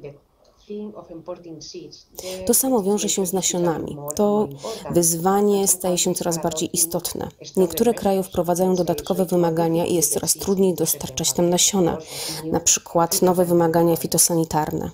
To samo wiąże się z nasionami. To wyzwanie staje się coraz bardziej istotne. Niektóre kraje wprowadzają dodatkowe wymagania i jest coraz trudniej dostarczać tam nasiona, na przykład nowe wymagania fitosanitarne.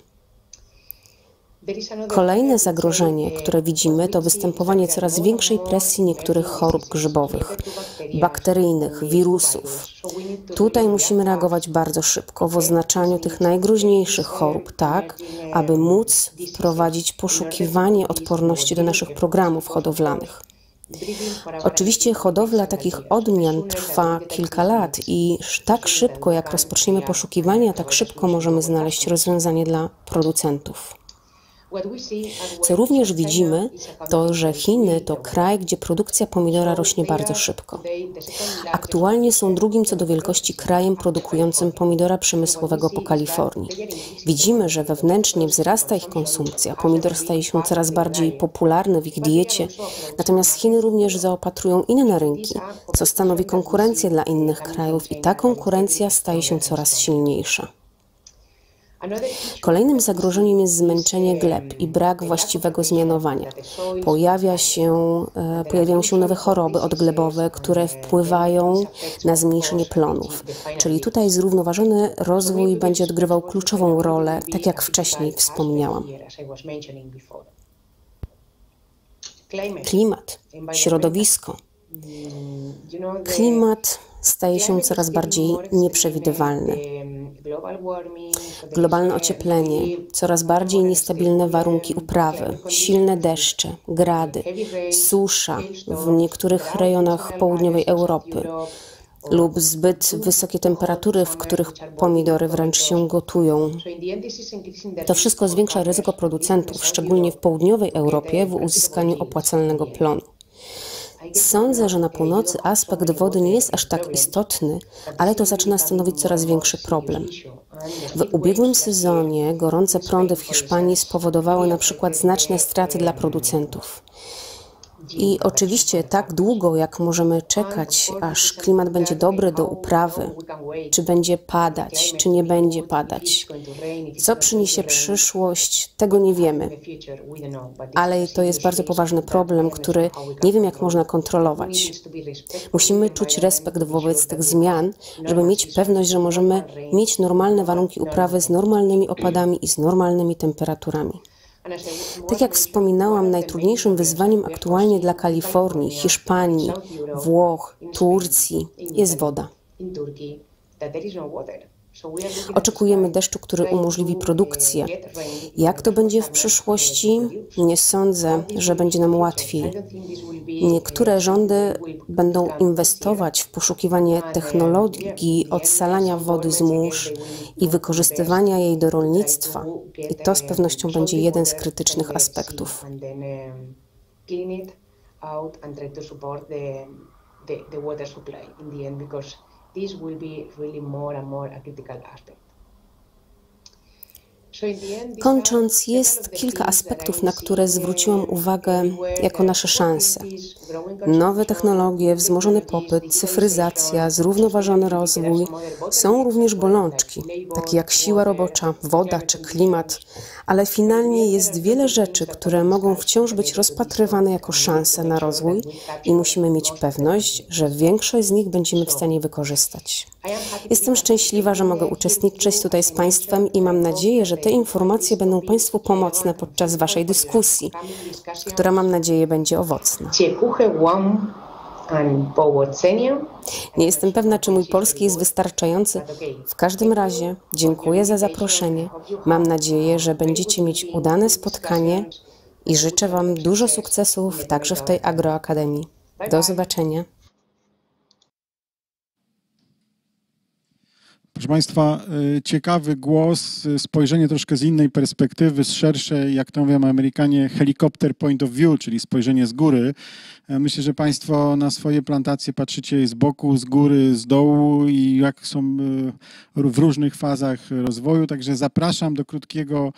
Kolejne zagrożenie, które widzimy, to występowanie coraz większej presji niektórych chorób grzybowych, bakteryjnych, wirusów. Tutaj musimy reagować bardzo szybko w oznaczaniu tych najgroźniejszych chorób, tak, aby móc wprowadzić poszukiwanie odporności do naszych programów hodowlanych. Oczywiście hodowla takich odmian trwa kilka lat i tak szybko, jak rozpoczniemy poszukiwania, tak szybko możemy znaleźć rozwiązanie dla producentów. Co również widzimy, to że Chiny to kraj, gdzie produkcja pomidora rośnie bardzo szybko. Aktualnie są drugim co do wielkości krajem produkującym pomidora przemysłowego po Kalifornii. Widzimy, że wewnętrznie wzrasta ich konsumpcja, pomidor staje się coraz bardziej popularny w ich diecie, natomiast Chiny również zaopatrują inne rynki, co stanowi konkurencję dla innych krajów i ta konkurencja staje się coraz silniejsza. Kolejnym zagrożeniem jest zmęczenie gleb i brak właściwego zmianowania. Pojawia się, e, pojawiają się nowe choroby odglebowe, które wpływają na zmniejszenie plonów. Czyli tutaj zrównoważony rozwój będzie odgrywał kluczową rolę, tak jak wcześniej wspomniałam. Klimat, środowisko. Klimat staje się coraz bardziej nieprzewidywalny. Globalne ocieplenie, coraz bardziej niestabilne warunki uprawy, silne deszcze, grady, susza w niektórych rejonach południowej Europy lub zbyt wysokie temperatury, w których pomidory wręcz się gotują. To wszystko zwiększa ryzyko producentów, szczególnie w południowej Europie, w uzyskaniu opłacalnego plonu. Sądzę, że na północy aspekt wody nie jest aż tak istotny, ale to zaczyna stanowić coraz większy problem. W ubiegłym sezonie gorące prądy w Hiszpanii spowodowały na przykład znaczne straty dla producentów. I oczywiście tak długo, jak możemy czekać, aż klimat będzie dobry do uprawy, czy będzie padać, czy nie będzie padać. Co przyniesie przyszłość, tego nie wiemy. Ale to jest bardzo poważny problem, który nie wiem, jak można kontrolować. Musimy czuć respekt wobec tych zmian, żeby mieć pewność, że możemy mieć normalne warunki uprawy z normalnymi opadami i z normalnymi temperaturami. Tak jak wspominałam, najtrudniejszym wyzwaniem aktualnie dla Kalifornii, Hiszpanii, Włoch, Turcji jest woda. Oczekujemy deszczu, który umożliwi produkcję. Jak to będzie w przyszłości? Nie sądzę, że będzie nam łatwiej. Niektóre rządy będą inwestować w poszukiwanie technologii odsalania wody z mórz i wykorzystywania jej do rolnictwa. I to z pewnością będzie jeden z krytycznych aspektów. out and try to support the, the, the water supply in the end, because this will be really more and more a critical aspect. Kończąc, jest kilka aspektów, na które zwróciłam uwagę jako nasze szanse. Nowe technologie, wzmożony popyt, cyfryzacja, zrównoważony rozwój są również bolączki, takie jak siła robocza, woda czy klimat, ale finalnie jest wiele rzeczy, które mogą wciąż być rozpatrywane jako szanse na rozwój i musimy mieć pewność, że większość z nich będziemy w stanie wykorzystać. Jestem szczęśliwa, że mogę uczestniczyć tutaj z Państwem i mam nadzieję, że te informacje będą Państwu pomocne podczas Waszej dyskusji, która mam nadzieję będzie owocna. Nie jestem pewna, czy mój polski jest wystarczający. W każdym razie dziękuję za zaproszenie. Mam nadzieję, że będziecie mieć udane spotkanie i życzę Wam dużo sukcesów także w tej Agroakademii. Do zobaczenia. Proszę Państwa, ciekawy głos, spojrzenie troszkę z innej perspektywy, z szerszej, jak to mówią Amerykanie, helicopter point of view, czyli spojrzenie z góry. Myślę, że Państwo na swoje plantacje patrzycie z boku, z góry, z dołu i jak są w różnych fazach rozwoju. Także zapraszam do krótkiego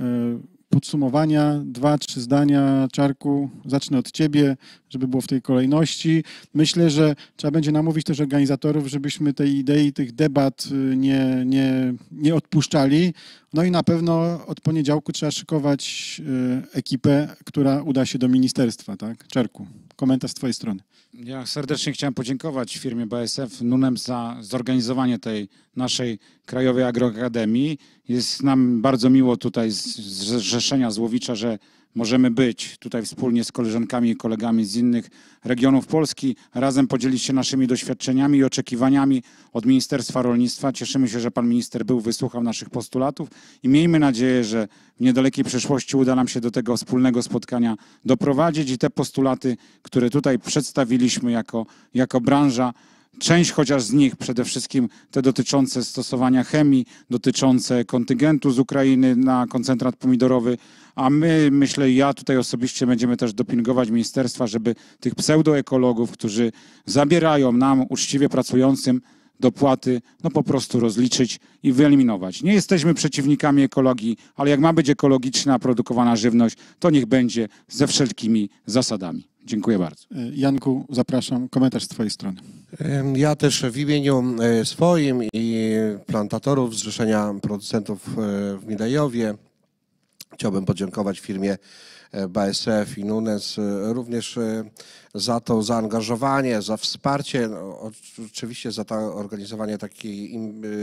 podsumowania. Dwa, trzy zdania. Czarku, zacznę od Ciebie, żeby było w tej kolejności. Myślę, że trzeba będzie namówić też organizatorów, żebyśmy tej idei, tych debat nie, nie, nie odpuszczali. No i na pewno od poniedziałku trzeba szykować ekipę, która uda się do ministerstwa. Tak? Czarku, komentarz z Twojej strony. Ja serdecznie chciałem podziękować firmie B A S F Nunem za zorganizowanie tej naszej Krajowej Agroakademii. Jest nam bardzo miło tutaj z Zrzeszenia Złowicza, że możemy być tutaj wspólnie z koleżankami i kolegami z innych regionów Polski, razem podzielić się naszymi doświadczeniami i oczekiwaniami od Ministerstwa Rolnictwa. Cieszymy się, że pan minister był, wysłuchał naszych postulatów i miejmy nadzieję, że w niedalekiej przyszłości uda nam się do tego wspólnego spotkania doprowadzić i te postulaty, które tutaj przedstawiliśmy jako, jako branża, część chociaż z nich, przede wszystkim te dotyczące stosowania chemii, dotyczące kontyngentu z Ukrainy na koncentrat pomidorowy, a my, myślę, ja tutaj osobiście będziemy też dopingować ministerstwa, żeby tych pseudoekologów, którzy zabierają nam, uczciwie pracującym, dopłaty, no po prostu rozliczyć i wyeliminować. Nie jesteśmy przeciwnikami ekologii, ale jak ma być ekologiczna produkowana żywność, to niech będzie ze wszelkimi zasadami. Dziękuję bardzo. Janku, zapraszam. Komentarz z Twojej strony. Ja też w imieniu swoim i plantatorów Zrzeszenia Producentów w Milejowie chciałbym podziękować firmie B A S F i Nunes również za to zaangażowanie, za wsparcie, no, oczywiście za to organizowanie takiej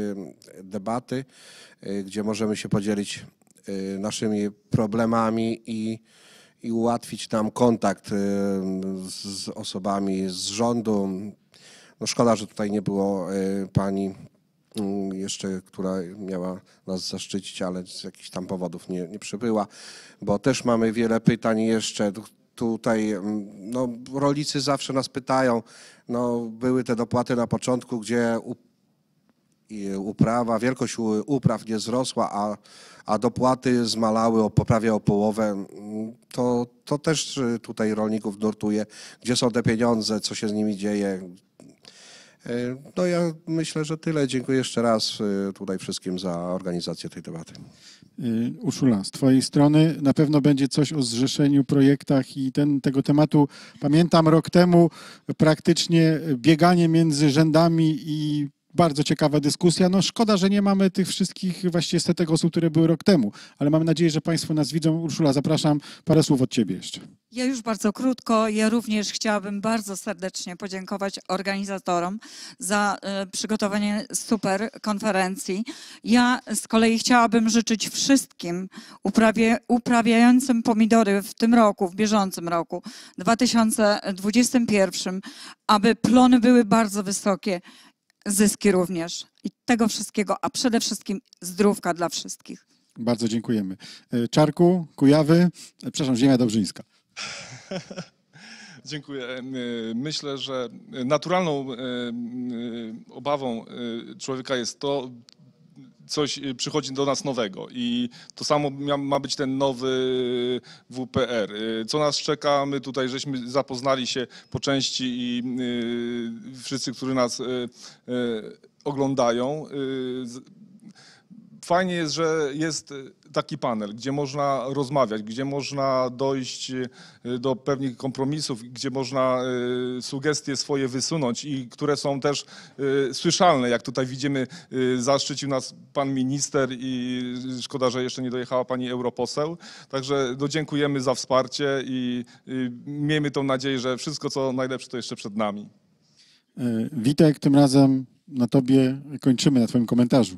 debaty, gdzie możemy się podzielić naszymi problemami i, i ułatwić nam kontakt z osobami z rządu. No szkoda, że tutaj nie było pani jeszcze, która miała nas zaszczycić, ale z jakichś tam powodów nie, nie przybyła, bo też mamy wiele pytań jeszcze. Tutaj no, rolnicy zawsze nas pytają, no, były te dopłaty na początku, gdzie uprawa, wielkość upraw nie wzrosła, a, a dopłaty zmalały o prawie o połowę. To, to też tutaj rolników nurtuje, gdzie są te pieniądze, co się z nimi dzieje. No ja myślę, że tyle. Dziękuję jeszcze raz tutaj wszystkim za organizację tej debaty. Urszula, z Twojej strony na pewno będzie coś o zrzeszeniu, projektach i ten, tego tematu. Pamiętam rok temu praktycznie bieganie między rzędami i bardzo ciekawa dyskusja. No szkoda, że nie mamy tych wszystkich właściwie setek osób, które były rok temu, ale mam nadzieję, że Państwo nas widzą. Urszula, zapraszam. Parę słów od Ciebie jeszcze. Ja już bardzo krótko. Ja również chciałabym bardzo serdecznie podziękować organizatorom za y, przygotowanie super konferencji. Ja z kolei chciałabym życzyć wszystkim uprawie, uprawiającym pomidory w tym roku, w bieżącym roku, dwa tysiące dwudziestym pierwszym, aby plony były bardzo wysokie, zyski również. I tego wszystkiego, a przede wszystkim zdrówka dla wszystkich. Bardzo dziękujemy. Czarku, Kujawy, przepraszam, Ziemia Dobrzyńska. Dziękuję. Myślę, że naturalną obawą człowieka jest to, coś przychodzi do nas nowego i to samo mia, ma być ten nowy W P R. Co nas czeka? My tutaj żeśmy zapoznali się po części i y, wszyscy, którzy nas y, y, oglądają. Y, Fajnie jest, że jest taki panel, gdzie można rozmawiać, gdzie można dojść do pewnych kompromisów, gdzie można sugestie swoje wysunąć i które są też słyszalne. Jak tutaj widzimy, zaszczycił nas pan minister i szkoda, że jeszcze nie dojechała pani europoseł. Także no, dziękujemy za wsparcie i miejmy tą nadzieję, że wszystko co najlepsze to jeszcze przed nami. Witek, tym razem na tobie kończymy, na twoim komentarzu.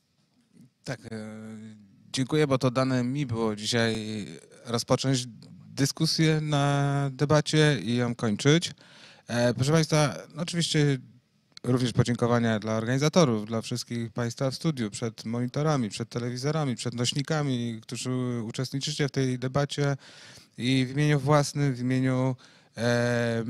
Tak, dziękuję, bo to dane mi było dzisiaj rozpocząć dyskusję na debacie i ją kończyć. Proszę Państwa, no oczywiście również podziękowania dla organizatorów, dla wszystkich Państwa w studiu, przed monitorami, przed telewizorami, przed nośnikami, którzy uczestniczycie w tej debacie i w imieniu własnym, w imieniu e,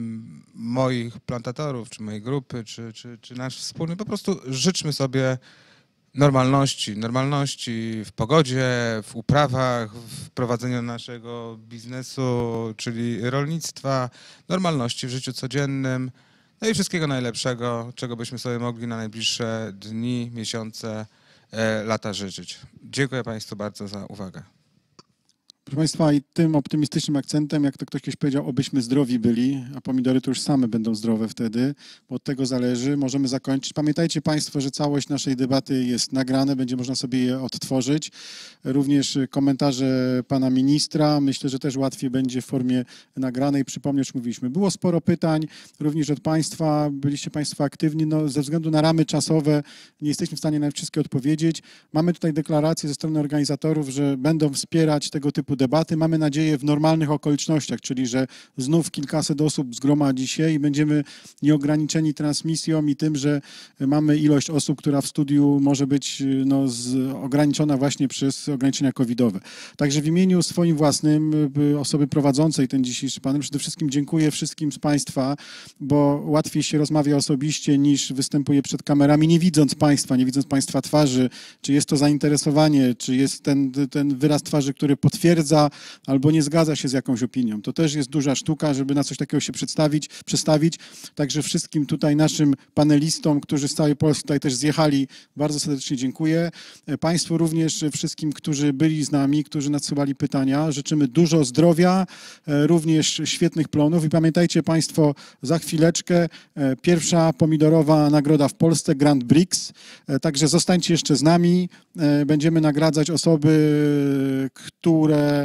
moich plantatorów, czy mojej grupy, czy, czy, czy nasz wspólny, po prostu życzmy sobie normalności, normalności w pogodzie, w uprawach, w prowadzeniu naszego biznesu, czyli rolnictwa, normalności w życiu codziennym, no i wszystkiego najlepszego, czego byśmy sobie mogli na najbliższe dni, miesiące, e, lata życzyć. Dziękuję Państwu bardzo za uwagę. Proszę Państwa, i tym optymistycznym akcentem, jak to ktoś kiedyś powiedział, obyśmy zdrowi byli, a pomidory to już same będą zdrowe wtedy, bo od tego zależy. Możemy zakończyć. Pamiętajcie Państwo, że całość naszej debaty jest nagrane, będzie można sobie je odtworzyć. Również komentarze pana ministra, myślę, że też łatwiej będzie w formie nagranej. Przypomnę, już mówiliśmy, było sporo pytań, również od Państwa, byliście Państwo aktywni. No, ze względu na ramy czasowe nie jesteśmy w stanie na wszystkie odpowiedzieć. Mamy tutaj deklarację ze strony organizatorów, że będą wspierać tego typu debaty. Mamy nadzieję w normalnych okolicznościach, czyli że znów kilkaset osób zgromadzi się i będziemy nieograniczeni transmisją i tym, że mamy ilość osób, która w studiu może być no, z, ograniczona właśnie przez ograniczenia covidowe. Także w imieniu swoim własnym, osoby prowadzącej ten dzisiejszy panel, przede wszystkim dziękuję wszystkim z Państwa, bo łatwiej się rozmawia osobiście niż występuje przed kamerami, nie widząc Państwa, nie widząc Państwa twarzy, czy jest to zainteresowanie, czy jest ten, ten wyraz twarzy, który potwierdza albo nie zgadza się z jakąś opinią. To też jest duża sztuka, żeby na coś takiego się przedstawić, przedstawić. Także wszystkim tutaj naszym panelistom, którzy z całej Polski tutaj też zjechali, bardzo serdecznie dziękuję. Państwu również, wszystkim, którzy byli z nami, którzy nadsyłali pytania. Życzymy dużo zdrowia, również świetnych plonów i pamiętajcie Państwo, za chwileczkę pierwsza pomidorowa nagroda w Polsce, Grand Brix. Także zostańcie jeszcze z nami. Będziemy nagradzać osoby, które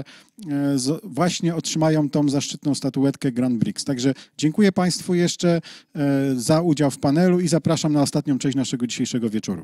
właśnie otrzymają tą zaszczytną statuetkę Grand Brix. Także dziękuję Państwu jeszcze za udział w panelu i zapraszam na ostatnią część naszego dzisiejszego wieczoru.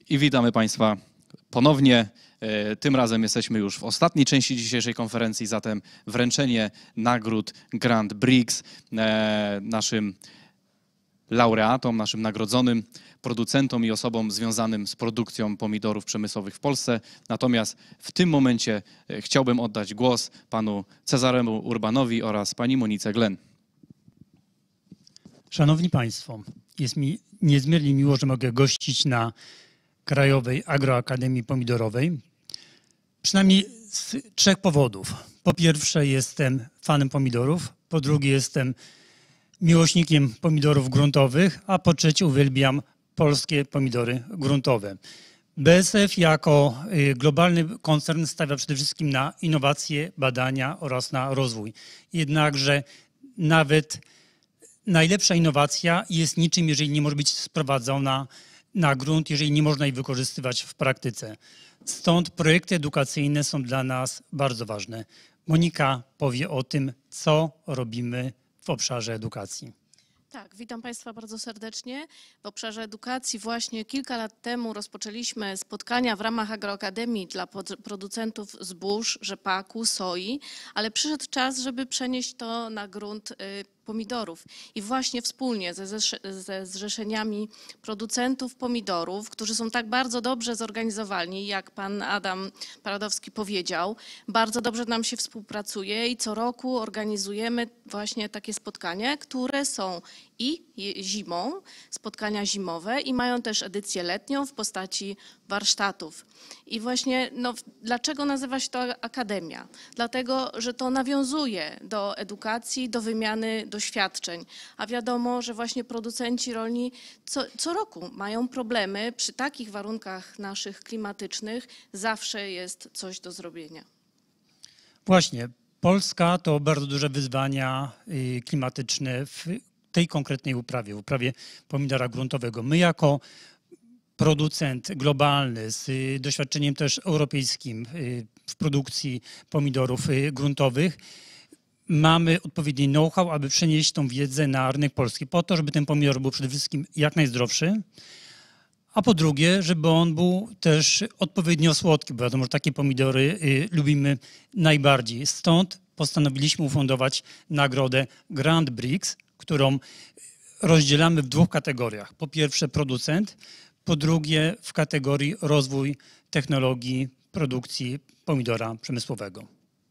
I witamy Państwa ponownie. Tym razem jesteśmy już w ostatniej części dzisiejszej konferencji, zatem wręczenie nagród Grand Brix naszym laureatom, naszym nagrodzonym producentom i osobom związanym z produkcją pomidorów przemysłowych w Polsce. Natomiast w tym momencie chciałbym oddać głos panu Cezaremu Urbanowi oraz pani Monice Glen. Szanowni Państwo, jest mi niezmiernie miło, że mogę gościć na Krajowej Agroakademii Pomidorowej. Przynajmniej z trzech powodów. Po pierwsze, jestem fanem pomidorów, po drugie, jestem miłośnikiem pomidorów gruntowych, a po trzecie, uwielbiam polskie pomidory gruntowe. B S F jako globalny koncern stawia przede wszystkim na innowacje, badania oraz na rozwój. Jednakże nawet najlepsza innowacja jest niczym, jeżeli nie może być sprowadzona na grunt, jeżeli nie można jej wykorzystywać w praktyce. Stąd projekty edukacyjne są dla nas bardzo ważne. Monika powie o tym, co robimy w obszarze edukacji. Tak, witam Państwa bardzo serdecznie. W obszarze edukacji właśnie kilka lat temu rozpoczęliśmy spotkania w ramach Agroakademii dla producentów zbóż, rzepaku, soi, ale przyszedł czas, żeby przenieść to na grunt pomidorów. I właśnie wspólnie ze, ze zrzeszeniami producentów pomidorów, którzy są tak bardzo dobrze zorganizowani, jak pan Adam Paradowski powiedział, bardzo dobrze nam się współpracuje i co roku organizujemy właśnie takie spotkania, które są i zimą, spotkania zimowe i mają też edycję letnią w postaci warsztatów. I właśnie no, dlaczego nazywa się to Akademia? Dlatego, że to nawiązuje do edukacji, do wymiany doświadczeń. A wiadomo, że właśnie producenci rolni co, co roku mają problemy. Przy takich warunkach naszych klimatycznych zawsze jest coś do zrobienia. Właśnie. Polska to bardzo duże wyzwania klimatyczne w tej konkretnej uprawie, w uprawie pomidora gruntowego. My jako producent globalny z doświadczeniem też europejskim w produkcji pomidorów gruntowych mamy odpowiedni know-how, aby przenieść tą wiedzę na rynek polski po to, żeby ten pomidor był przede wszystkim jak najzdrowszy, a po drugie, żeby on był też odpowiednio słodki, bo wiadomo, że takie pomidory lubimy najbardziej. Stąd postanowiliśmy ufundować nagrodę Grand Brix, którą rozdzielamy w dwóch kategoriach. Po pierwsze producent, po drugie w kategorii rozwój technologii produkcji pomidora przemysłowego.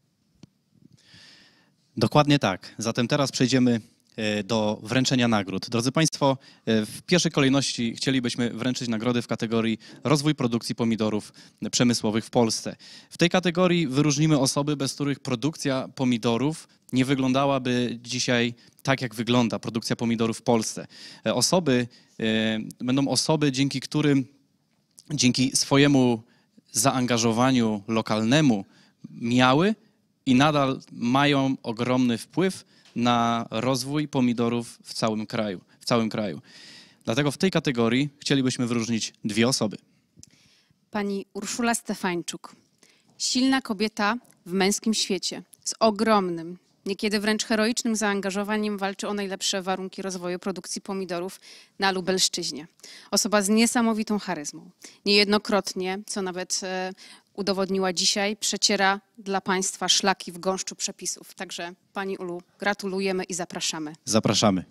Dokładnie tak. Zatem teraz przejdziemy do wręczenia nagród. Drodzy Państwo, w pierwszej kolejności chcielibyśmy wręczyć nagrody w kategorii rozwój produkcji pomidorów przemysłowych w Polsce. W tej kategorii wyróżnimy osoby, bez których produkcja pomidorów nie wyglądałaby dzisiaj tak, jak wygląda produkcja pomidorów w Polsce. Osoby, będą osoby, dzięki którym, dzięki swojemu zaangażowaniu lokalnemu miały i nadal mają ogromny wpływ na rozwój pomidorów w całym kraju. W całym kraju. Dlatego w tej kategorii chcielibyśmy wyróżnić dwie osoby. Pani Urszula Stefańczuk. Silna kobieta w męskim świecie, z ogromnym, niekiedy wręcz heroicznym zaangażowaniem walczy o najlepsze warunki rozwoju produkcji pomidorów na Lubelszczyźnie. Osoba z niesamowitą charyzmą. Niejednokrotnie, co nawet e, udowodniła dzisiaj, przeciera dla Państwa szlaki w gąszczu przepisów. Także Pani Ulu, gratulujemy i zapraszamy. Zapraszamy.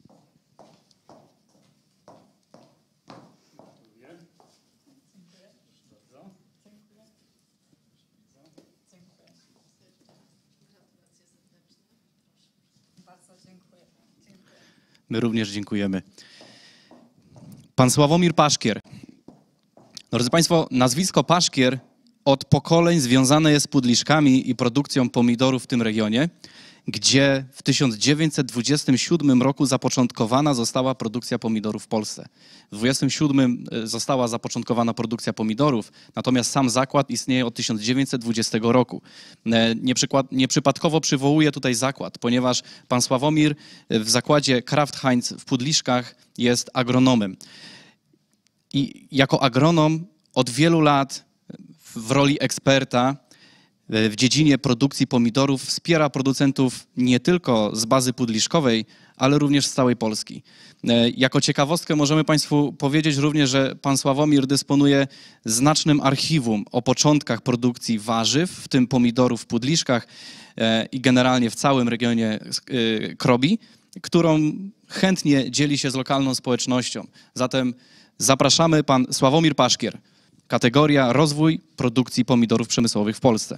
My również dziękujemy. Pan Sławomir Paszkier. Drodzy Państwo, nazwisko Paszkier od pokoleń związane jest z Pudliszkami i produkcją pomidorów w tym regionie, gdzie w tysiąc dziewięćset dwudziestym siódmym roku zapoczątkowana została produkcja pomidorów w Polsce. W dwudziestym siódmym została zapoczątkowana produkcja pomidorów, natomiast sam zakład istnieje od tysiąc dziewięćset dwudziestego roku. Nieprzypadkowo przywołuję tutaj zakład, ponieważ pan Sławomir w zakładzie Kraft Heinz w Pudliszkach jest agronomem. I jako agronom od wielu lat w roli eksperta w dziedzinie produkcji pomidorów wspiera producentów nie tylko z bazy pudliszkowej, ale również z całej Polski. Jako ciekawostkę możemy Państwu powiedzieć również, że pan Sławomir dysponuje znacznym archiwum o początkach produkcji warzyw, w tym pomidorów w Pudliszkach i generalnie w całym regionie Krobi, którą chętnie dzieli się z lokalną społecznością. Zatem zapraszamy pan Sławomir Paszkier, kategoria rozwój produkcji pomidorów przemysłowych w Polsce.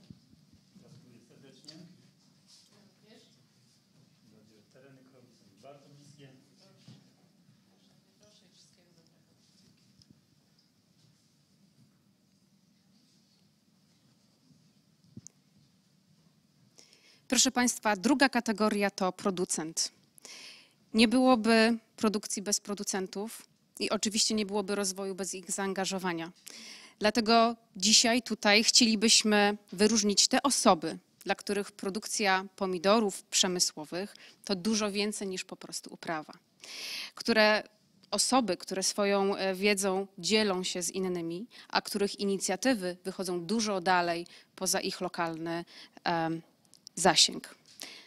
Proszę Państwa, druga kategoria to producent. Nie byłoby produkcji bez producentów i oczywiście nie byłoby rozwoju bez ich zaangażowania. Dlatego dzisiaj tutaj chcielibyśmy wyróżnić te osoby, dla których produkcja pomidorów przemysłowych to dużo więcej niż po prostu uprawa. Które osoby, które swoją wiedzą dzielą się z innymi, a których inicjatywy wychodzą dużo dalej poza ich lokalny um, zasięg.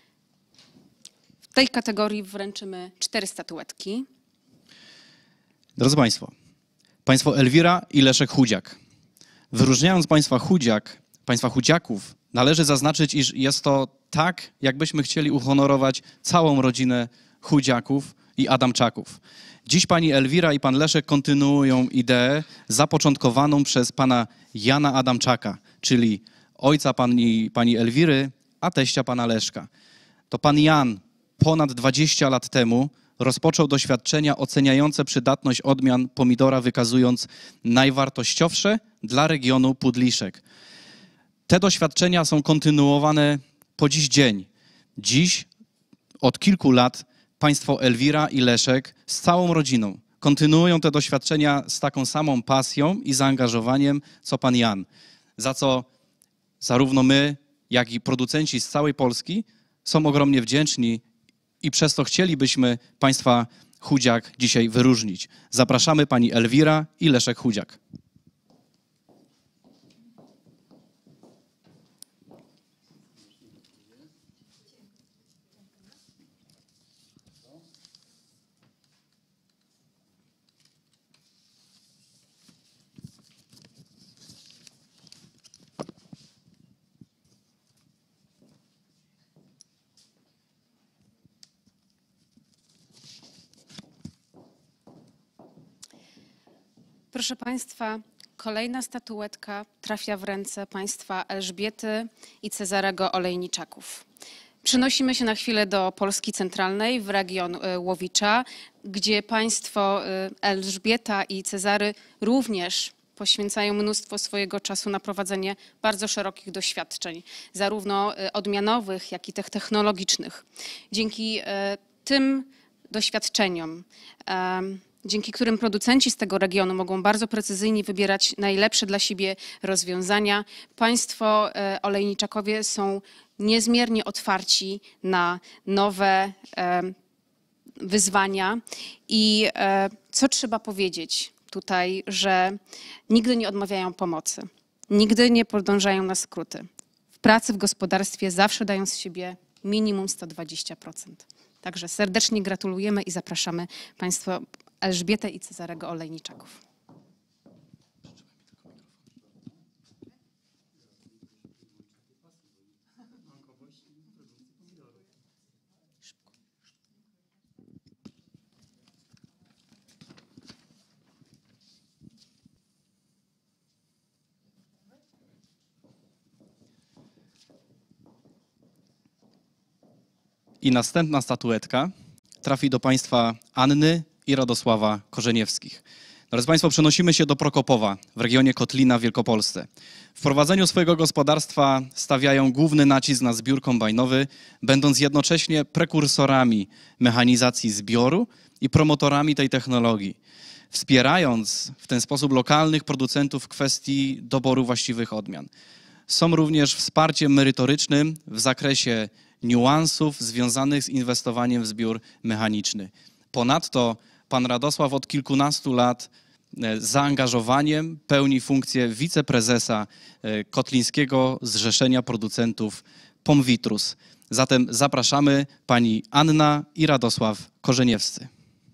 W tej kategorii wręczymy cztery statuetki. Drodzy Państwo, Państwo Elwira i Leszek Chudziak. Wyróżniając Państwa Chudziak, Państwa Chudziaków, należy zaznaczyć, iż jest to tak, jakbyśmy chcieli uhonorować całą rodzinę Chudziaków i Adamczaków. Dziś pani Elwira i pan Leszek kontynuują ideę zapoczątkowaną przez pana Jana Adamczaka, czyli ojca pani, pani Elwiry, a teścia pana Leszka. To pan Jan ponad dwadzieścia lat temu rozpoczął doświadczenia oceniające przydatność odmian pomidora, wykazując najwartościowsze dla regionu Pudliszek. Te doświadczenia są kontynuowane po dziś dzień. Dziś od kilku lat państwo Elwira i Leszek z całą rodziną kontynuują te doświadczenia z taką samą pasją i zaangażowaniem, co pan Jan. Za co zarówno my, jak i producenci z całej Polski są ogromnie wdzięczni i przez to chcielibyśmy państwa Chudziak dzisiaj wyróżnić. Zapraszamy pani Elwira i Leszek Chudziak. Proszę Państwa, kolejna statuetka trafia w ręce państwa Elżbiety i Cezarego Olejniczaków. Przenosimy się na chwilę do Polski Centralnej, w region Łowicza, gdzie państwo Elżbieta i Cezary również poświęcają mnóstwo swojego czasu na prowadzenie bardzo szerokich doświadczeń, zarówno odmianowych, jak i tych technologicznych. Dzięki tym doświadczeniom, dzięki którym producenci z tego regionu mogą bardzo precyzyjnie wybierać najlepsze dla siebie rozwiązania, państwo Olejniczakowie są niezmiernie otwarci na nowe wyzwania. I co trzeba powiedzieć tutaj, że nigdy nie odmawiają pomocy, nigdy nie podążają na skróty. W pracy, w gospodarstwie zawsze dają z siebie minimum sto dwadzieścia procent. Także serdecznie gratulujemy i zapraszamy państwo Elżbietę i Cezarego Olejniczaków. I następna statuetka trafi do państwa Anny i Radosława Korzeniewskich. Drodzy Państwo, przenosimy się do Prokopowa w regionie Kotlina w Wielkopolsce. W prowadzeniu swojego gospodarstwa stawiają główny nacisk na zbiór kombajnowy, będąc jednocześnie prekursorami mechanizacji zbioru i promotorami tej technologii, wspierając w ten sposób lokalnych producentów w kwestii doboru właściwych odmian. Są również wsparciem merytorycznym w zakresie niuansów związanych z inwestowaniem w zbiór mechaniczny. Ponadto pan Radosław od kilkunastu lat z zaangażowaniem pełni funkcję wiceprezesa Kotlińskiego Zrzeszenia Producentów Pomvitrus. Zatem zapraszamy pani Anna i Radosław Korzeniewscy.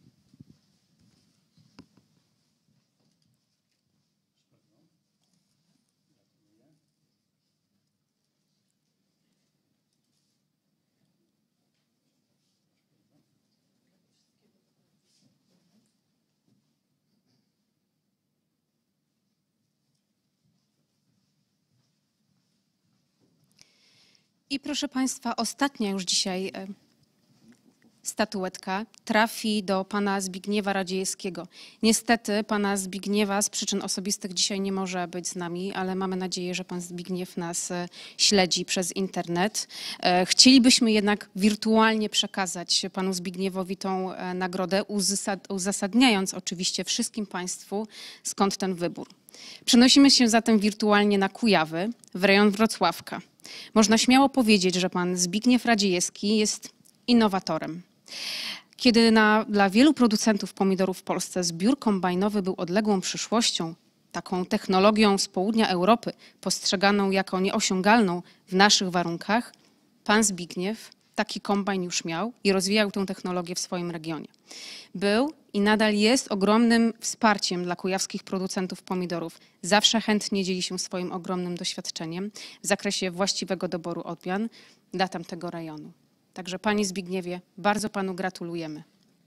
I proszę Państwa, ostatnia już dzisiaj e, statuetka trafi do pana Zbigniewa Radziejewskiego. Niestety pana Zbigniewa z przyczyn osobistych dzisiaj nie może być z nami, ale mamy nadzieję, że pan Zbigniew nas e, śledzi przez internet. E, Chcielibyśmy jednak wirtualnie przekazać panu Zbigniewowi tą e, nagrodę, uzasad- uzasadniając oczywiście wszystkim Państwu, skąd ten wybór. Przenosimy się zatem wirtualnie na Kujawy, w rejon Wrocławka. Można śmiało powiedzieć, że pan Zbigniew Radziejewski jest innowatorem. Kiedy na, dla wielu producentów pomidorów w Polsce zbiór kombajnowy był odległą przyszłością, taką technologią z południa Europy, postrzeganą jako nieosiągalną w naszych warunkach, pan Zbigniew taki kombajn już miał i rozwijał tę technologię w swoim regionie. Był i nadal jest ogromnym wsparciem dla kujawskich producentów pomidorów. Zawsze chętnie dzieli się swoim ogromnym doświadczeniem w zakresie właściwego doboru odmian dla tamtego rejonu. Także panie Zbigniewie, bardzo panu gratulujemy.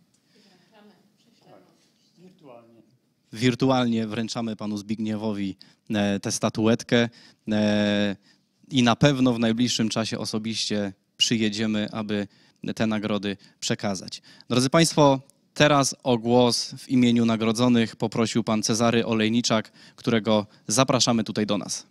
Wirtualnie wręczamy panu Zbigniewowi tę statuetkę i na pewno w najbliższym czasie osobiście przyjedziemy, aby te nagrody przekazać. Drodzy Państwo, teraz o głos w imieniu nagrodzonych poprosił pan Cezary Olejniczak, którego zapraszamy tutaj do nas.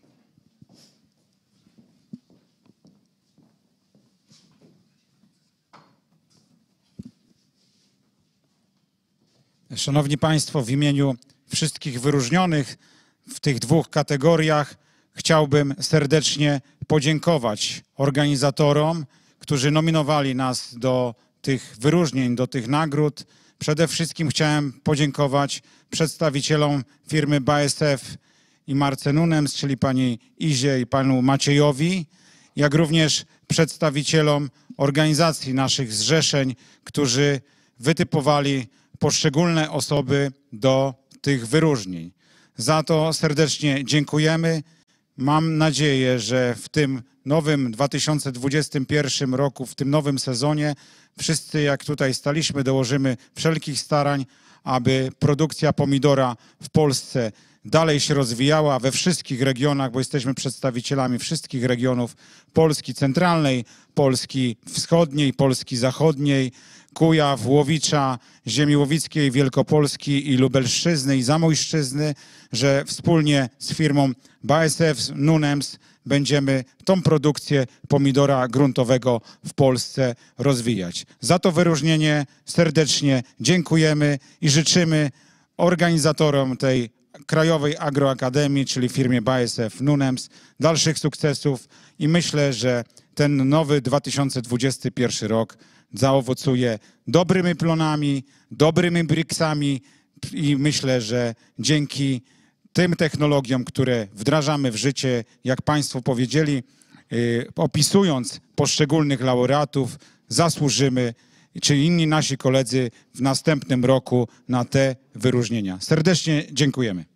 Szanowni Państwo, w imieniu wszystkich wyróżnionych w tych dwóch kategoriach chciałbym serdecznie podziękować organizatorom, którzy nominowali nas do tych wyróżnień, do tych nagród. Przede wszystkim chciałem podziękować przedstawicielom firmy B A S F i Marce Nunems, czyli pani Izie i panu Maciejowi, jak również przedstawicielom organizacji naszych zrzeszeń, którzy wytypowali poszczególne osoby do tych wyróżnień. Za to serdecznie dziękujemy. Mam nadzieję, że w tym nowym dwa tysiące dwudziestym pierwszym roku, w tym nowym sezonie wszyscy, jak tutaj staliśmy, dołożymy wszelkich starań, aby produkcja pomidora w Polsce dalej się rozwijała we wszystkich regionach, bo jesteśmy przedstawicielami wszystkich regionów Polski centralnej, Polski wschodniej, Polski zachodniej, Kujaw, Łowicza, ziemi łowickiej, Wielkopolski i Lubelszczyzny i Zamojszczyzny, że wspólnie z firmą B A S F, Nunems będziemy tą produkcję pomidora gruntowego w Polsce rozwijać. Za to wyróżnienie serdecznie dziękujemy i życzymy organizatorom tej Krajowej Agroakademii, czyli firmie B A S F, Nunems, dalszych sukcesów i myślę, że ten nowy dwa tysiące dwudziesty pierwszy rok zaowocuje dobrymi plonami, dobrymi briksami i myślę, że dzięki tym technologiom, które wdrażamy w życie, jak Państwo powiedzieli, yy, opisując poszczególnych laureatów, zasłużymy, czy inni nasi koledzy w następnym roku na te wyróżnienia. Serdecznie dziękujemy.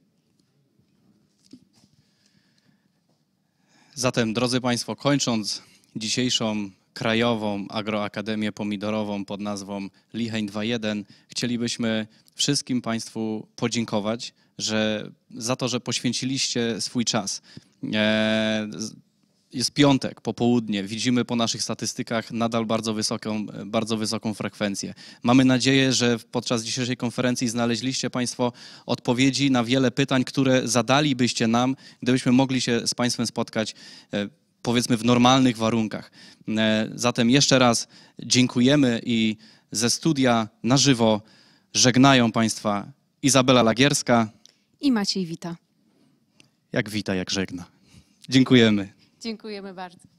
Zatem, drodzy Państwo, kończąc dzisiejszą Krajową Agroakademię Pomidorową pod nazwą Licheń dwa jeden, chcielibyśmy wszystkim Państwu podziękować że, za to, że poświęciliście swój czas. E, jest piątek, popołudnie, widzimy po naszych statystykach nadal bardzo wysoką, bardzo wysoką frekwencję. Mamy nadzieję, że podczas dzisiejszej konferencji znaleźliście Państwo odpowiedzi na wiele pytań, które zadalibyście nam, gdybyśmy mogli się z Państwem spotkać powiedzmy w normalnych warunkach. Zatem jeszcze raz dziękujemy i ze studia na żywo żegnają Państwa Izabela Lagierska I Maciej Wita. Jak wita, jak żegna. Dziękujemy. Dziękujemy bardzo.